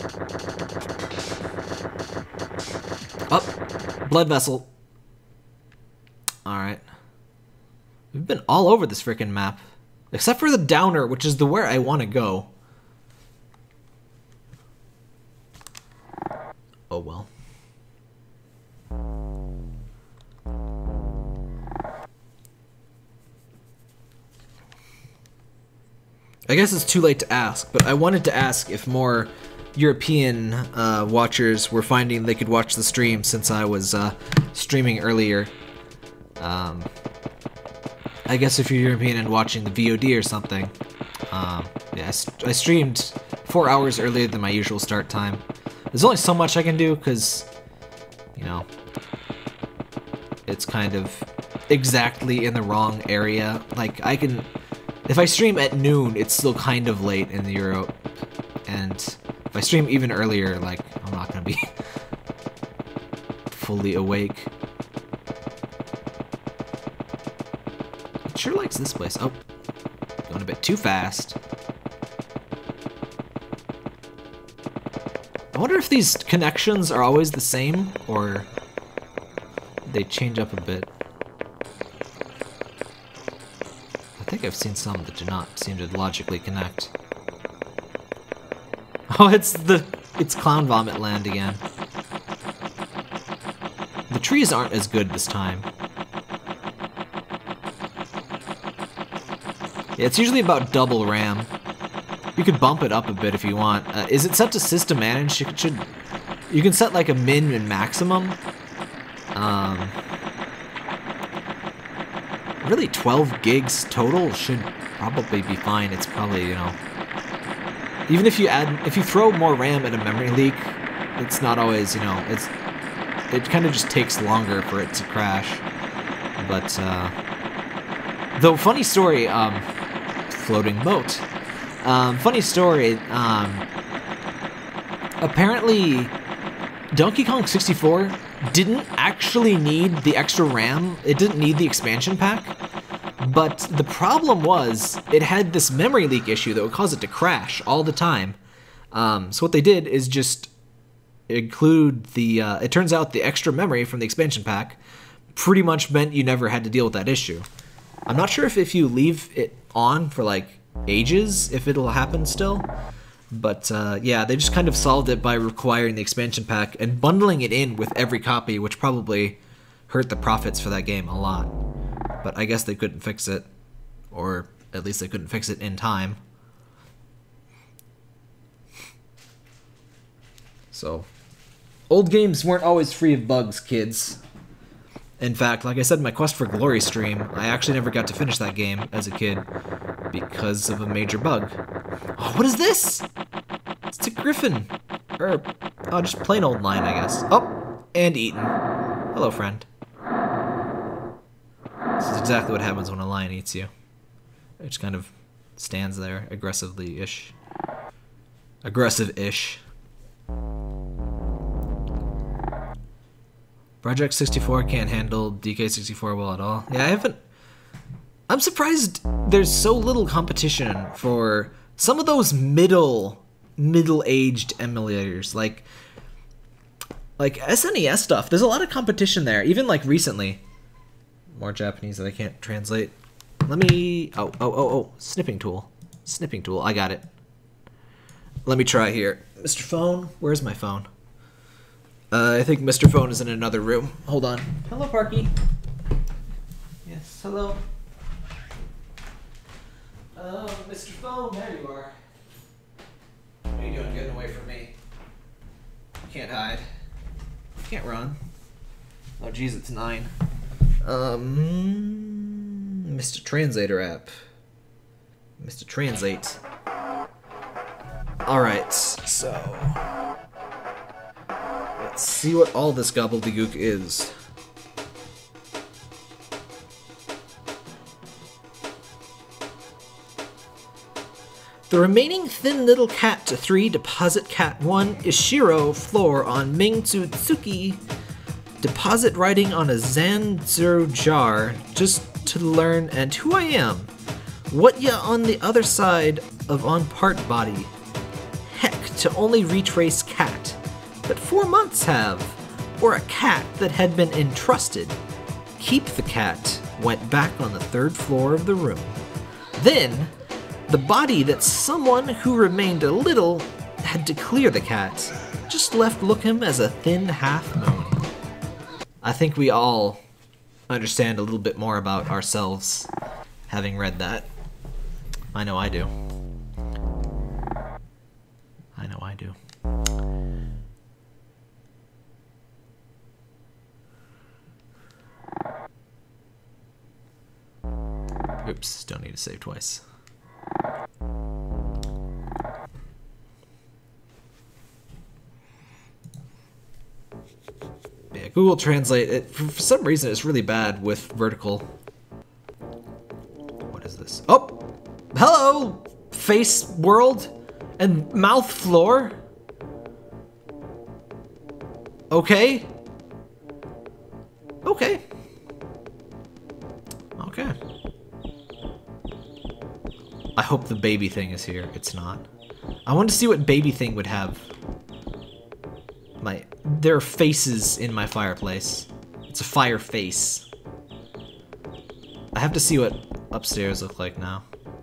Oh, blood vessel. Alright. We've been all over this frickin' map. Except for the downer, which is the where I want to go. Oh well. I guess it's too late to ask, but I wanted to ask if more European uh, watchers were finding they could watch the stream since I was uh, streaming earlier. Um, I guess if you're European and watching the V O D or something. Um, yeah, I, st I streamed four hours earlier than my usual start time. There's only so much I can do because, you know, it's kind of exactly in the wrong area. Like, I can... If I stream at noon, it's still kind of late in Europe. And if I stream even earlier, like, I'm not gonna be fully awake. sure likes this place. Oh, going a bit too fast. I wonder if these connections are always the same, or they change up a bit. I think I've seen some that do not seem to logically connect. Oh, it's the it's Clown Vomit Land again. The trees aren't as good this time. Yeah, it's usually about double RAM. You could bump it up a bit if you want. Uh, is it set to system managed? You should. You can set like a min and maximum. Um, really, twelve gigs total should probably be fine. It's probably, you know, even if you add, if you throw more RAM at a memory leak, it's not always, you know, it's it kind of just takes longer for it to crash. But uh, though, funny story, um, floating boat. Um, funny story, um, apparently Donkey Kong sixty-four didn't actually need the extra RAM, it didn't need the expansion pack, but the problem was it had this memory leak issue that would cause it to crash all the time. Um, so what they did is just include the, uh, it turns out the extra memory from the expansion pack pretty much meant you never had to deal with that issue. I'm not sure if if you leave it on for like ages, if it'll happen still. But uh, yeah, they just kind of solved it by requiring the expansion pack and bundling it in with every copy, which probably hurt the profits for that game a lot. But I guess they couldn't fix it, or at least they couldn't fix it in time. So, old games weren't always free of bugs, kids. In fact, like I said in my Quest for Glory stream, I actually never got to finish that game as a kid because of a major bug. Oh, what is this? It's a griffin. Or, oh, just plain old lion, I guess. Oh, and eaten. Hello, friend. This is exactly what happens when a lion eats you. It just kind of stands there, aggressively-ish. Aggressive-ish. Project sixty-four can't handle D K sixty-four well at all. Yeah, I haven't... I'm surprised there's so little competition for some of those middle, middle-aged emulators. Like, like S N E S stuff, there's a lot of competition there, even like recently. More Japanese that I can't translate. Let me... Oh, oh, oh, oh. Snipping tool. Snipping tool. I got it. Let me try here. Mister Phone? Where's my phone? Uh, I think Mister Phone is in another room. Hold on. Hello, Parky. Yes, hello. Oh, Mister Phone, there you are. What are you doing getting away from me? Can't hide. Can't run. Oh, geez, it's nine. Um, Mister Translator app. Mister Translate. Alright, so... let's see what all this gobbledygook is. The remaining thin little cat to three deposit cat one is Shiro floor on Mingtsu Tsuki. Deposit writing on a Zanzuru jar just to learn and who I am. What ya on the other side of on part body. Heck, to only retrace cat. But four months have. Or a cat that had been entrusted. Keep the cat went back on the third floor of the room. Then, the body that someone who remained a little had to clear the cat just left looking as a thin half moon. I think we all understand a little bit more about ourselves having read that. I know I do. I know I do. Oops, don't need to save twice. Yeah, Google Translate, it, for some reason it's really bad with vertical. What is this? Oh! Hello! Face world and mouth floor? Okay. Okay. Okay. I hope the baby thing is here. It's not. I want to see what baby thing would have. My, there are faces in my fireplace. It's a fire face. I have to see what upstairs look like now.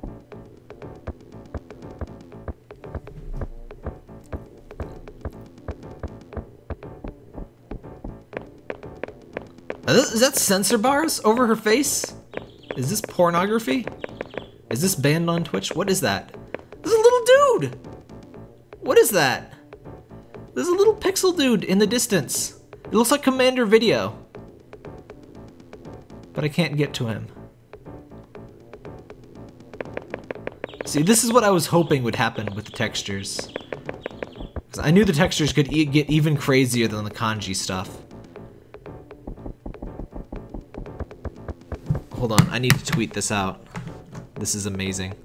Is that censor bars over her face? Is this pornography? Is this banned on Twitch? What is that? There's a little dude! What is that? There's a little pixel dude in the distance. It looks like Commander Video. But I can't get to him. See, this is what I was hoping would happen with the textures. Because I knew the textures could e get even crazier than the kanji stuff. Hold on, I need to tweet this out. This is amazing.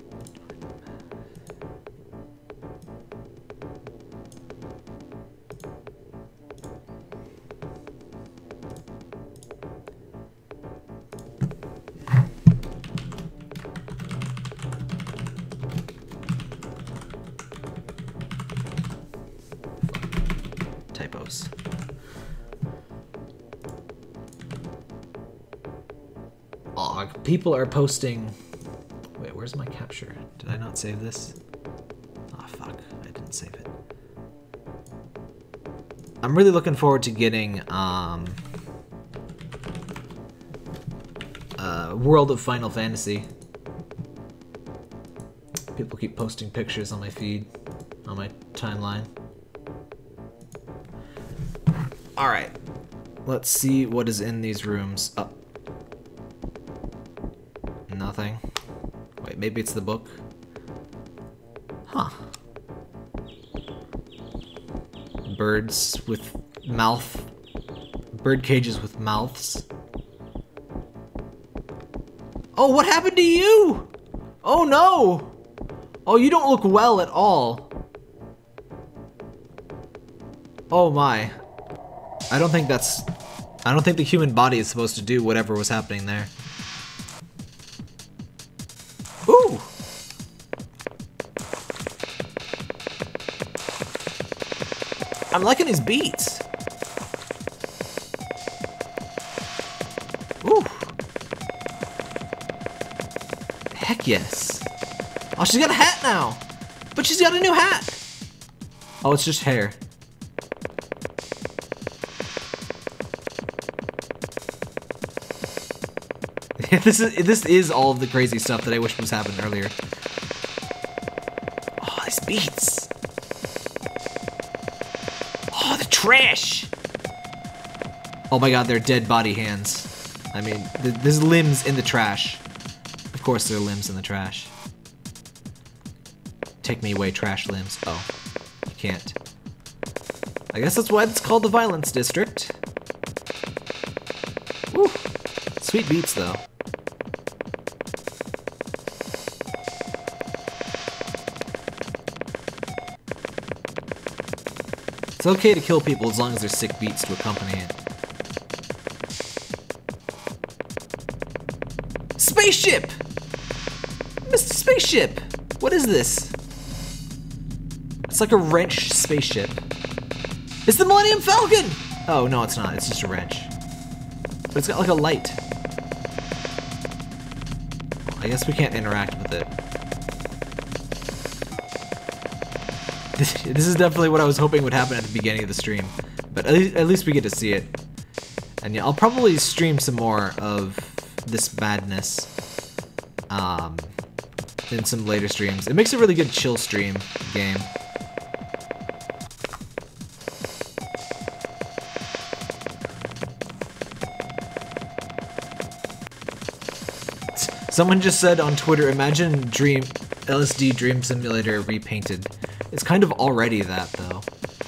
Typos. Oh, people are posting. Wait, where's my capture? Did I not save this? Oh, fuck. I didn't save it. I'm really looking forward to getting um, uh, World of Final Fantasy. People keep posting pictures on my feed, on my timeline. Alright. Let's see what is in these rooms. Oh. Nothing. Wait, maybe it's the book? Huh. Birds with mouth. Bird cages with mouths. Oh, what happened to you? Oh no! Oh, you don't look well at all. Oh my. I don't think that's... I don't think the human body is supposed to do whatever was happening there. Ooh! I'm liking his beats. Ooh. Heck yes. Oh, she's got a hat now. But she's got a new hat. Oh, it's just hair. this is this is all of the crazy stuff that I wish was happening earlier. Oh, these beats. Oh, the trash. Oh my god, they're dead body hands. I mean, th there's limbs in the trash. Of course there are limbs in the trash. Take me away, trash limbs. Oh, you can't. I guess that's why it's called the Violence District. Woo. Sweet beats, though. It's okay to kill people as long as there's sick beats to accompany it. Spaceship! Mister Spaceship! What is this? It's like a wrench spaceship. It's the Millennium Falcon! Oh, no, it's not. It's just a wrench. But it's got like a light. I guess we can't interact with it. This is definitely what I was hoping would happen at the beginning of the stream. But at least, at least we get to see it. And yeah, I'll probably stream some more of this madness um, in some later streams. It makes a really good chill stream game. Someone just said on Twitter, imagine Dream L S D Dream Simulator repainted. It's kind of already that, though.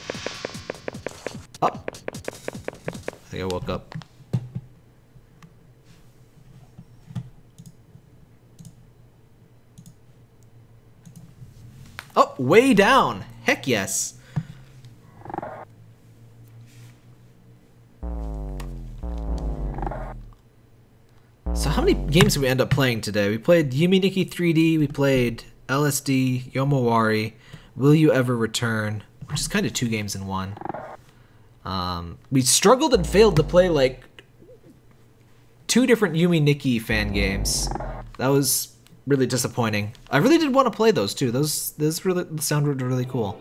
Oh. I think I woke up. Oh, way down! Heck yes! So how many games did we end up playing today? We played Yumi Nikki three D, we played L S D, Yomawari, Will You Ever Return, which is kind of two games in one. Um, we struggled and failed to play like two different Yumi Nikki fan games. That was really disappointing. I really did want to play those too. Those those really sounded really cool.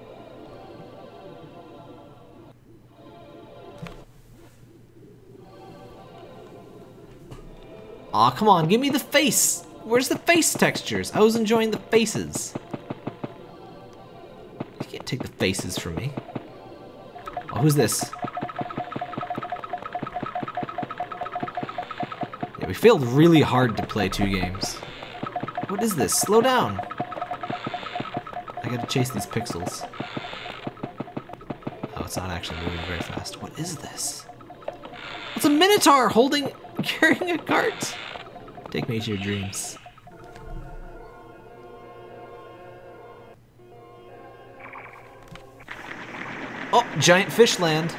Aw, come on, give me the face! Where's the face textures? I was enjoying the faces. You can't take the faces from me. Oh, who's this? Yeah, we failed really hard to play two games. What is this? Slow down! I gotta chase these pixels. Oh, it's not actually moving very fast. What is this? It's a Minotaur holding... carrying a cart! Take me to your dreams. Oh, giant fish land.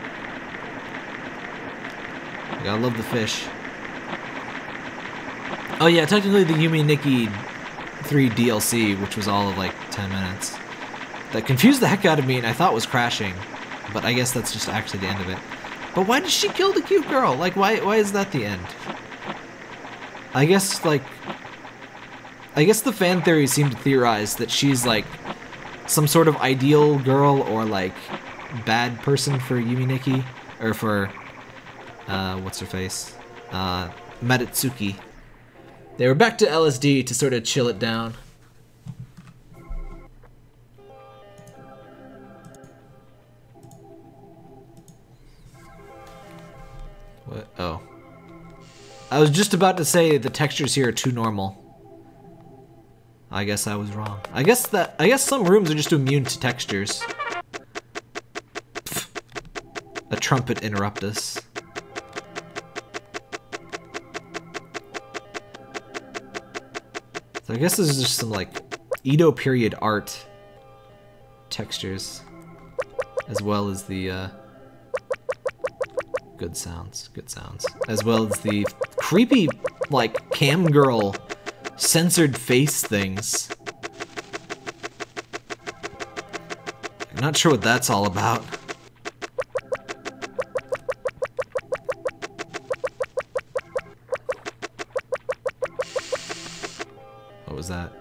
You gotta love the fish. Oh yeah, technically the Yumi Nikki three D L C, which was all of like ten minutes. That confused the heck out of me and I thought was crashing. But I guess that's just actually the end of it. But why did she kill the cute girl? Like, why why is that the end? I guess, like... I guess the fan theories seem to theorize that she's, like, some sort of ideal girl or, like, bad person for Yumi Nikki. Or for... Uh, what's her face? Uh, Maritsuki. They were back to L S D to sort of chill it down. What? Oh. I was just about to say the textures here are too normal. I guess I was wrong. I guess that I guess some rooms are just immune to textures. Pfft. A trumpet interrupt us. So I guess this is just some like Edo period art textures, as well as the uh, good sounds, good sounds, as well as the creepy like cam girl censored face things. I'm not sure what that's all about. What was that?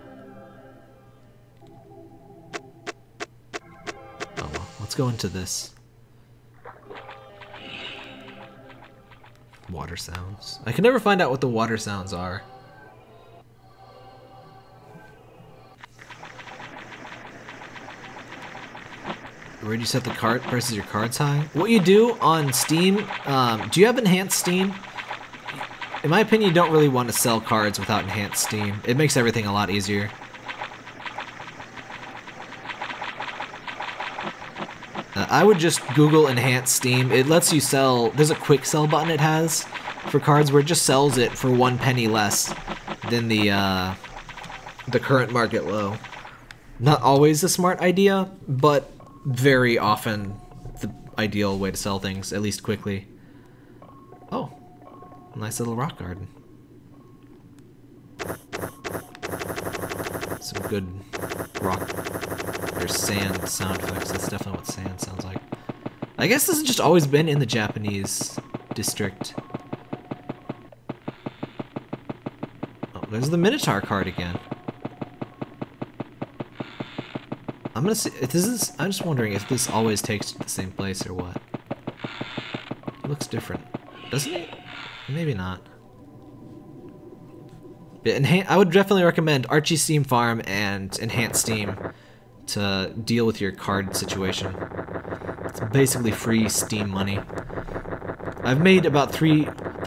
Oh well, let's go into this. Water sounds. I can never find out what the water sounds are. Where do you set the cart versus your cards high? What you do on Steam, um, do you have enhanced Steam? In my opinion, you don't really want to sell cards without enhanced Steam. It makes everything a lot easier. Uh, I would just Google enhanced Steam. It lets you sell, there's a quick sell button it has for cards where it just sells it for one penny less than the, uh, the current market low. Not always a smart idea, but very often the ideal way to sell things, at least quickly. Oh, nice little rock garden. Some good rock or sand sound effects. That's definitely what sand sounds like. I guess this has just always been in the Japanese district. Oh, there's the Minotaur card again. I'm gonna see if this is. I'm just wondering if this always takes to the same place or what. It looks different, doesn't it? Maybe not. But enhan I would definitely recommend Archie Steam Farm and Enhanced Steam to deal with your card situation. It's basically free Steam money. I've made about three.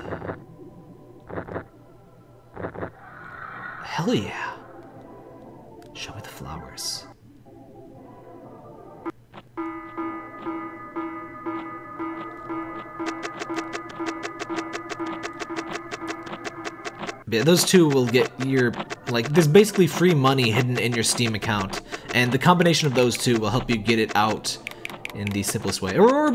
Hell yeah! Show me the flowers. Yeah, those two will get your, like, there's basically free money hidden in your Steam account, and the combination of those two will help you get it out in the simplest way. Aurora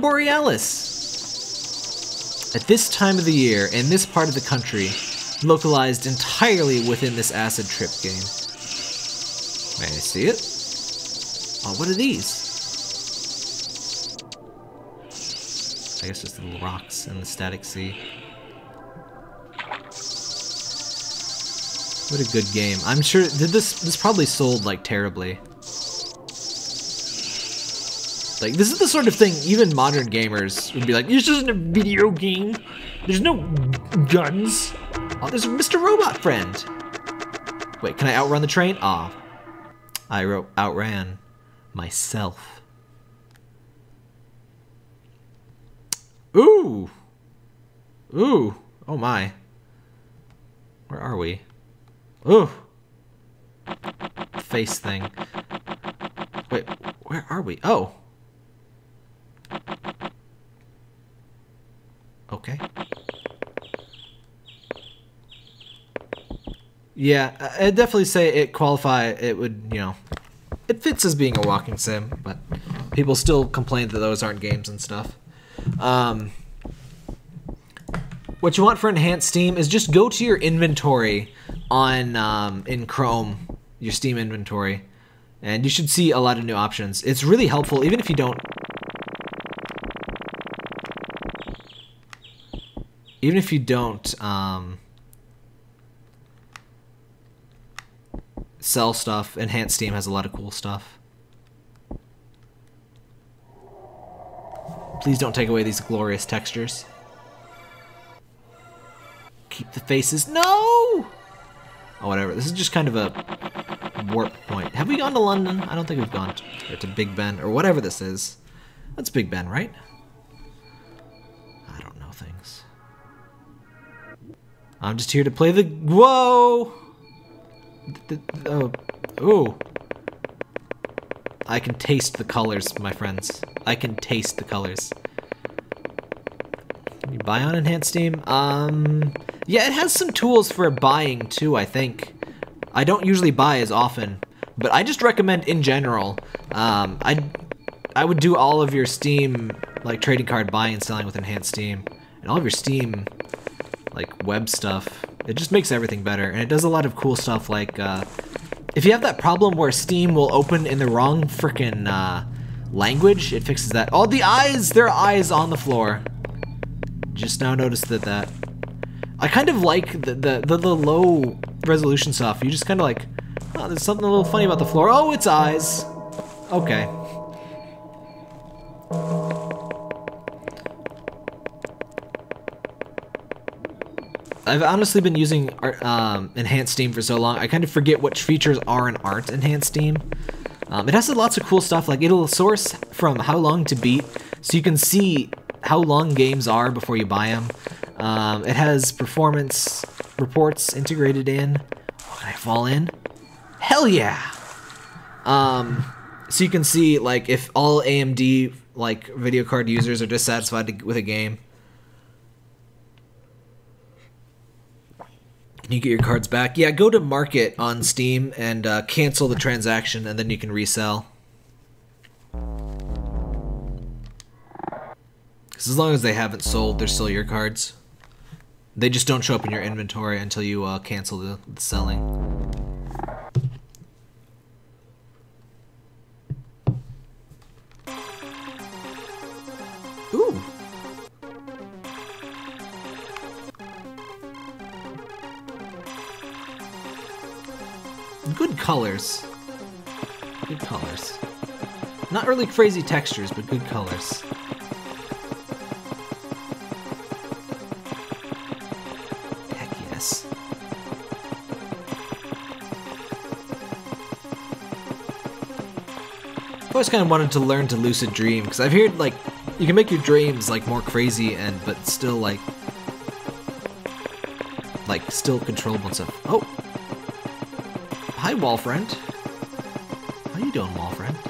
Borealis! At this time of the year, in this part of the country, localized entirely within this acid trip game. May I see it? Oh, what are these? I guess just little rocks in the static sea. What a good game. I'm sure did this this probably sold like terribly. Like this is the sort of thing even modern gamers would be like, this isn't a video game. There's no guns. Oh, there's a Mister Robot Friend. Wait, can I outrun the train? Ah, I wrote outran myself. Ooh! Ooh! Oh my. Where are we? Ooh! Face thing. Wait, where are we? Oh! Okay. Yeah, I'd definitely say it qualify, it would, you know, it fits as being a walking sim, but people still complain that those aren't games and stuff. Um, what you want for enhanced Steam is just go to your inventory on um, in Chrome, your Steam inventory, and you should see a lot of new options. It's really helpful, even if you don't, even if you don't um, sell stuff. Enhanced Steam has a lot of cool stuff. Please don't take away these glorious textures. Keep the faces. No! Oh, whatever. This is just kind of a warp point. Have we gone to London? I don't think we've gone to, or to Big Ben, or whatever this is. That's Big Ben, right? I don't know things. I'm just here to play the... Whoa! The, the, oh. Ooh. I can taste the colors, my friends. I can taste the colors. Can you buy on Enhanced Steam? Um, yeah, it has some tools for buying too, I think. I don't usually buy as often, but I just recommend in general. Um, I I would do all of your Steam like trading card buying and selling with Enhanced Steam, and all of your Steam like web stuff. It just makes everything better, and it does a lot of cool stuff like. Uh, If you have that problem where Steam will open in the wrong frickin' uh, language, it fixes that. Oh, the eyes! There are eyes on the floor. Just now noticed that. that. I kind of like the, the, the, the low resolution stuff. You just kind of like, oh, there's something a little funny about the floor. Oh, it's eyes. Okay. I've honestly been using art, um, Enhanced Steam for so long, I kind of forget which features are in Art Enhanced Steam. Um, it has lots of cool stuff, like it'll source from how long to beat, so you can see how long games are before you buy them. Um, it has performance reports integrated in. Oh, can I fall in? Hell yeah! Um, so you can see like if all A M D like video card users are dissatisfied with a game. You get your cards back. Yeah, go to Market on Steam and uh, cancel the transaction, and then you can resell. Because as long as they haven't sold, they're still your cards. They just don't show up in your inventory until you uh, cancel the, the selling. Ooh. Good colors. Good colors. Not really crazy textures, but good colors. Heck yes. I've always kind of wanted to learn to lucid dream, because I've heard, like, you can make your dreams, like, more crazy and, but still, like, like, still controllable and stuff. Oh! Hi, wall friend. How you doing, wall friend?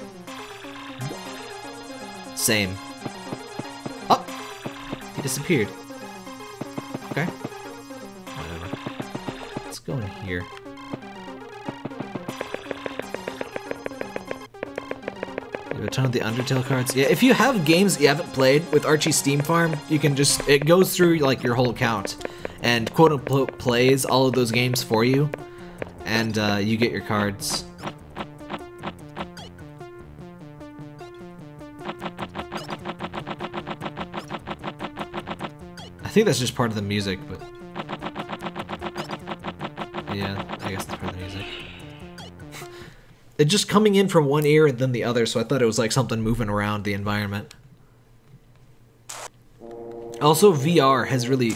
Same. Oh! He disappeared. Okay. Whatever. Let's go in here. You have a ton of the Undertale cards. Yeah, if you have games that you haven't played with Archie Steam Farm, you can just, it goes through, like, your whole account and quote-unquote plays all of those games for you. And uh, you get your cards. think that's just part of the music, but... Yeah, I guess that's part of the music. It's just coming in from one ear and then the other, so I thought it was like something moving around the environment. Also, V R has really...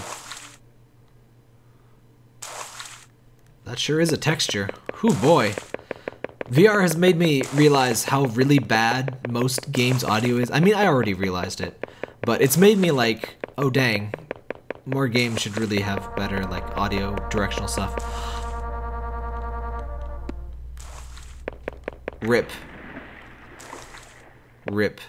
That sure is a texture. Whew, boy. V R has made me realize how really bad most games' audio is. I mean, I already realized it, but it's made me like, oh dang, more games should really have better like audio directional stuff. Rip. Rip.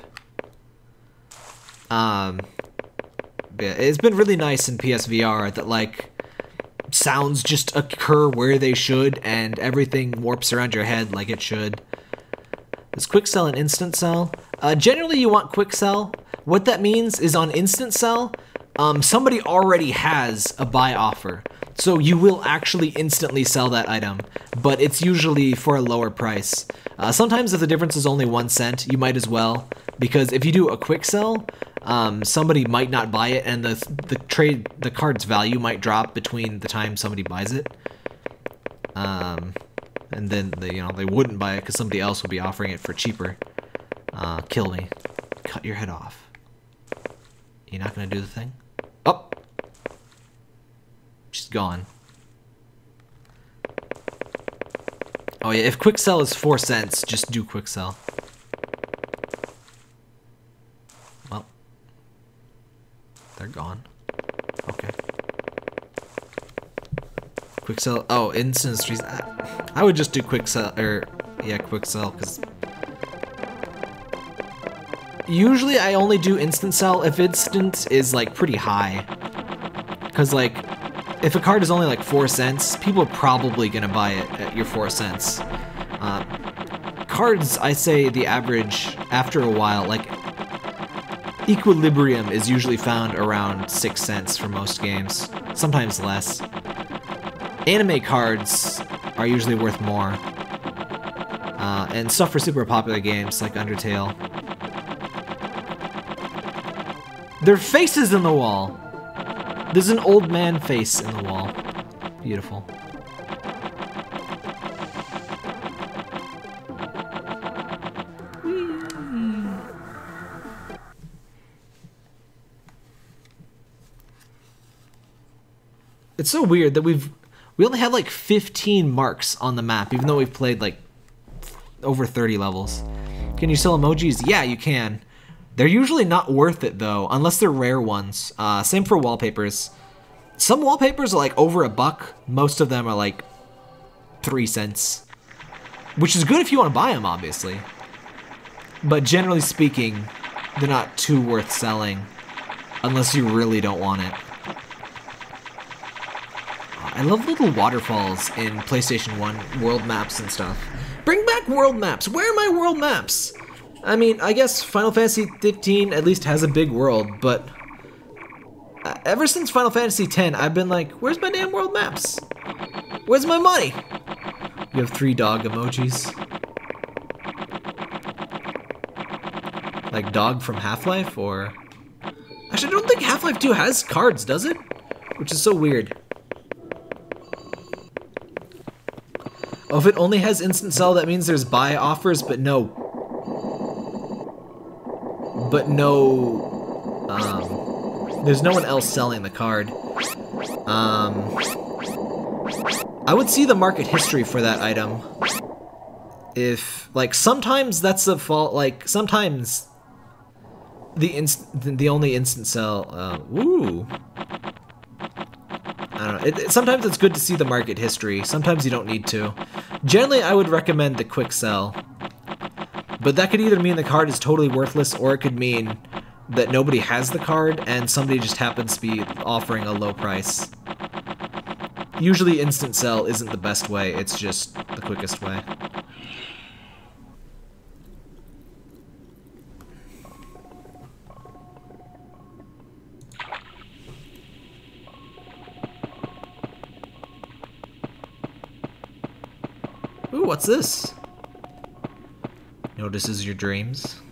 Um, yeah, it's been really nice in P S V R that like sounds just occur where they should and everything warps around your head like it should. Is quick sell and instant sell? Uh, generally you want quick sell. What that means is on instant sell, um, somebody already has a buy offer. So you will actually instantly sell that item, but it's usually for a lower price. Uh, sometimes if the difference is only one cent, you might as well, because if you do a quick sell, um, somebody might not buy it, and the the trade the card's value might drop between the time somebody buys it, um, and then they, you know they wouldn't buy it because somebody else will be offering it for cheaper. Uh, kill me, cut your head off. You're not gonna do the thing? Oh. She's gone. Oh yeah, if quick sell is four cents, just do quick sell. Well, they're gone. Okay. Quick sell. Oh, instant streets. I, I would just do quick sell, or yeah, quick sell, because usually I only do instant sell if instant is like pretty high, because like. If a card is only like four cents, people are probably gonna buy it at your four cents. Uh, cards, I say the average after a while, like equilibrium is usually found around six cents for most games, sometimes less. Anime cards are usually worth more, uh, and stuff for super popular games like Undertale. There are faces in the wall. There's an old man face in the wall. Beautiful. It's so weird that we've we only have like fifteen marks on the map, even though we've played like over thirty levels. Can you sell emojis? Yeah, you can. They're usually not worth it though, unless they're rare ones. Uh, same for wallpapers. Some wallpapers are like over a buck. Most of them are like three cents, which is good if you want to buy them, obviously. But generally speaking, they're not too worth selling unless you really don't want it. I love little waterfalls in PlayStation one world maps and stuff. Bring back world maps. Where are my world maps? I mean, I guess Final Fantasy fifteen at least has a big world, but ever since Final Fantasy ten, I've been like, where's my damn world maps? Where's my money? You have three dog emojis. Like dog from Half-Life, or... Actually, I don't think Half-Life two has cards, does it? Which is so weird. Oh, if it only has instant sell, that means there's buy offers, but no... But no... Um... There's no one else selling the card. Um, I would see the market history for that item. If, like, sometimes that's the fault, like, sometimes the inst the only instant sell, uh, ooh. I don't know, it, it, sometimes it's good to see the market history, sometimes you don't need to. Generally, I would recommend the quick sell. But that could either mean the card is totally worthless, or it could mean that nobody has the card and somebody just happens to be offering a low price. Usually instant sell isn't the best way, it's just the quickest way. Ooh, what's this? Notices your dreams.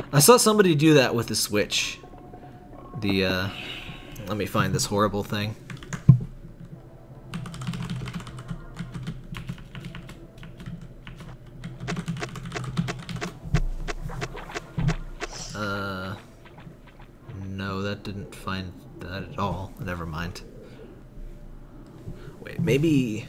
I saw somebody do that with the Switch. The, uh... Let me find this horrible thing. Uh... No, that didn't find that at all. Never mind. Wait, maybe...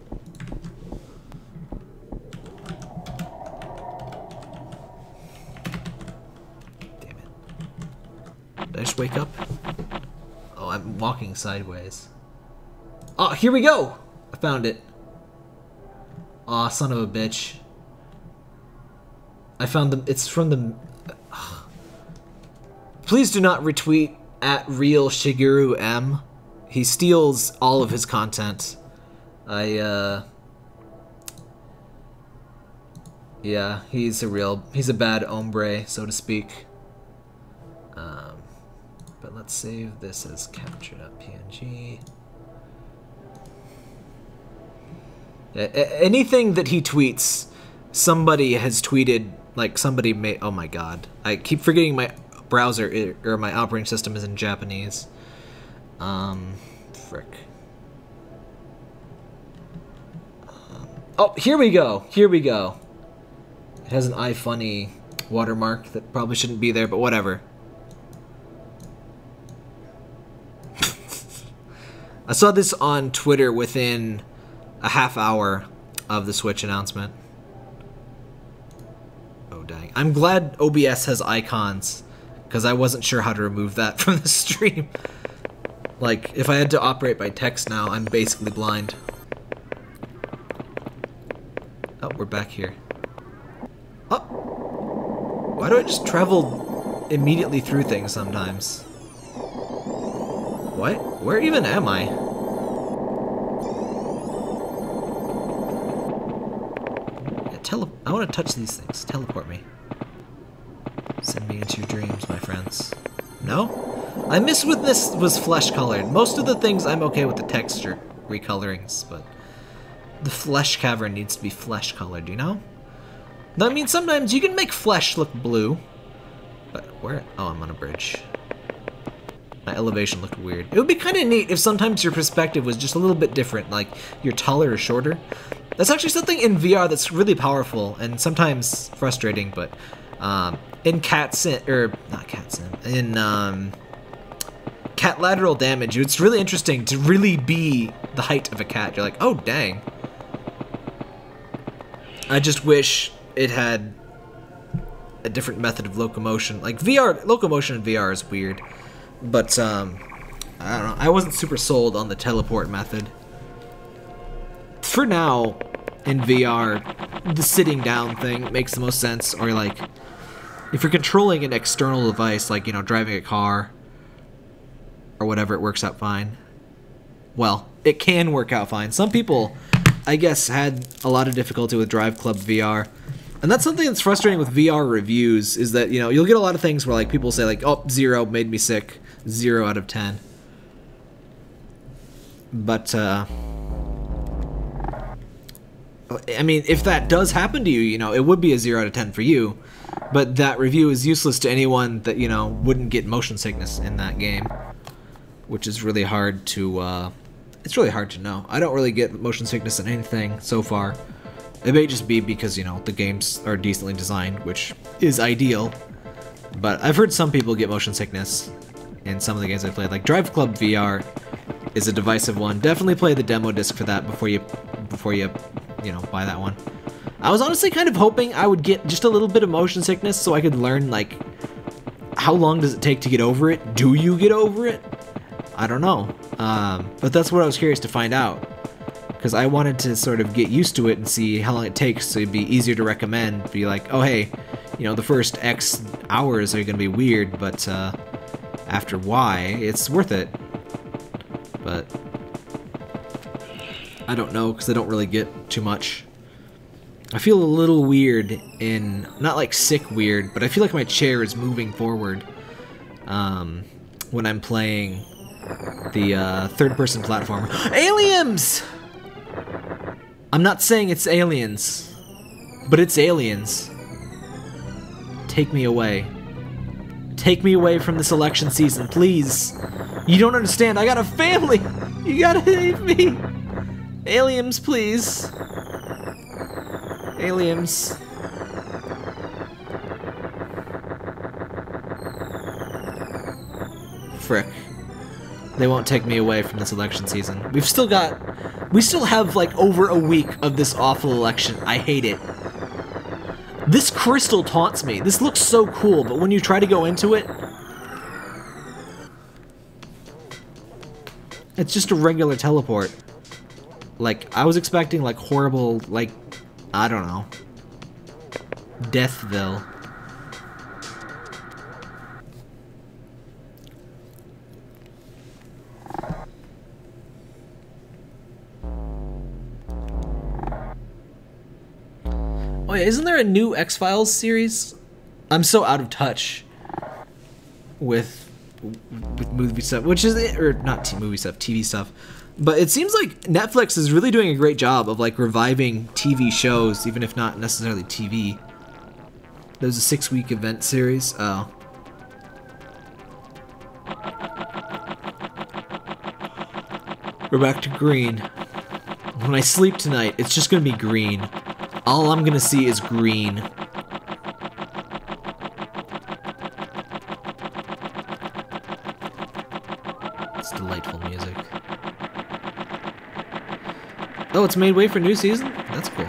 Did I just wake up? Oh, I'm walking sideways. Oh, here we go! I found it. Aw, oh, son of a bitch. I found them. It's from the... Uh, please do not retweet at real Shigeru M. He steals all of his content. I, uh... Yeah, he's a real... He's a bad hombre, so to speak. Um... But let's save this as capture.png. Anything that he tweets, somebody has tweeted, like somebody made, oh my god. I keep forgetting my browser, or my operating system is in Japanese. Um, frick. Um, oh, here we go, here we go. It has an iFunny watermark that probably shouldn't be there, but whatever. I saw this on Twitter within a half hour of the Switch announcement. Oh, dang. I'm glad O B S has icons, because I wasn't sure how to remove that from the stream. Like, if I had to operate by text now, I'm basically blind. Oh, we're back here. Oh! Why do I just travel immediately through things sometimes? What? Where even am I? Yeah, tele- I want to touch these things. Teleport me. Send me into your dreams, my friends. No? I miss when this was flesh-colored. Most of the things I'm okay with the texture recolorings, but the flesh cavern needs to be flesh-colored, you know? That means sometimes you can make flesh look blue. But where? Oh, I'm on a bridge. My elevation looked weird. It would be kind of neat if sometimes your perspective was just a little bit different, like you're taller or shorter. That's actually something in V R that's really powerful and sometimes frustrating, but um, in Cat Sim, or not Cat Sim, in um, Cat Lateral Damage, it's really interesting to really be the height of a cat. You're like, oh dang. I just wish it had a different method of locomotion. Like V R, locomotion in V R is weird. But, um, I don't know, I wasn't super sold on the teleport method. For now, in V R, the sitting down thing makes the most sense, or like, if you're controlling an external device, like, you know, driving a car, or whatever, it works out fine. Well, it can work out fine. Some people, I guess, had a lot of difficulty with Drive Club V R. And that's something that's frustrating with V R reviews, is that, you know, you'll get a lot of things where, like, people say, like, oh, zero, made me sick. Zero out of ten. But, uh... I mean, if that does happen to you, you know, it would be a zero out of ten for you. But that review is useless to anyone that, you know, wouldn't get motion sickness in that game. Which is really hard to, uh... It's really hard to know. I don't really get motion sickness in anything so far. It may just be because, you know, the games are decently designed, which is ideal. But I've heard some people get motion sickness in some of the games I played. Like Drive Club V R is a divisive one. Definitely play the demo disc for that before you, before you, you know, buy that one. I was honestly kind of hoping I would get just a little bit of motion sickness so I could learn, like, how long does it take to get over it? Do you get over it? I don't know. Um, but that's what I was curious to find out. Because I wanted to sort of get used to it and see how long it takes so it'd be easier to recommend. Be like, oh hey, you know, the first X hours are going to be weird, but uh, after Y, it's worth it. But I don't know, because I don't really get too much. I feel a little weird in, not like sick weird, but I feel like my chair is moving forward um, when I'm playing the uh, third-person platformer. Aliens! I'm not saying it's aliens, but it's aliens. Take me away. Take me away from this election season, please. You don't understand. I got a family. You gotta save me. Aliens, please. Aliens. Frick. They won't take me away from this election season. We've still got... We still have, like, over a week of this awful election. I hate it. This crystal taunts me. This looks so cool, but when you try to go into it... It's just a regular teleport. Like, I was expecting, like, horrible, like, I don't know. Deathville. Oh yeah, isn't there a new X-Files series? I'm so out of touch with with movie stuff, which is or not t movie stuff, T V stuff. But it seems like Netflix is really doing a great job of like reviving T V shows, even if not necessarily T V. There's a six-week event series. Oh. We're back to green. When I sleep tonight, it's just gonna be green. All I'm gonna see is green. It's delightful music. Oh, it's made way for new season? That's cool.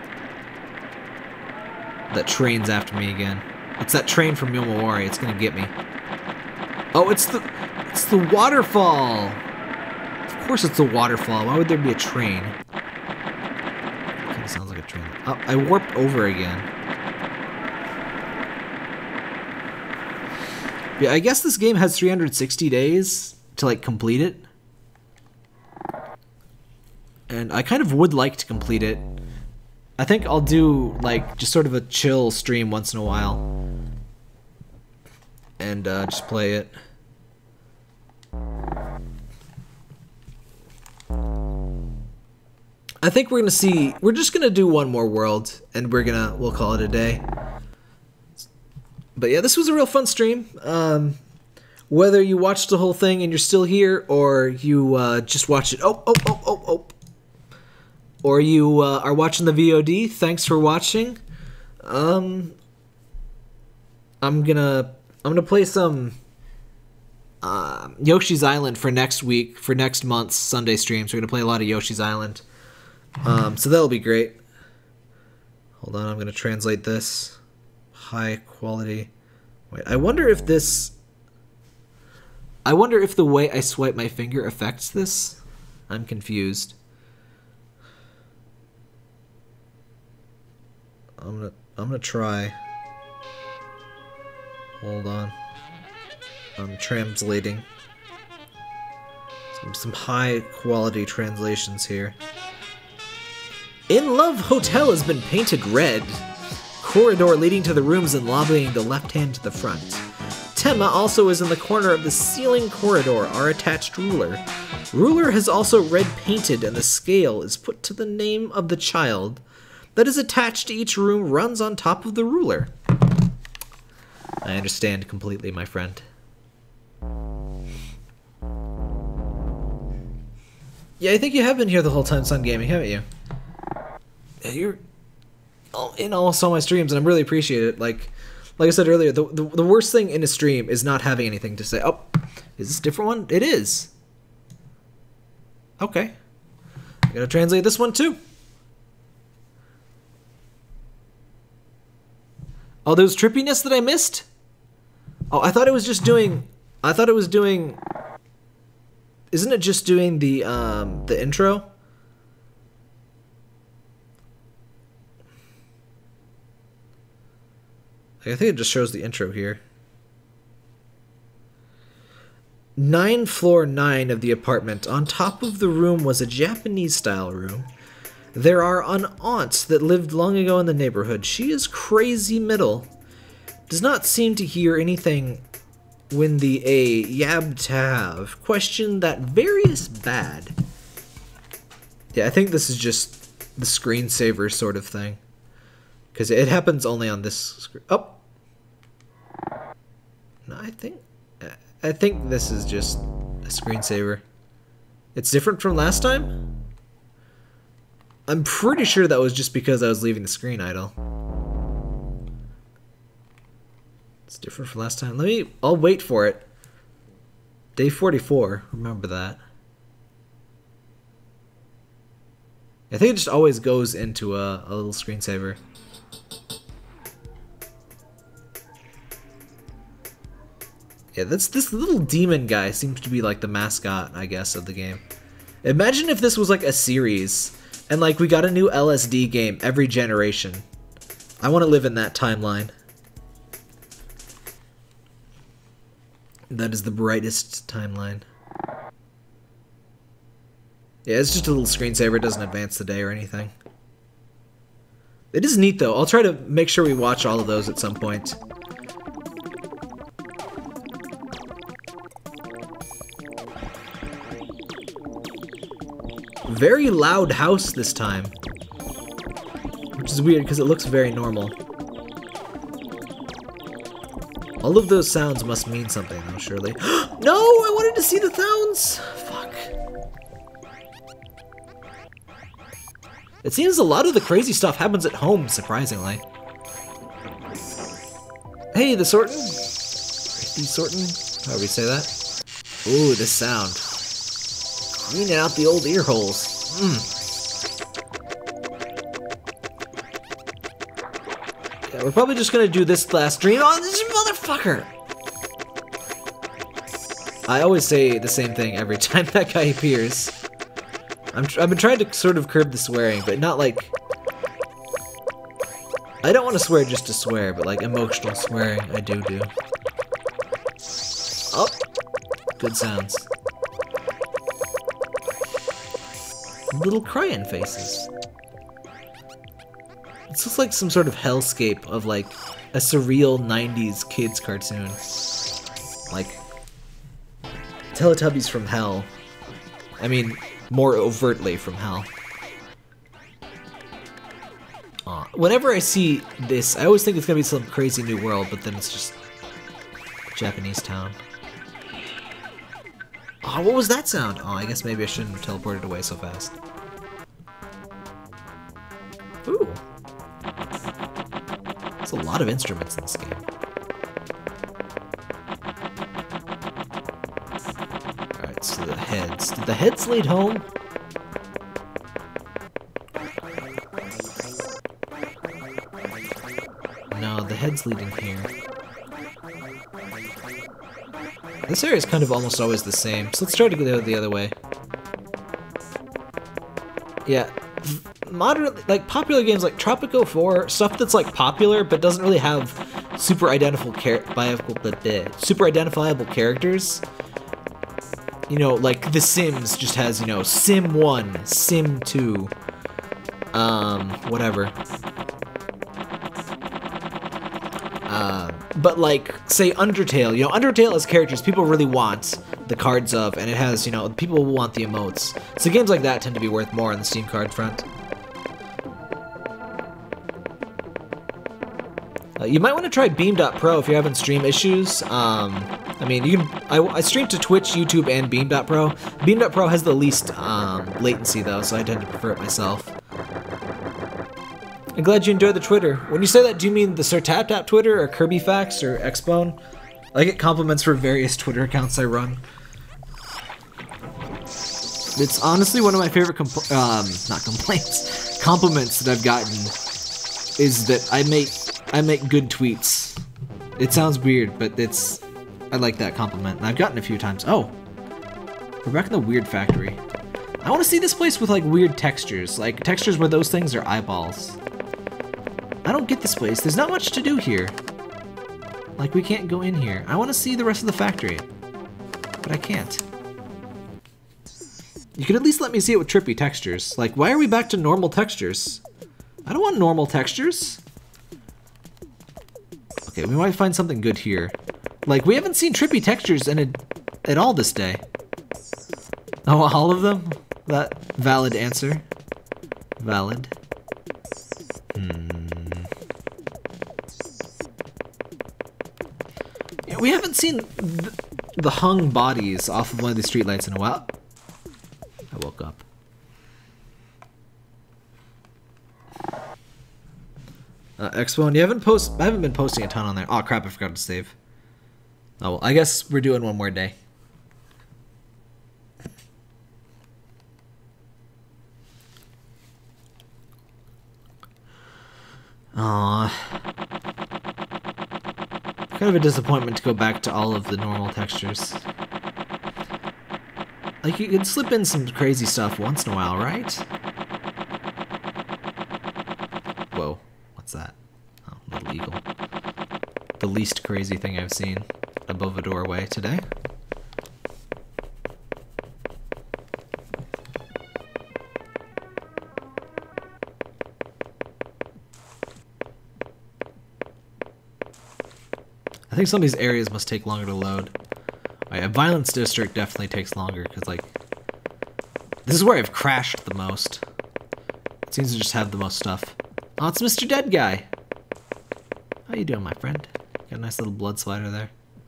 That train's after me again. It's that train from Yomawari. It's gonna get me. Oh, it's the it's the waterfall. Of course it's the waterfall. Why would there be a train? Kind of sounds like a train. Oh, I warped over again. Yeah, I guess this game has three hundred sixty days to like complete it. And I kind of would like to complete it. I think I'll do like just sort of a chill stream once in a while. And uh, just play it. I think we're gonna see, we're just gonna do one more world and we're gonna, we'll call it a day. But yeah, this was a real fun stream. Um, whether you watched the whole thing and you're still here or you uh, just watched it, oh, oh, oh, oh, oh. Or you uh, are watching the V O D, thanks for watching. Um, I'm gonna, I'm gonna play some uh, Yoshi's Island for next week, for next month's Sunday streams. We're gonna play a lot of Yoshi's Island. Um, so that'll be great. Hold on, I'm gonna translate this. High quality. Wait, I wonder if this... I wonder if the way I swipe my finger affects this. I'm confused. I'm gonna, I'm gonna try. Hold on. I'm translating. Some, some high quality translations here. In Love Hotel has been painted red. Corridor leading to the rooms and lobbying the left hand to the front. Tenma also is in the corner of the ceiling corridor, our attached ruler. Ruler has also red painted and the scale is put to the name of the child that is attached to each room runs on top of the ruler. I understand completely, my friend. Yeah, I think you have been here the whole time, Sun Gaming, haven't you? You're in almost all my streams, and I really appreciate it. Like, like I said earlier, the, the the worst thing in a stream is not having anything to say. Oh, is this a different one? It is. Okay, I gotta translate this one too. Oh, there was trippiness that I missed? Oh, I thought it was just doing... I thought it was doing... Isn't it just doing the, um, the intro? I think it just shows the intro here. Nine floor nine of the apartment. On top of the room was a Japanese-style room. There are an aunt that lived long ago in the neighborhood. She is crazy middle. Does not seem to hear anything when the a Yabtav question that various bad. Yeah, I think this is just the screensaver sort of thing. Because it happens only on this screen. Oh! I think... I think this is just a screensaver. It's different from last time? I'm pretty sure that was just because I was leaving the screen idle. It's different from last time. Let me... I'll wait for it. Day forty-four. Remember that. I think it just always goes into a, a little screensaver. Yeah, that's, this little demon guy seems to be like the mascot, I guess, of the game. Imagine if this was like a series, and like we got a new L S D game every generation. I want to live in that timeline. That is the brightest timeline. Yeah, it's just a little screensaver. It doesn't advance the day or anything. It is neat, though. I'll try to make sure we watch all of those at some point. Very loud house this time. Which is weird, because it looks very normal. All of those sounds must mean something, though, surely. No! I wanted to see the sounds! Fuck. It seems a lot of the crazy stuff happens at home, surprisingly. Hey, the Sorton? The Sorton? However you say that. Ooh, this sound. Cleaning out the old ear holes. Mm. Yeah, we're probably just gonna do this last stream. Oh, this motherfucker! I always say the same thing every time that guy appears. I'm tr I've been trying to sort of curb the swearing, but not like... I don't want to swear just to swear, but like emotional swearing, I do do. Oh! Good sounds. Little crying faces. This looks like some sort of hellscape of like a surreal nineties kids cartoon. Like Teletubbies from hell. I mean, more overtly from hell. Aw. Whenever I see this, I always think it's gonna be some crazy new world, but then it's just a Japanese town. Oh, what was that sound? Oh, I guess maybe I shouldn't have teleported away so fast. Ooh. There's a lot of instruments in this game. Alright, so the heads. Did the heads lead home? No, the heads leading here. This area is kind of almost always the same, so let's try to go the other way. Yeah, modern, like popular games like Tropico four, stuff that's like popular but doesn't really have super identifiable char super identifiable characters. You know, like The Sims just has, you know, Sim one, Sim two, um, whatever. Uh, but like, say Undertale, you know, Undertale has characters people really want the cards of, and it has, you know, people will want the emotes. So games like that tend to be worth more on the Steam card front. Uh, you might want to try Beam dot pro if you're having stream issues. Um, I mean, you can. I, I stream to Twitch, YouTube, and Beam dot pro. Beam dot pro has the least um, latency though, so I tend to prefer it myself. I'm glad you enjoyed the Twitter. When you say that, do you mean the Sir Tap Tap Twitter, or Kirby Facts, or Xbone? I get compliments for various Twitter accounts I run. It's honestly one of my favorite compl um, not complaints, compliments that I've gotten, is that I make I make good tweets. It sounds weird, but it's I like that compliment, and I've gotten a few times. Oh, we're back in the Weird Factory. I want to see this place with like weird textures, like textures where those things are eyeballs. I don't get this place. There's not much to do here. Like, we can't go in here. I want to see the rest of the factory. But I can't. You could at least let me see it with trippy textures. Like, why are we back to normal textures? I don't want normal textures. Okay, we might find something good here. Like, we haven't seen trippy textures in a, at all this day. Oh, all of them? That valid answer. Valid. Hmm. We haven't seen th the hung bodies off of one of the streetlights in a while. I woke up. Uh, Expo, you haven't post. I haven't been posting a ton on there. Oh crap! I forgot to save. Oh well, I guess we're doing one more day. Aww. Kind of a disappointment to go back to all of the normal textures. Like, you could slip in some crazy stuff once in a while, right? Whoa, what's that? Oh, little eagle. The least crazy thing I've seen above a doorway today. I think some of these areas must take longer to load. Oh yeah, Violence District definitely takes longer, because, like, this is where I've crashed the most. It seems to just have the most stuff. Oh, it's Mister Dead Guy. How you doing, my friend? Got a nice little blood slider there.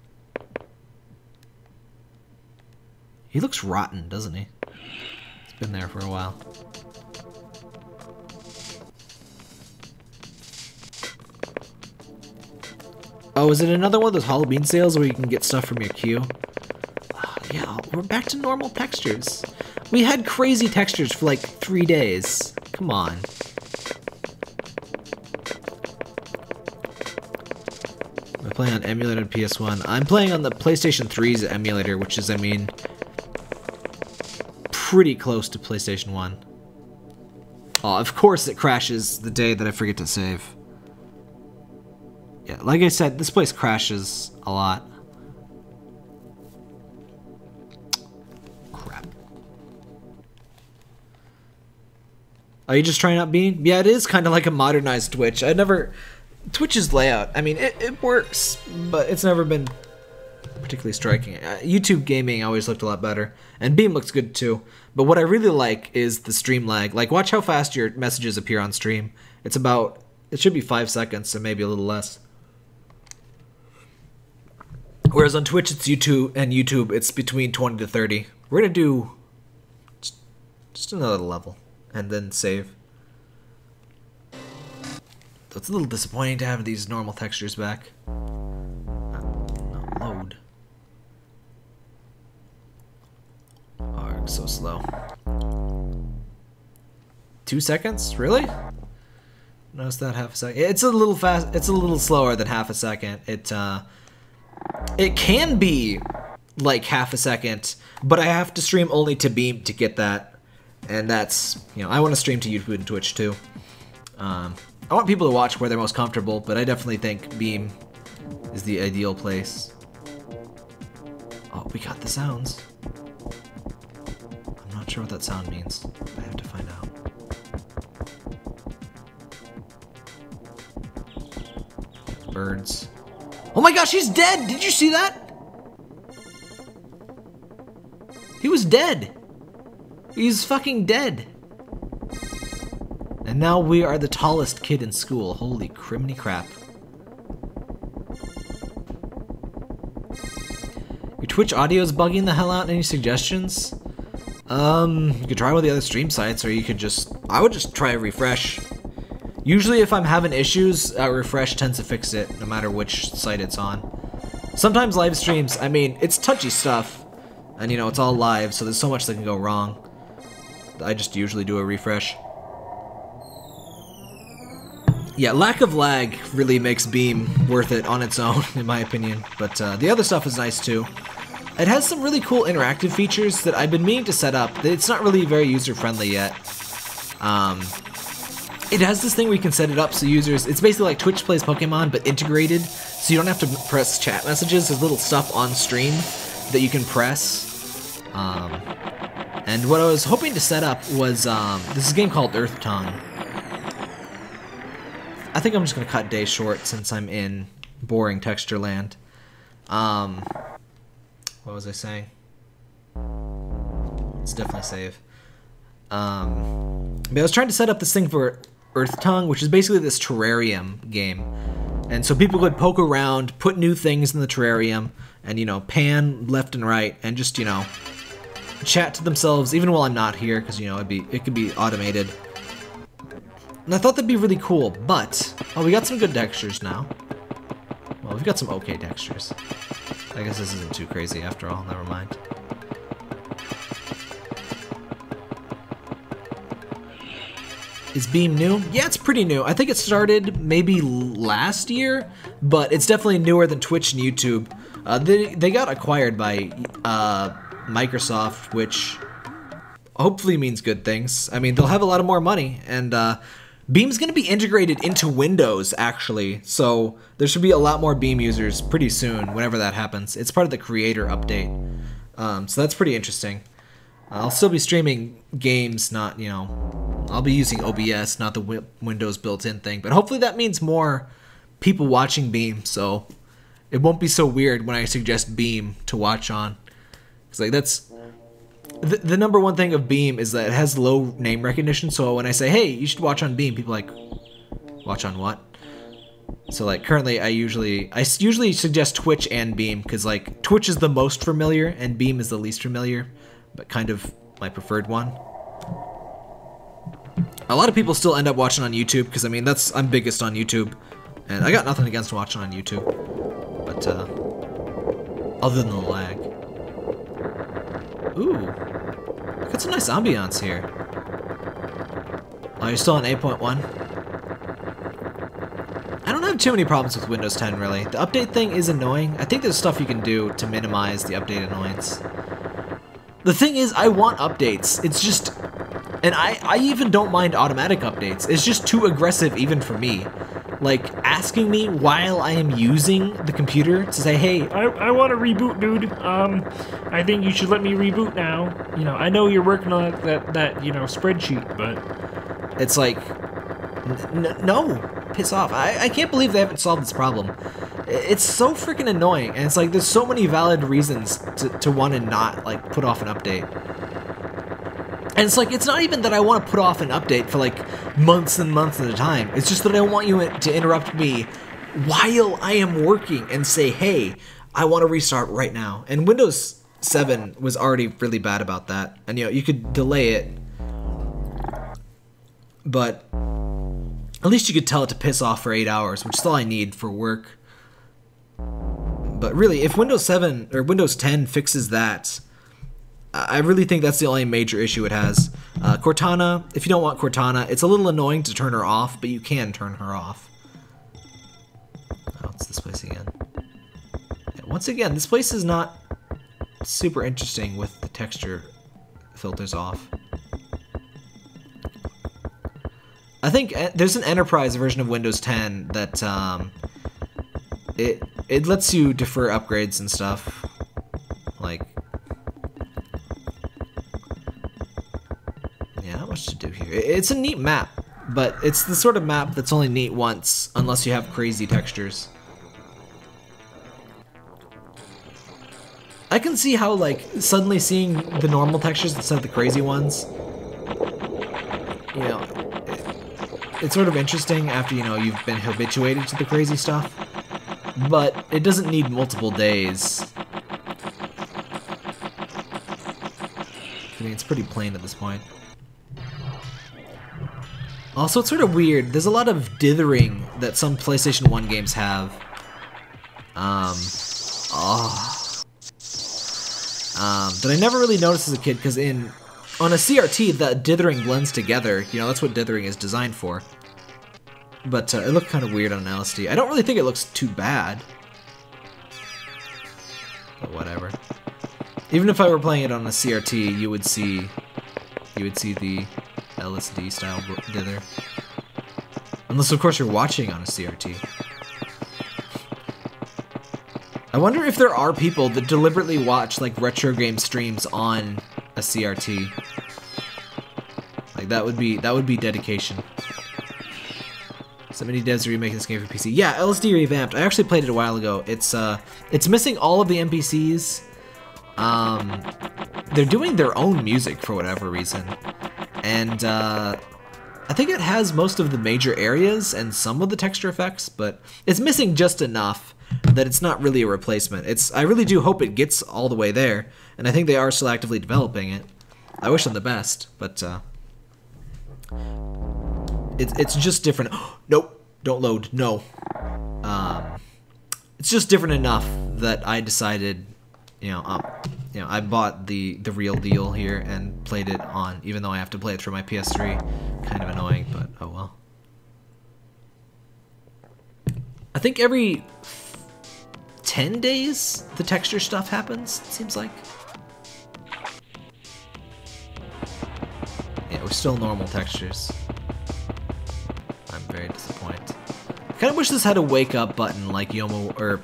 He looks rotten, doesn't he? It's been there for a while. Oh, is it another one of those Halloween sales where you can get stuff from your queue? Oh, yeah, we're back to normal textures. We had crazy textures for like three days. Come on. We're playing on emulated P S one. I'm playing on the PlayStation three's emulator, which is, I mean, pretty close to PlayStation one. Oh, of course it crashes the day that I forget to save. Yeah, like I said, this place crashes a lot. Crap. Are you just trying out Beam? Yeah, it is kind of like a modernized Twitch. I never... Twitch's layout, I mean, it, it works, but it's never been particularly striking. Uh, YouTube gaming always looked a lot better, and Beam looks good too. But what I really like is the stream lag. Like, watch how fast your messages appear on stream. It's about... It should be five seconds, so maybe a little less. Whereas on Twitch, it's YouTube, and YouTube, it's between twenty to thirty. We're going to do just, just another level, and then save. So it's a little disappointing to have these normal textures back. Oh, no, load. Oh, it's so slow. Two seconds? Really? Notice that half a second. It's a little fast. It's a little slower than half a second. It, uh... It can be like half a second, but I have to stream only to Beam to get that. And that's, you know, I want to stream to YouTube and Twitch too. Um, I want people to watch where they're most comfortable, but I definitely think Beam is the ideal place. Oh, we got the sounds. I'm not sure what that sound means. I have to find out. Birds. Oh my gosh, he's dead! Did you see that? He was dead. He's fucking dead. And now we are the tallest kid in school. Holy criminy crap. Your Twitch audio is bugging the hell out. Any suggestions? Um, you could try one of the other stream sites, or you could just... I would just try a refresh. Usually if I'm having issues, a refresh tends to fix it, no matter which site it's on. Sometimes live streams, I mean, it's touchy stuff, and you know, it's all live, so there's so much that can go wrong. I just usually do a refresh. Yeah, lack of lag really makes Beam worth it on its own, in my opinion, but uh, the other stuff is nice too. It has some really cool interactive features that I've been meaning to set up. It's not really very user-friendly yet. Um... It has this thing where you can set it up so users, it's basically like Twitch plays Pokemon, but integrated, so you don't have to press chat messages. There's little stuff on stream that you can press. Um, and what I was hoping to set up was, um, this is a game called Earth Tongue. I think I'm just going to cut day short since I'm in boring texture land. Um, what was I saying? Let's definitely save. Um, but I was trying to set up this thing for Earth Tongue, which is basically this terrarium game. And so people could poke around, put new things in the terrarium, and, you know, pan left and right, and just, you know, chat to themselves, even while I'm not here, because, you know, it'd be, it could be automated. And I thought that'd be really cool, but... Oh, we got some good textures now. Well, we've got some okay textures. I guess this isn't too crazy after all, never mind. Is Beam new? Yeah, it's pretty new. I think it started maybe last year, but it's definitely newer than Twitch and YouTube. Uh, they, they got acquired by uh, Microsoft, which hopefully means good things. I mean, they'll have a lot of more money, and uh, Beam's going to be integrated into Windows, actually, so there should be a lot more Beam users pretty soon, whenever that happens. It's part of the creator update, um, so that's pretty interesting. I'll still be streaming games, not, you know, I'll be using O B S, not the wi Windows built-in thing, but hopefully that means more people watching Beam, so it won't be so weird when I suggest Beam to watch on. It's like, that's... The, the number one thing of Beam is that it has low name recognition, so when I say, hey, you should watch on Beam, people are like, watch on what? So, like, currently I usually, I usually suggest Twitch and Beam, because, like, Twitch is the most familiar, and Beam is the least familiar, but kind of my preferred one. A lot of people still end up watching on YouTube, because, I mean, that's, I'm biggest on YouTube, and I got nothing against watching on YouTube, but, uh, other than the lag. Ooh, got some nice ambiance here. Oh, you're still on eight point one? I don't have too many problems with Windows ten, really. The update thing is annoying. I think there's stuff you can do to minimize the update annoyance. The thing is, I want updates. It's just... And I, I even don't mind automatic updates. It's just too aggressive even for me. Like, asking me while I am using the computer to say, hey, I, I want to reboot, dude. Um, I think you should let me reboot now. You know, I know you're working on that, that you know, spreadsheet, but... It's like, n no, piss off. I, I can't believe they haven't solved this problem. It's so freaking annoying, and it's like, there's so many valid reasons to, to want to not, like, put off an update. And it's like, it's not even that I want to put off an update for like months and months at a time. It's just that I want you to interrupt me while I am working and say, hey, I want to restart right now. And Windows seven was already really bad about that. And, you know, you could delay it, but at least you could tell it to piss off for eight hours, which is all I need for work. But really, if Windows seven or Windows ten fixes that, I really think that's the only major issue it has. Uh, Cortana, if you don't want Cortana, it's a little annoying to turn her off, but you can turn her off. Oh, it's this place again. Yeah, once again, this place is not super interesting with the texture filters off. I think there's an enterprise version of Windows ten that um, it it lets you defer upgrades and stuff. Like, yeah, not much to do here. It's a neat map, but it's the sort of map that's only neat once, unless you have crazy textures. I can see how, like, suddenly seeing the normal textures instead of the crazy ones, you know, it, it's sort of interesting after, you know, you've been habituated to the crazy stuff, but it doesn't need multiple days. I mean, it's pretty plain at this point. Also, it's sort of weird. There's a lot of dithering that some PlayStation one games have. Um, oh. Um, that I never really noticed as a kid, because in on a C R T, the dithering blends together. You know, that's what dithering is designed for. But uh, it looked kind of weird on an L S D. I don't really think it looks too bad. But whatever. Even if I were playing it on a C R T, you would see, you would see the L S D style dither. Unless, of course, you're watching on a C R T. I wonder if there are people that deliberately watch, like, retro game streams on a C R T. Like, that would be, that would be dedication. So many devs are remaking this game for P C. Yeah, L S D revamped. I actually played it a while ago. It's, uh, it's missing all of the N P Cs. Um, they're doing their own music for whatever reason. And, uh, I think it has most of the major areas and some of the texture effects, but it's missing just enough that it's not really a replacement. It's I really do hope it gets all the way there, and I think they are still actively developing it. I wish them the best, but uh, it's it's just different. Nope, don't load. No, um, it's just different enough that I decided, you know, um, you know, I bought the the real deal here and played it on, even though I have to play it through my P S three. Kind of annoying, but oh well. I think every ten days the texture stuff happens, it seems like. Yeah, we're still normal textures. I'm very disappointed. I kind of wish this had a wake up button like Yomo, or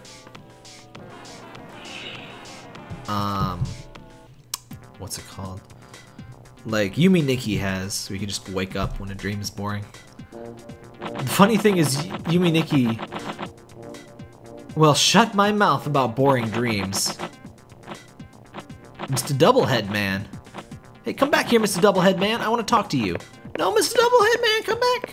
um, what's it called? Like Yumi Nikki has, so you can just wake up when a dream is boring. The funny thing is, Yumi Nikki, well, shut my mouth about boring dreams. Mister Doublehead Man. Hey, come back here, Mister Doublehead Man. I want to talk to you. No, Mister Doublehead Man, come back.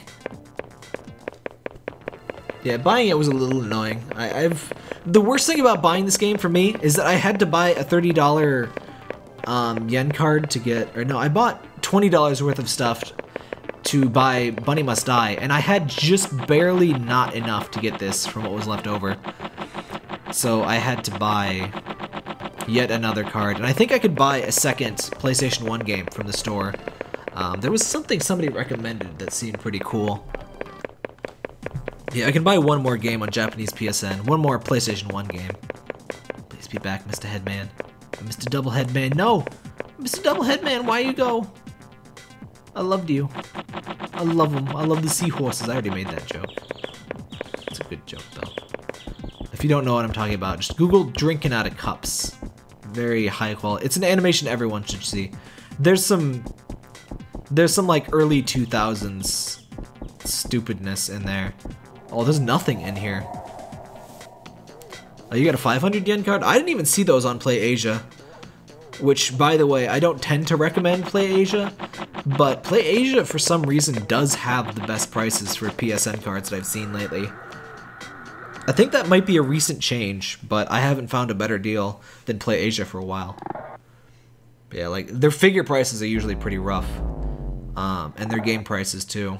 Yeah, buying it was a little annoying. I, I've the worst thing about buying this game for me is that I had to buy a thirty dollar um, yen card to get, or no, I bought twenty dollars worth of stuff to buy Bunny Must Die, and I had just barely not enough to get this from what was left over. So I had to buy yet another card, and I think I could buy a second PlayStation one game from the store. Um, there was something somebody recommended that seemed pretty cool. Yeah, I can buy one more game on Japanese P S N, one more PlayStation one game. Please be back, Mister Headman. Mister Doublehead Man, no! Mister Doublehead Man, why you go? I loved you. I love them. I love the seahorses. I already made that joke. It's a good joke, though. If you don't know what I'm talking about, just Google drinking out of cups. Very high quality. It's an animation everyone should see. There's some... There's some, like, early two thousands stupidness in there. Oh, there's nothing in here. Oh, you got a five hundred yen card? I didn't even see those on Play Asia. Which, by the way, I don't tend to recommend Play Asia, but Play Asia, for some reason, does have the best prices for P S N cards that I've seen lately. I think that might be a recent change, but I haven't found a better deal than Play Asia for a while. But yeah, like, their figure prices are usually pretty rough. Um, and their game prices, too.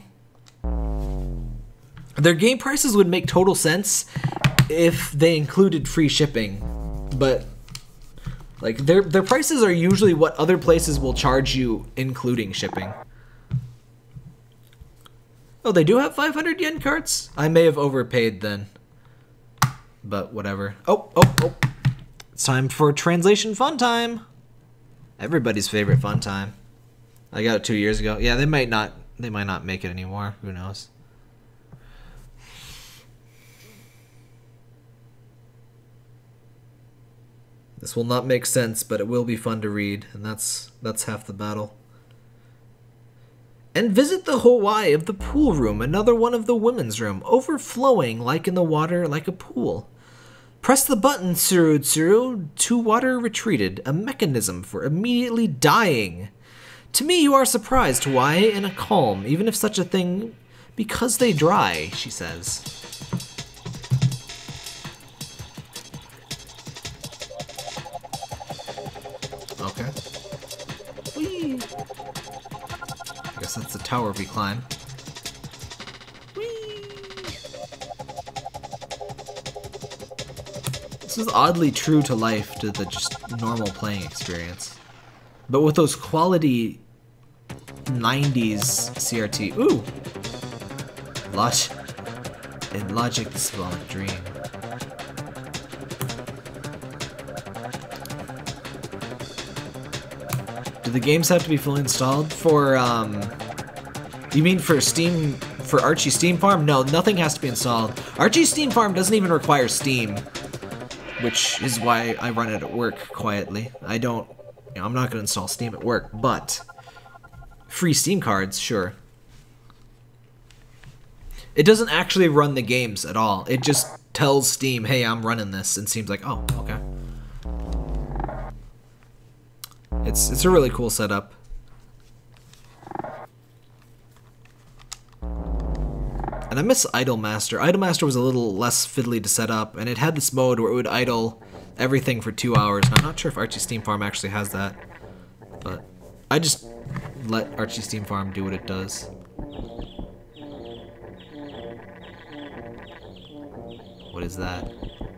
Their game prices would make total sense if they included free shipping, but like their their prices are usually what other places will charge you, including shipping. Oh, they do have five hundred yen cards? I may have overpaid then, but whatever. Oh, oh, oh! It's time for translation fun time. Everybody's favorite fun time. I got it two years ago. Yeah, they might not. They might not make it anymore. Who knows? This will not make sense, but it will be fun to read, and that's that's half the battle. And visit the Hawaii of the pool room, another one of the women's room, overflowing like in the water like a pool. Press the button, Tsuru Tsuru, to water retreated, a mechanism for immediately dying. To me you are surprised, Hawaii, in a calm, even if such a thing, because they dry, she says. Okay. Whee! I guess that's the tower we climb. Whee! This is oddly true to life, to the just normal playing experience. But with those quality nineties C R T. Ooh! Logic. In Logic, the Symbolic Dream. Do the games have to be fully installed? For, um... You mean for Steam... For Archie Steam Farm? No, nothing has to be installed. Archie Steam Farm doesn't even require Steam. Which is why I run it at work quietly. I don't... You know, I'm not going to install Steam at work, but... Free Steam cards, sure. It doesn't actually run the games at all. It just tells Steam, hey, I'm running this, and Steam's like, oh, okay. It's it's a really cool setup. And I miss Idlemaster. Idlemaster was a little less fiddly to set up, and it had this mode where it would idle everything for two hours. And I'm not sure if Archie Steam Farm actually has that, but I just let Archie Steam Farm do what it does. What is that?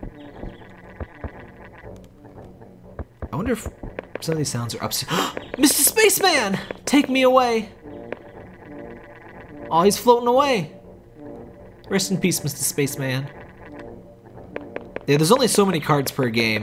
I wonder if some of these sounds are upstairs. Mister Spaceman! Take me away! Oh, he's floating away. Rest in peace, Mister Spaceman. Yeah, there's only so many cards per game.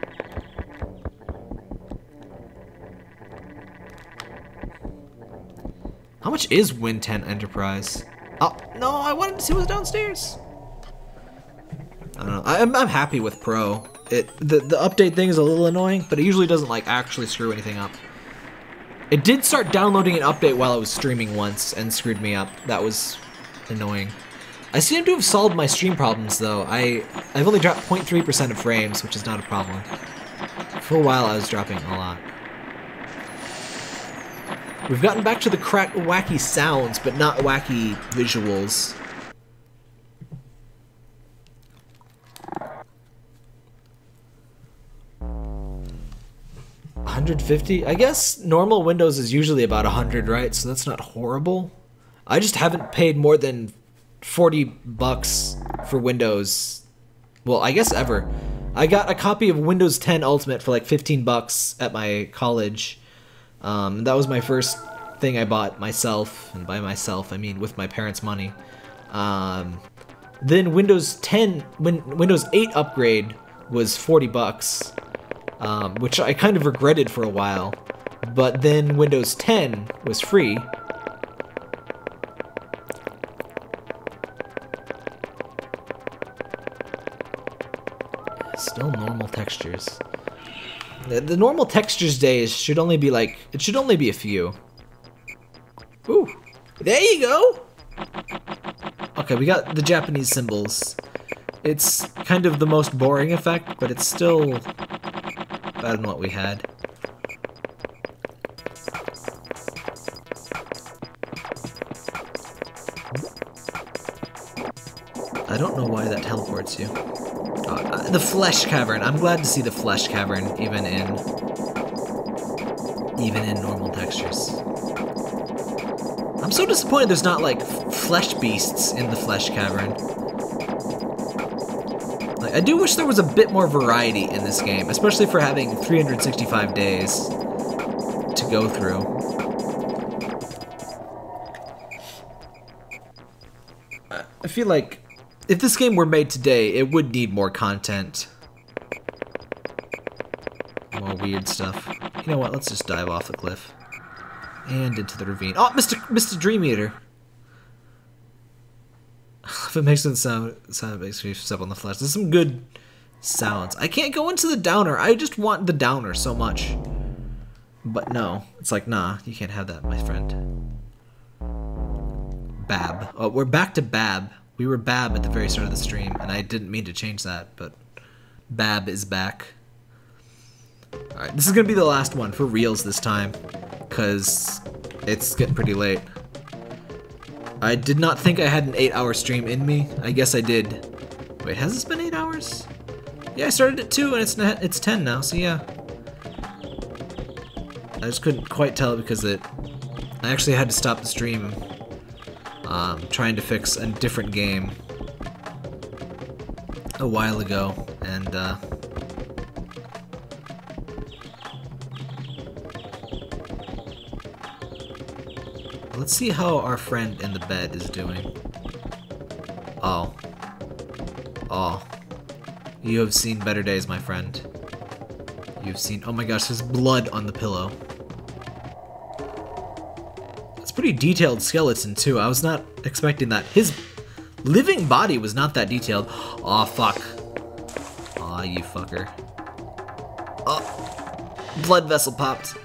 How much is Win ten Enterprise? Oh, no, I wanted to see what's downstairs. I don't know. I'm, I'm happy with Pro. It the, the update thing is a little annoying, but it usually doesn't like actually screw anything up. It did start downloading an update while I was streaming once and screwed me up. That was annoying. I seem to have solved my stream problems though. I, I've only dropped zero point three percent of frames, which is not a problem. For a while I was dropping a lot. We've gotten back to the crack wacky sounds, but not wacky visuals. one hundred fifty? I guess normal Windows is usually about one hundred, right? So that's not horrible. I just haven't paid more than forty bucks for Windows. Well, I guess ever. I got a copy of Windows ten Ultimate for like fifteen bucks at my college. Um, that was my first thing I bought myself, and by myself I mean with my parents' money. Um, then Windows ten, win Windows eight upgrade was forty bucks. Um, which I kind of regretted for a while, but then Windows ten was free. Still normal textures. The, the normal textures days should only be like, it should only be a few. Ooh, there you go! Okay, we got the Japanese symbols. It's kind of the most boring effect, but it's still better than what we had. I don't know why that teleports you. Uh, the Flesh Cavern. I'm glad to see the Flesh Cavern even in even in normal textures. I'm so disappointed there's not like flesh beasts in the Flesh Cavern. Like, I do wish there was a bit more variety in this game, especially for having three hundred sixty-five days to go through. I feel like if this game were made today, it would need more content. More weird stuff. You know what, let's just dive off the cliff. And into the ravine. Oh, Mister Mister Dream Eater! If it makes the sound, sound it makes me step on the flesh. There's some good sounds. I can't go into the downer. I just want the downer so much. But no, it's like, nah, you can't have that, my friend. Bab. Oh, we're back to Bab. We were Bab at the very start of the stream, and I didn't mean to change that, but Bab is back. Alright, this is gonna be the last one, for reals this time, because it's getting pretty late. I did not think I had an eight hour stream in me. I guess I did. Wait, has this been eight hours? Yeah, I started at two, and it's it's ten now, so yeah. I just couldn't quite tell because it... I actually had to stop the stream Um, trying to fix a different game a while ago, and uh, let's see how our friend in the bed is doing. Oh. Oh. You have seen better days, my friend. You've seen... Oh my gosh, there's blood on the pillow. Pretty detailed skeleton too. I was not expecting that. His living body was not that detailed. Aw, oh, fuck. Aw, oh, you fucker. Oh, blood vessel popped.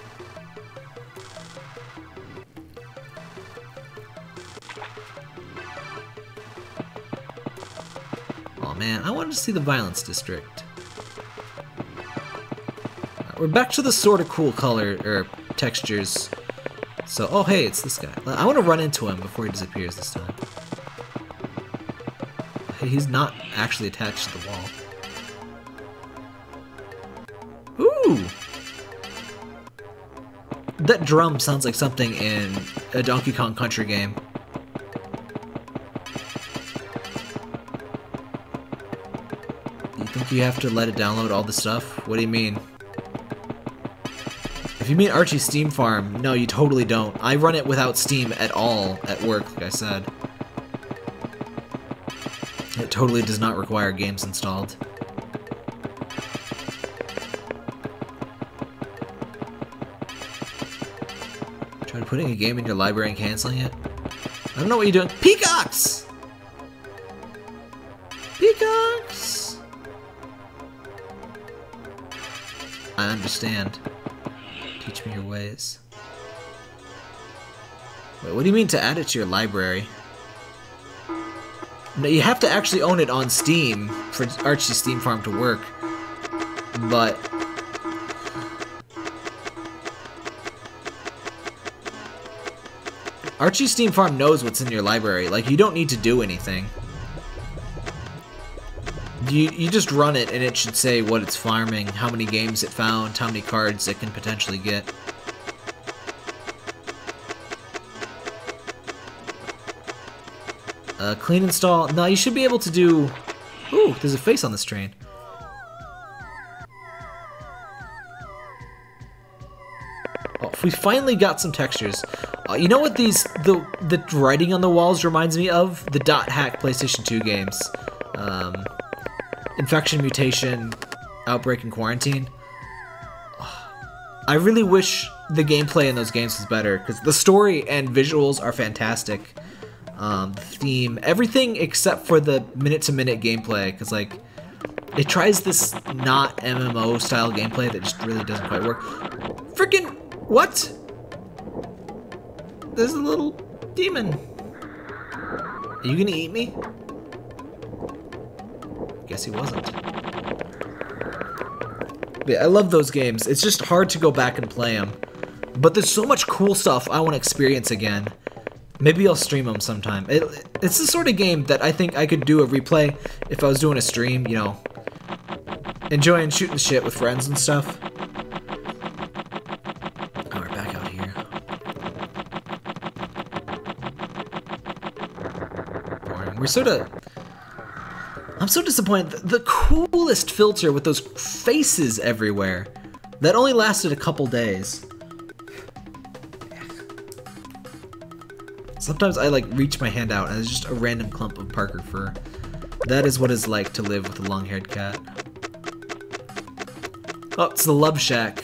Oh man, I wanted to see the Violence District. Right, we're back to the sort of cool color or textures. So, oh hey, it's this guy. I want to run into him before he disappears this time. Okay, he's not actually attached to the wall. Ooh! That drum sounds like something in a Donkey Kong Country game. You think you have to let it download all the stuff? What do you mean? If you mean Archie's Steam Farm, no, you totally don't. I run it without Steam at all at work, like I said. It totally does not require games installed. Try putting a game in your library and canceling it? I don't know what you're doing. Peacocks! Peacocks! I understand. Teach me your ways. Wait, what do you mean to add it to your library? No, you have to actually own it on Steam for Archie's Steam Farm to work. But Archie's Steam Farm knows what's in your library. Like, you don't need to do anything. You, you just run it and it should say what it's farming, how many games it found, how many cards it can potentially get. Uh, clean install. No, you should be able to do... Ooh, there's a face on this train. Oh, we finally got some textures. Uh, you know what these... The, the writing on the walls reminds me of? The dot hack PlayStation two games. Um... Infection, Mutation, Outbreak, and Quarantine. I really wish the gameplay in those games was better, because the story and visuals are fantastic. Um, the theme, everything except for the minute-to-minute gameplay, because, like, it tries this not M M O style gameplay that just really doesn't quite work. Freaking, what? There's a little demon. Are you gonna eat me? Guess he wasn't. Yeah, I love those games. It's just hard to go back and play them. But there's so much cool stuff I want to experience again. Maybe I'll stream them sometime. It, it's the sort of game that I think I could do a replay if I was doing a stream, you know. Enjoying shooting shit with friends and stuff. Oh, we're back out here. Boring. We're sort of... I'm so disappointed. The coolest filter with those faces everywhere. That only lasted a couple days. Sometimes I like reach my hand out and it's just a random clump of Parker fur. That is what it's like to live with a long-haired cat. Oh, it's the Love Shack.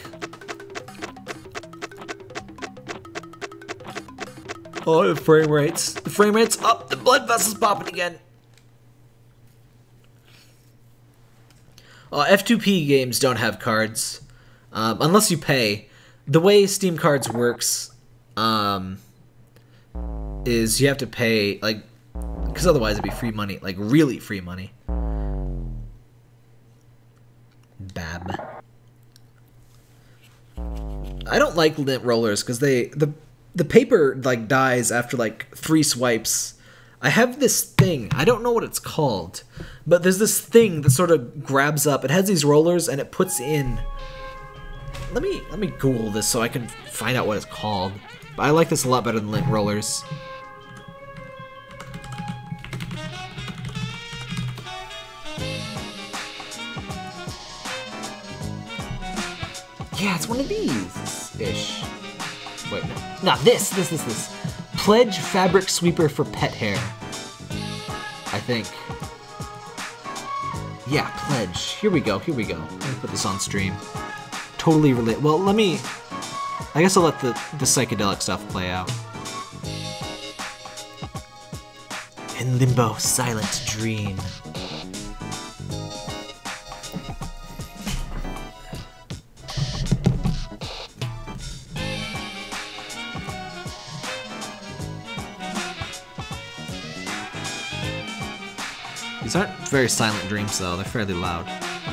Oh, the frame rates. The frame rates up. The blood vessel's popping again. Uh, F two P games don't have cards, um, unless you pay. The way Steam Cards works um, is you have to pay, like, because otherwise it'd be free money, like really free money. Bab. I don't like lint rollers because they the the paper like dies after like three swipes. I have this thing, I don't know what it's called, but there's this thing that sort of grabs up. It has these rollers and it puts in... Let me let me Google this so I can find out what it's called. But I like this a lot better than lint rollers. Yeah, it's one of these-ish. Wait, no. No, this, this, this, this. Pledge Fabric Sweeper for pet hair. I think. Yeah, Pledge. Here we go, here we go. Let me put this on stream. Totally relate. Well, let me... I guess I'll let the, the psychedelic stuff play out. In limbo, silent dream. These aren't very silent dreams, though. They're fairly loud.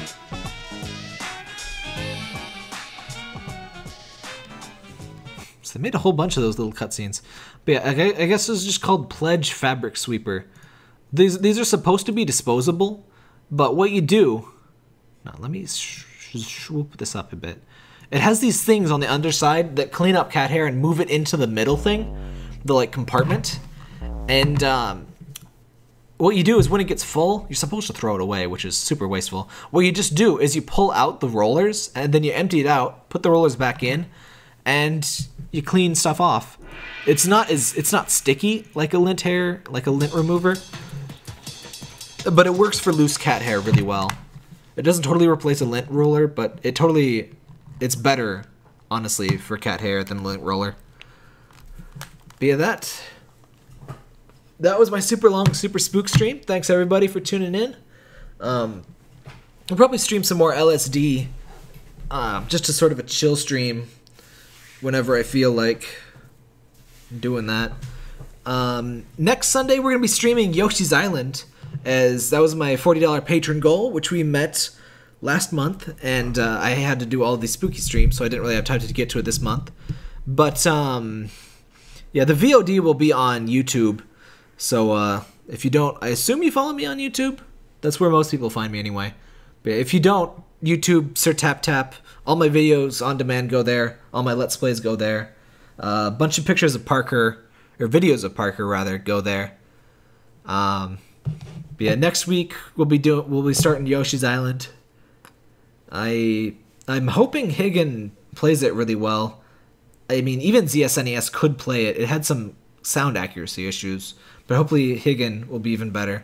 So they made a whole bunch of those little cutscenes. But yeah, I, I guess this is just called Pledge Fabric Sweeper. These these are supposed to be disposable, but what you do... Now, let me sh sh swoop this up a bit. It has these things on the underside that clean up cat hair and move it into the middle thing, the like compartment. And um, what you do is when it gets full, you're supposed to throw it away, which is super wasteful. What you just do is you pull out the rollers and then you empty it out, put the rollers back in, and you clean stuff off. It's not as it's not sticky like a lint hair, like a lint remover, but it works for loose cat hair really well. It doesn't totally replace a lint roller, but it totally it's better, honestly, for cat hair than a lint roller. But yeah, that that was my super long, super spook stream. Thanks everybody for tuning in. Um, I'll probably stream some more L S D, um, just to sort of a chill stream whenever I feel like doing that. Um, next Sunday we're gonna be streaming Yoshi's Island, as that was my forty dollar patron goal, which we met last month, and uh, I had to do all these spooky streams, so I didn't really have time to get to it this month. But um, yeah, the V O D will be on YouTube. So uh, if you don't, I assume you follow me on YouTube. That's where most people find me anyway. But if you don't, YouTube, Sir Tap Tap. All my videos on demand go there. All my Let's Plays go there. Uh, a bunch of pictures of Parker, or videos of Parker rather, go there. Um, but yeah, next week we'll be doing we'll be starting Yoshi's Island. I I'm hoping Higgin plays it really well. I mean, even Z S N E S could play it. It had some sound accuracy issues, but hopefully Higgin will be even better.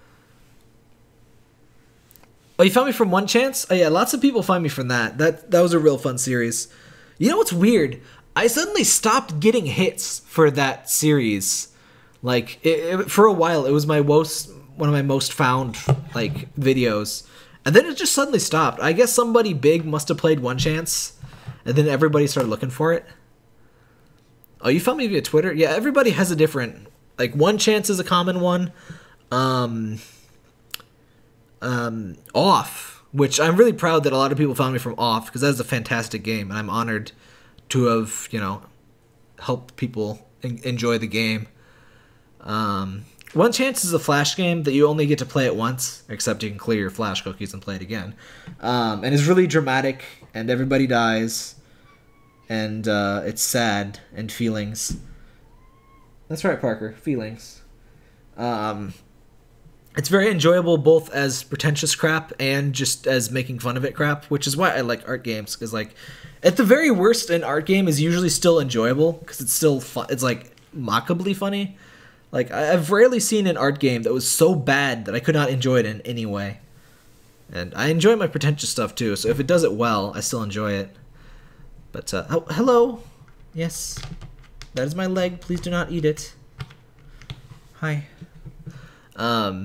Oh, you found me from One Chance? Oh yeah, lots of people find me from that. That that was a real fun series. You know what's weird? I suddenly stopped getting hits for that series. Like it, it, for a while, it was my most one of my most found like videos, and then it just suddenly stopped. I guess somebody big must have played One Chance, and then everybody started looking for it. Oh, you found me via Twitter? Yeah, everybody has a different... Like, One Chance is a common one. Um, um, Off, which I'm really proud that a lot of people found me from Off, because that is a fantastic game, and I'm honored to have, you know, helped people en enjoy the game. Um, One Chance is a Flash game that you only get to play it once, except you can clear your Flash cookies and play it again. Um, and it's really dramatic, and everybody dies. And uh, it's sad, and feelings. That's right, Parker. Feelings. Um, it's very enjoyable both as pretentious crap and just as making fun of it crap, which is why I like art games. Because, like, at the very worst, an art game is usually still enjoyable because it's still fun. It's like mockably funny. Like, I've rarely seen an art game that was so bad that I could not enjoy it in any way. And I enjoy my pretentious stuff too, so if it does it well, I still enjoy it. But, uh, oh, hello. Yes. That is my leg. Please do not eat it. Hi. Um,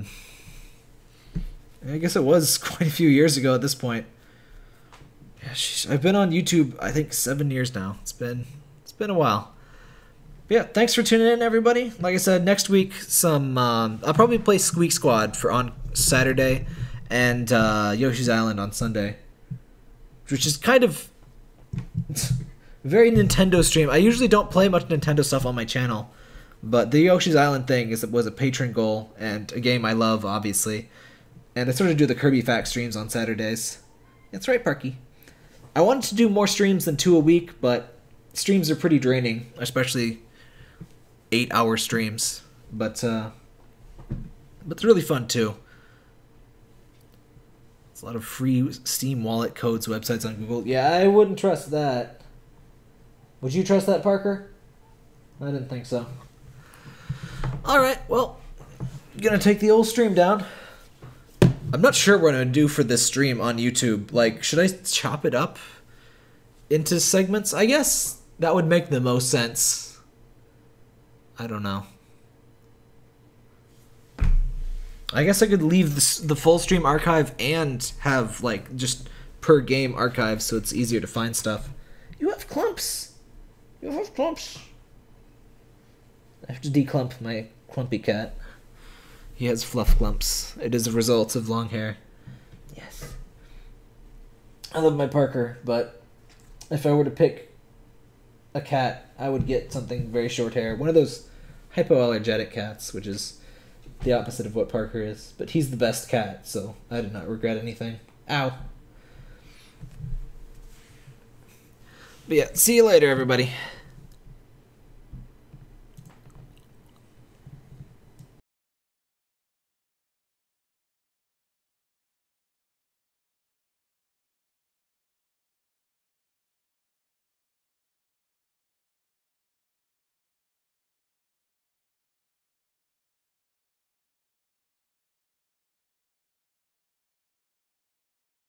I guess it was quite a few years ago at this point. Yeah, sheesh. I've been on YouTube, I think, seven years now. It's been, it's been a while. But yeah, thanks for tuning in, everybody. Like I said, next week, some, um, I'll probably play Squeak Squad for on Saturday and uh, Yoshi's Island on Sunday, which is kind of... very Nintendo stream. I usually don't play much Nintendo stuff on my channel, but the Yoshi's Island thing is was a patron goal and a game I love, obviously. And I sort of do the Kirby Fact streams on Saturdays. That's right, Parky. I wanted to do more streams than two a week, but streams are pretty draining, especially eight-hour streams. But uh, but it's really fun too. A lot of free Steam wallet codes websites on Google. Yeah, I wouldn't trust that. Would you trust that, Parker? I didn't think so. Alright, well, I'm gonna take the old stream down. I'm not sure what I'm gonna do for this stream on YouTube. Like, should I chop it up into segments? I guess that would make the most sense. I don't know. I guess I could leave the, the full stream archive and have, like, just per game archive so it's easier to find stuff. You have clumps. You have clumps. I have to declump my clumpy cat. He has fluff clumps. It is a result of long hair. Yes. I love my Parker, but if I were to pick a cat, I would get something very short hair. One of those hypoallergenic cats, which is the opposite of what Parker is. But he's the best cat, so I did not regret anything. Ow. But yeah, see you later, everybody.